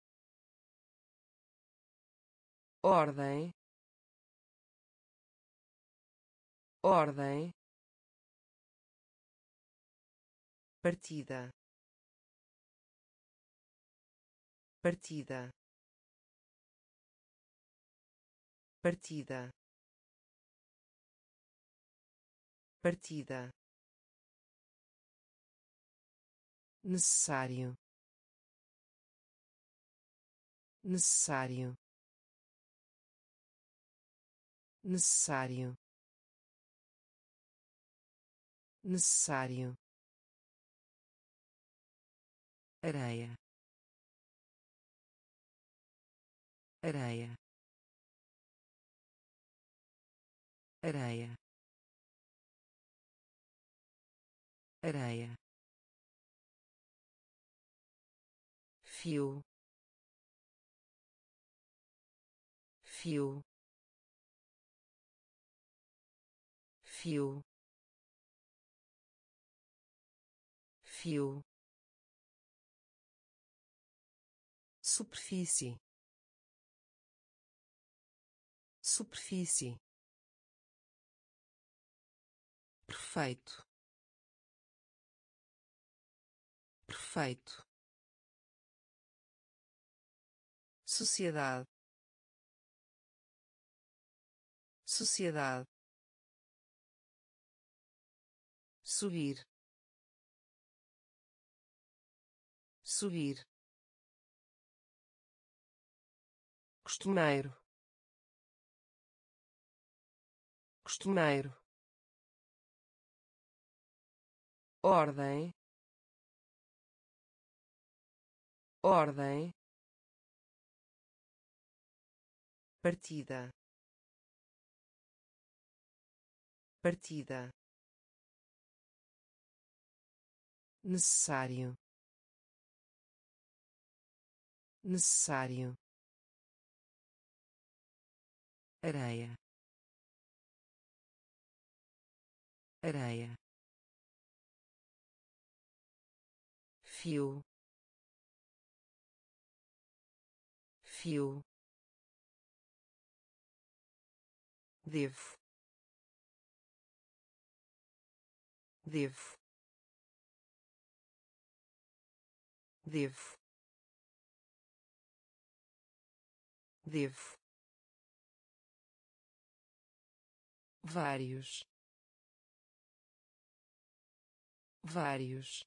ordem, ordem, partida, partida, partida, partida, necessário, necessário, necessário, necessário, areia, areia, areia, areia, fio, fio, fio, fio, superfície, superfície, perfeito, perfeito, sociedade, sociedade, subir, subir, costumeiro, costumeiro, ordem, ordem, partida, partida, necessário, necessário, areia, areia, fio, fio, devo, devo, devo, devo, vários, vários,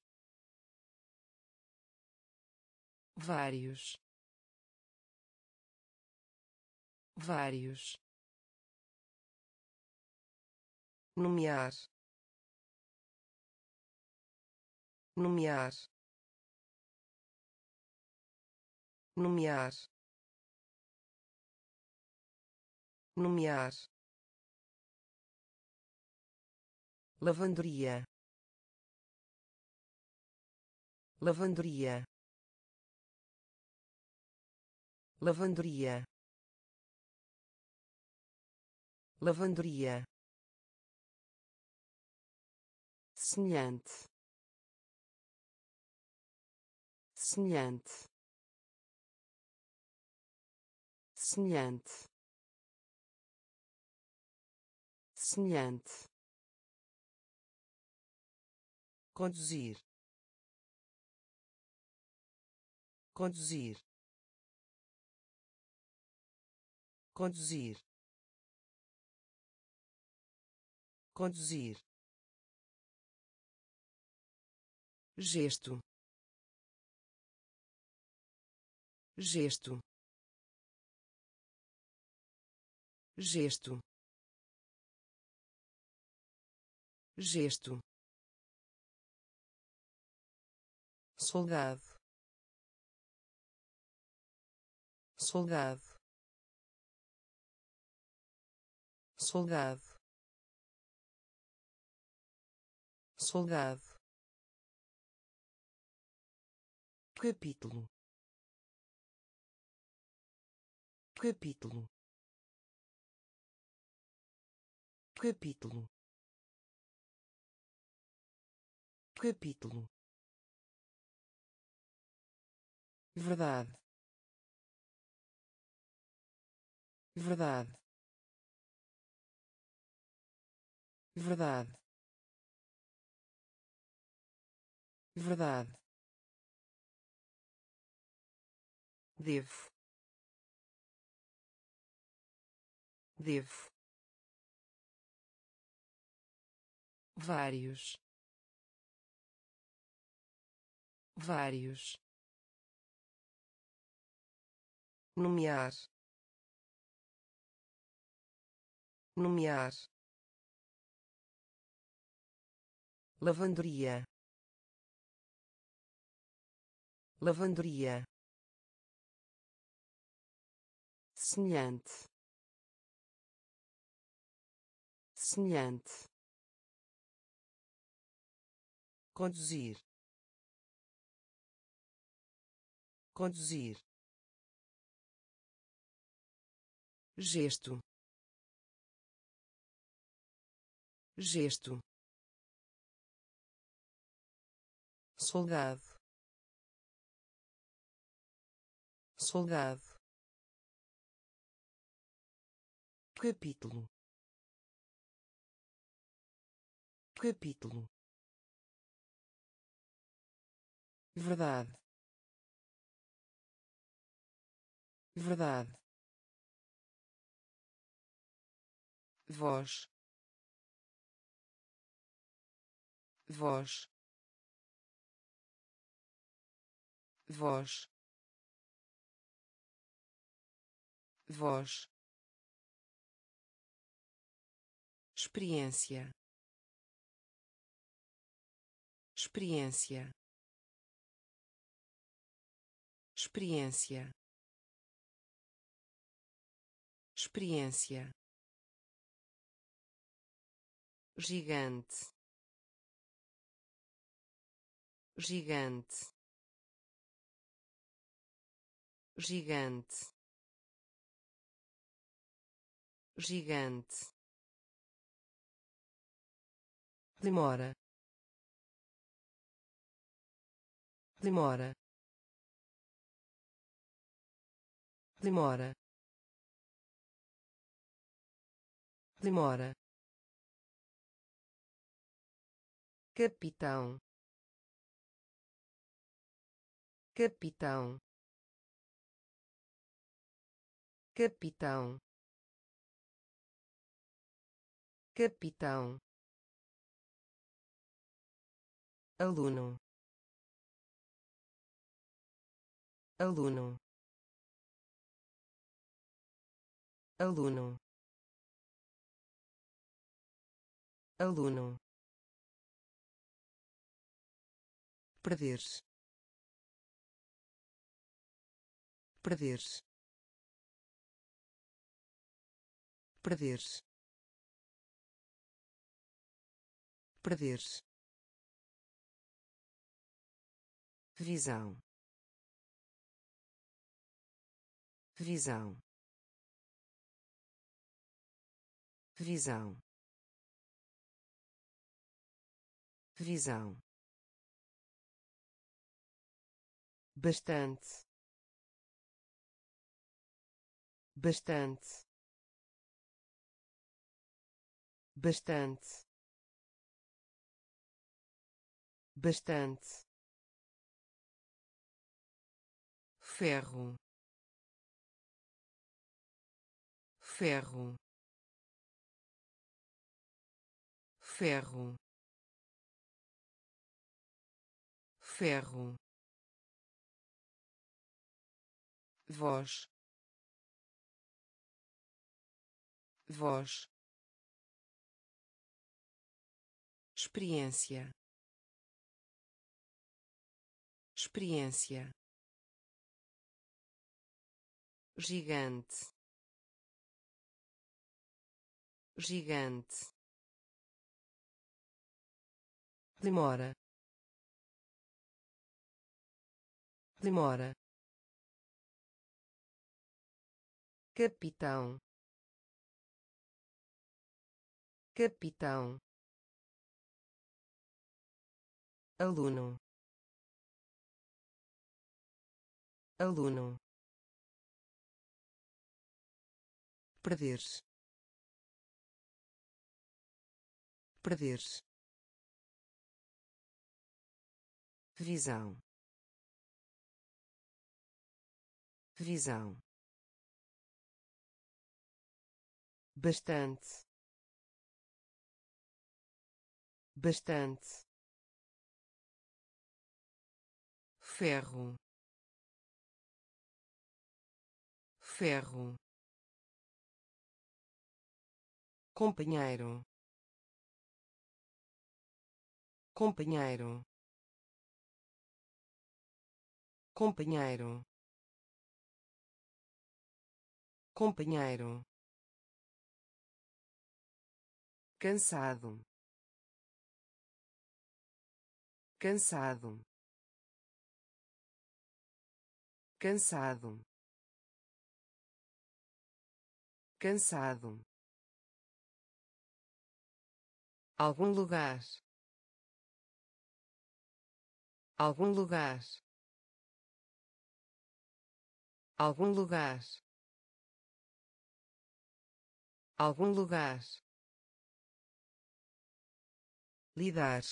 vários, vários, nomear, nomear, nomear, nomear, lavanderia, lavanderia, lavanderia, lavanderia, semelhante, semelhante, semelhante, semelhante, conduzir, conduzir, conduzir, conduzir, gesto, gesto, gesto, gesto, soldado, soldado, soldado, soldado, capítulo, capítulo, capítulo, capítulo, verdade, verdade, verdade, verdade, devo, devo, vários, vários, nomear, nomear, lavanderia, lavanderia, semelhante, semelhante, conduzir, conduzir, gesto, gesto, soldado, soldado, capítulo, capítulo, verdade, verdade, voz, voz, voz, voz, experiência, experiência, experiência, experiência, gigante, gigante, gigante, gigante, demora, demora, demora, demora, capitão, capitão, capitão, capitão, aluno, aluno, aluno, aluno, perder-se, perder-se, perder-se, perder-se, visão, visão, visão, visão, bastante, bastante, bastante, bastante, ferro, ferro, ferro, ferro, voz, voz, experiência, experiência, gigante, gigante, demora, demora, capitão, capitão, aluno, aluno, perder-se, perder-se, visão, visão, bastante, bastante, ferro, ferro, companheiro, companheiro, companheiro, companheiro, cansado, cansado, cansado, cansado, algum lugar, algum lugar, algum lugar, algum lugar, lidar,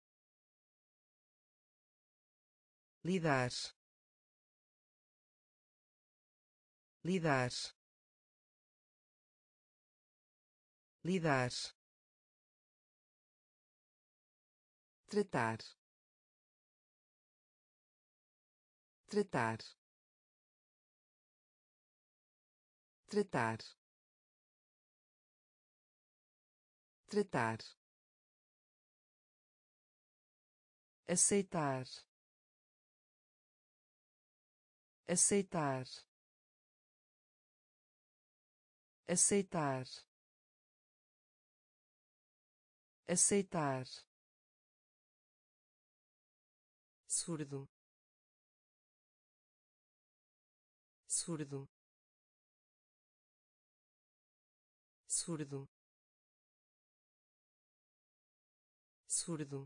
lidar, lidar, lidar, tratar, tratar, tratar, tratar, aceitar, aceitar, aceitar, aceitar, surdo, surdo, surdo, surdo,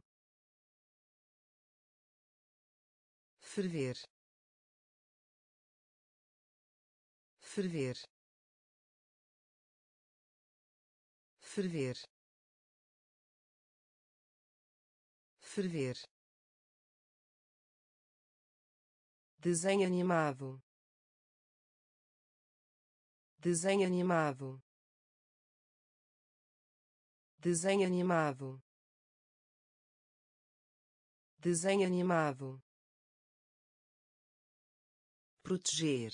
ferver, ferver, ferver, ferver, desenho animado, desenho animado, desenho animado, desenho animado, proteger,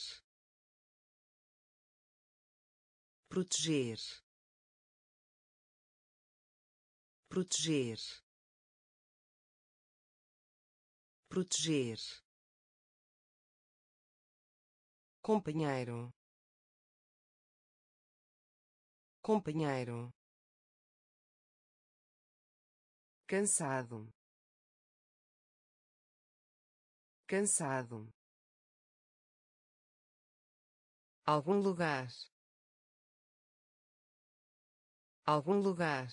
proteger, proteger, proteger, companheiro, companheiro, cansado, cansado, algum lugar, algum lugar,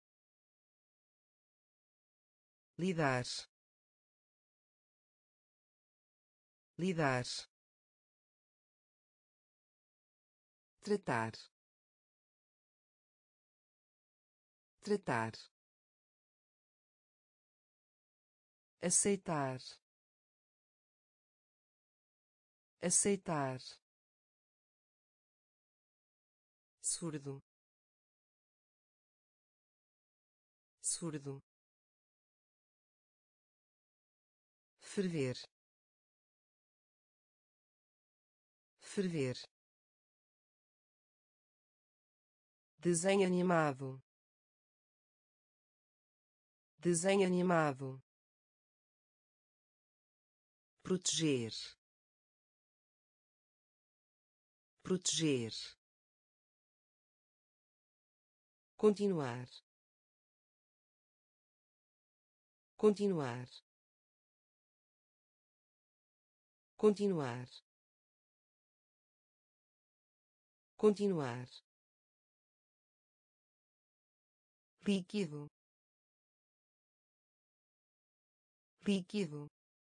lidar, lidar, tratar, tratar, aceitar, aceitar, surdo, surdo, ferver, ferver, desenho animado, desenho animado, proteger, proteger, continuar, continuar, continuar, continuar, líquido, líquido,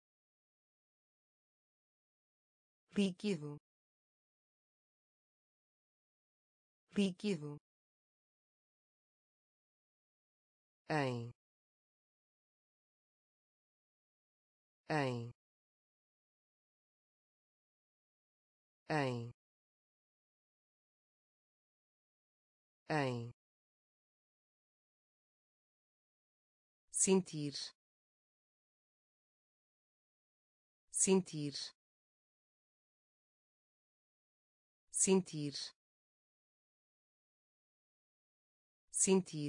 líquido, líquido, em, em, em, em, sentir, sentir, sentir, sentir,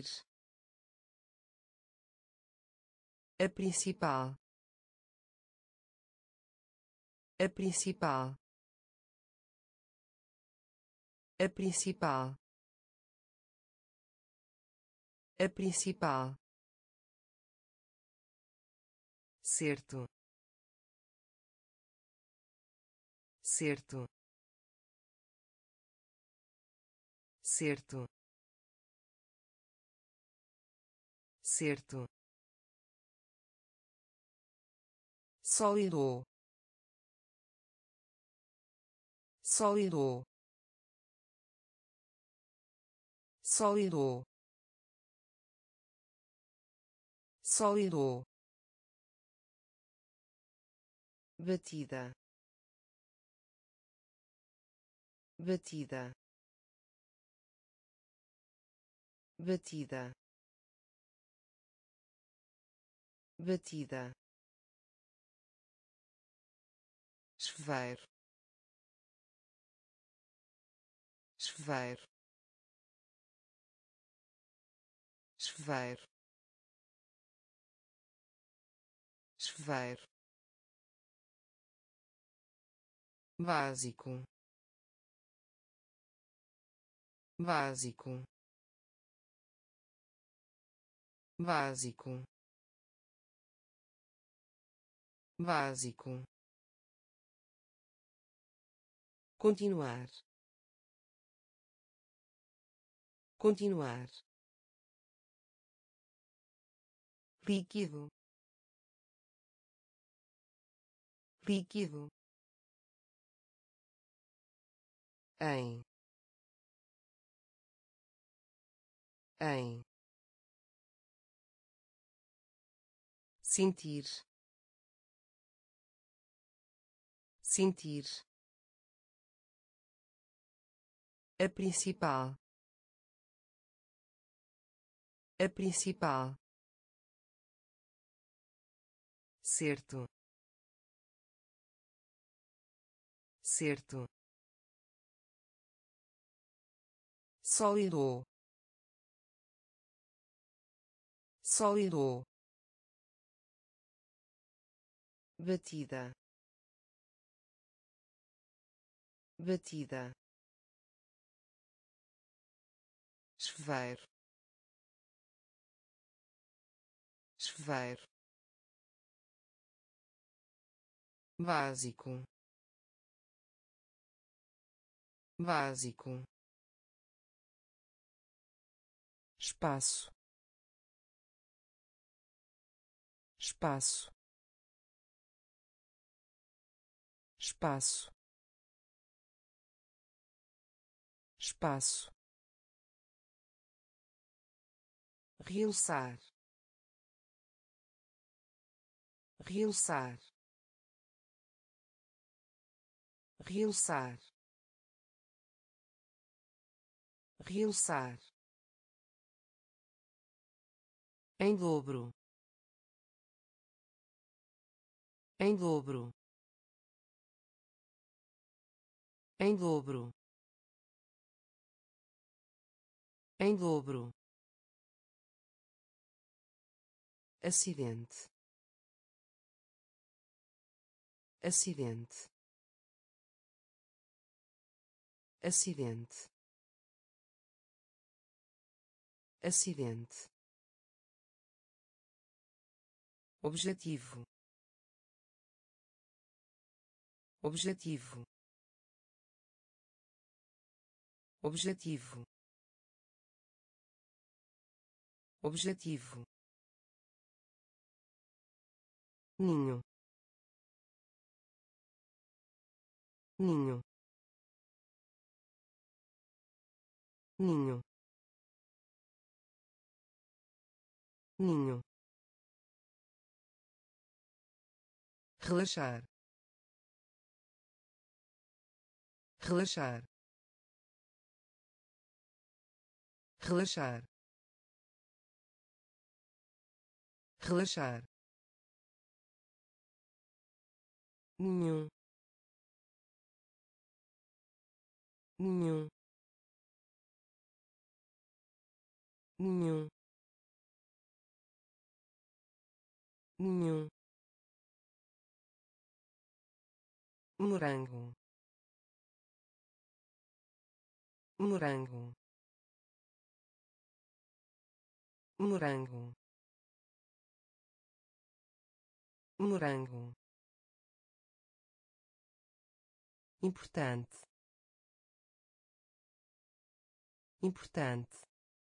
a principal, a principal, a principal, a principal, certo, certo, certo, certo, sólido, sólido, sólido, sólido, batida, batida, batida, batida, chuveiro, chuveiro, chuveiro, chuveiro, básico, básico, básico, básico, continuar, continuar, líquido, líquido, em, sentir, sentir, a principal, a principal, certo, certo, sólido, sólido, batida, batida, chuveiro, chuveiro, básico, básico, espaço, espaço, espaço, espaço, realçar, realçar, realçar, realçar, em dobro, em dobro, em dobro, em dobro, acidente, acidente, acidente, acidente, objetivo, objetivo, objetivo, objetivo, ninho, ninho, ninho, ninho, relaxar, relaxar, relaxar, relaxar, nenhum, nenhum, nenhum, nenhum, morango, morango, morango, morango, importante, importante,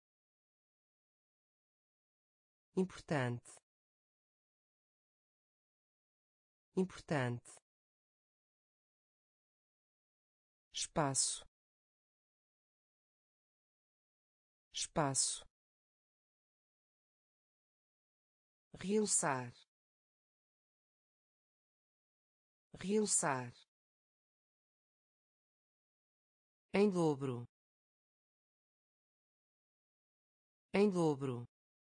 importante, importante, espaço, espaço, realçar, realçar, em dobro, em dobro,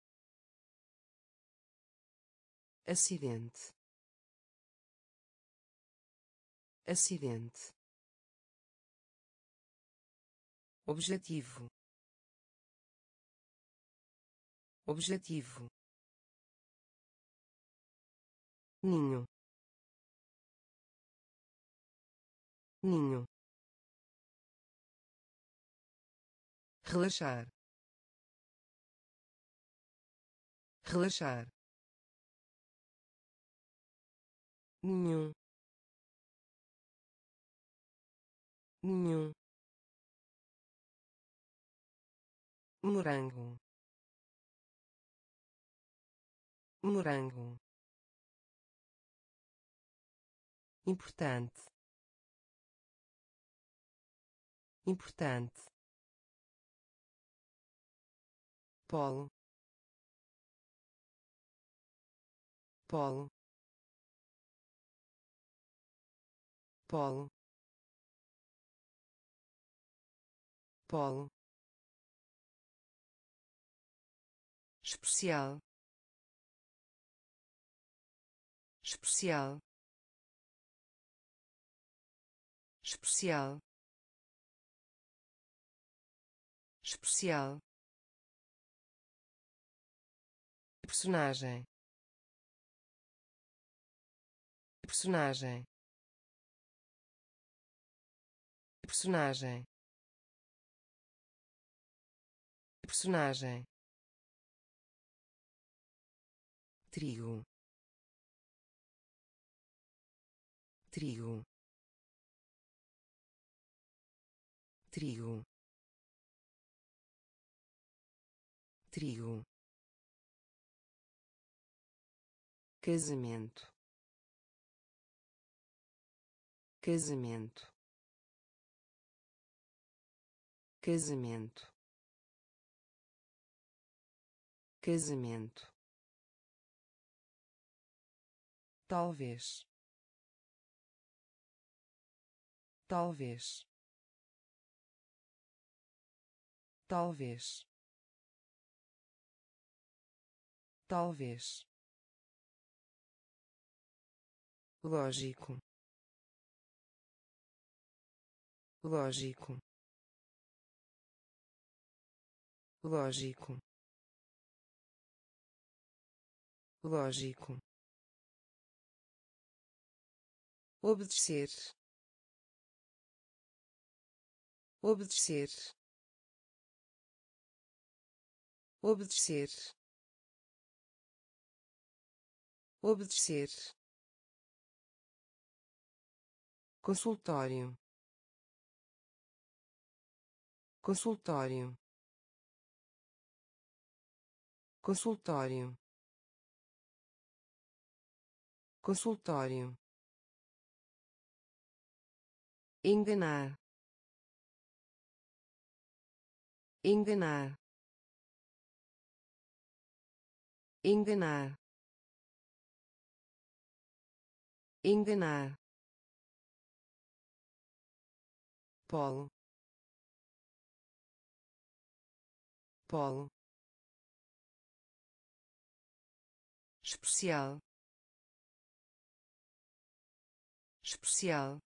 acidente, acidente, objetivo, objetivo, ninho, ninho, relaxar, relaxar, nenhum, nenhum, morango, morango, importante, importante, polo, polo, polo, polo, especial, especial, especial, especial, personagem, personagem, personagem, personagem, trigo, trigo, trigo, trigo, casamento, casamento, casamento, casamento, talvez, talvez, talvez, talvez, lógico, lógico, lógico, lógico, obedecer, obedecer, obedecer, obedecer, consultório, consultório, consultório, consultório, enganar, enganar, enganar, enganar, polo, polo, especial, especial,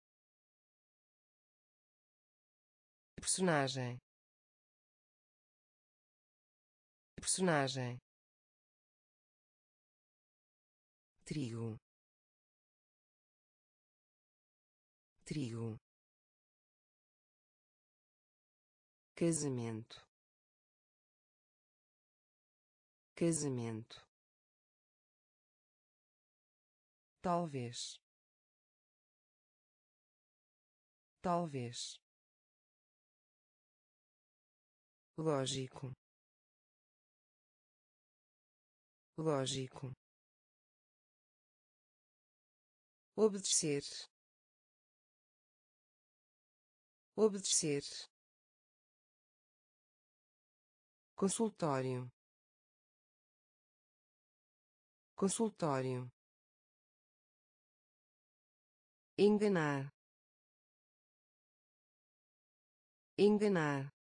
personagem, personagem, trigo, trigo, casamento, casamento, talvez, talvez, lógico, lógico, obedecer, obedecer, consultório, consultório, enganar, enganar,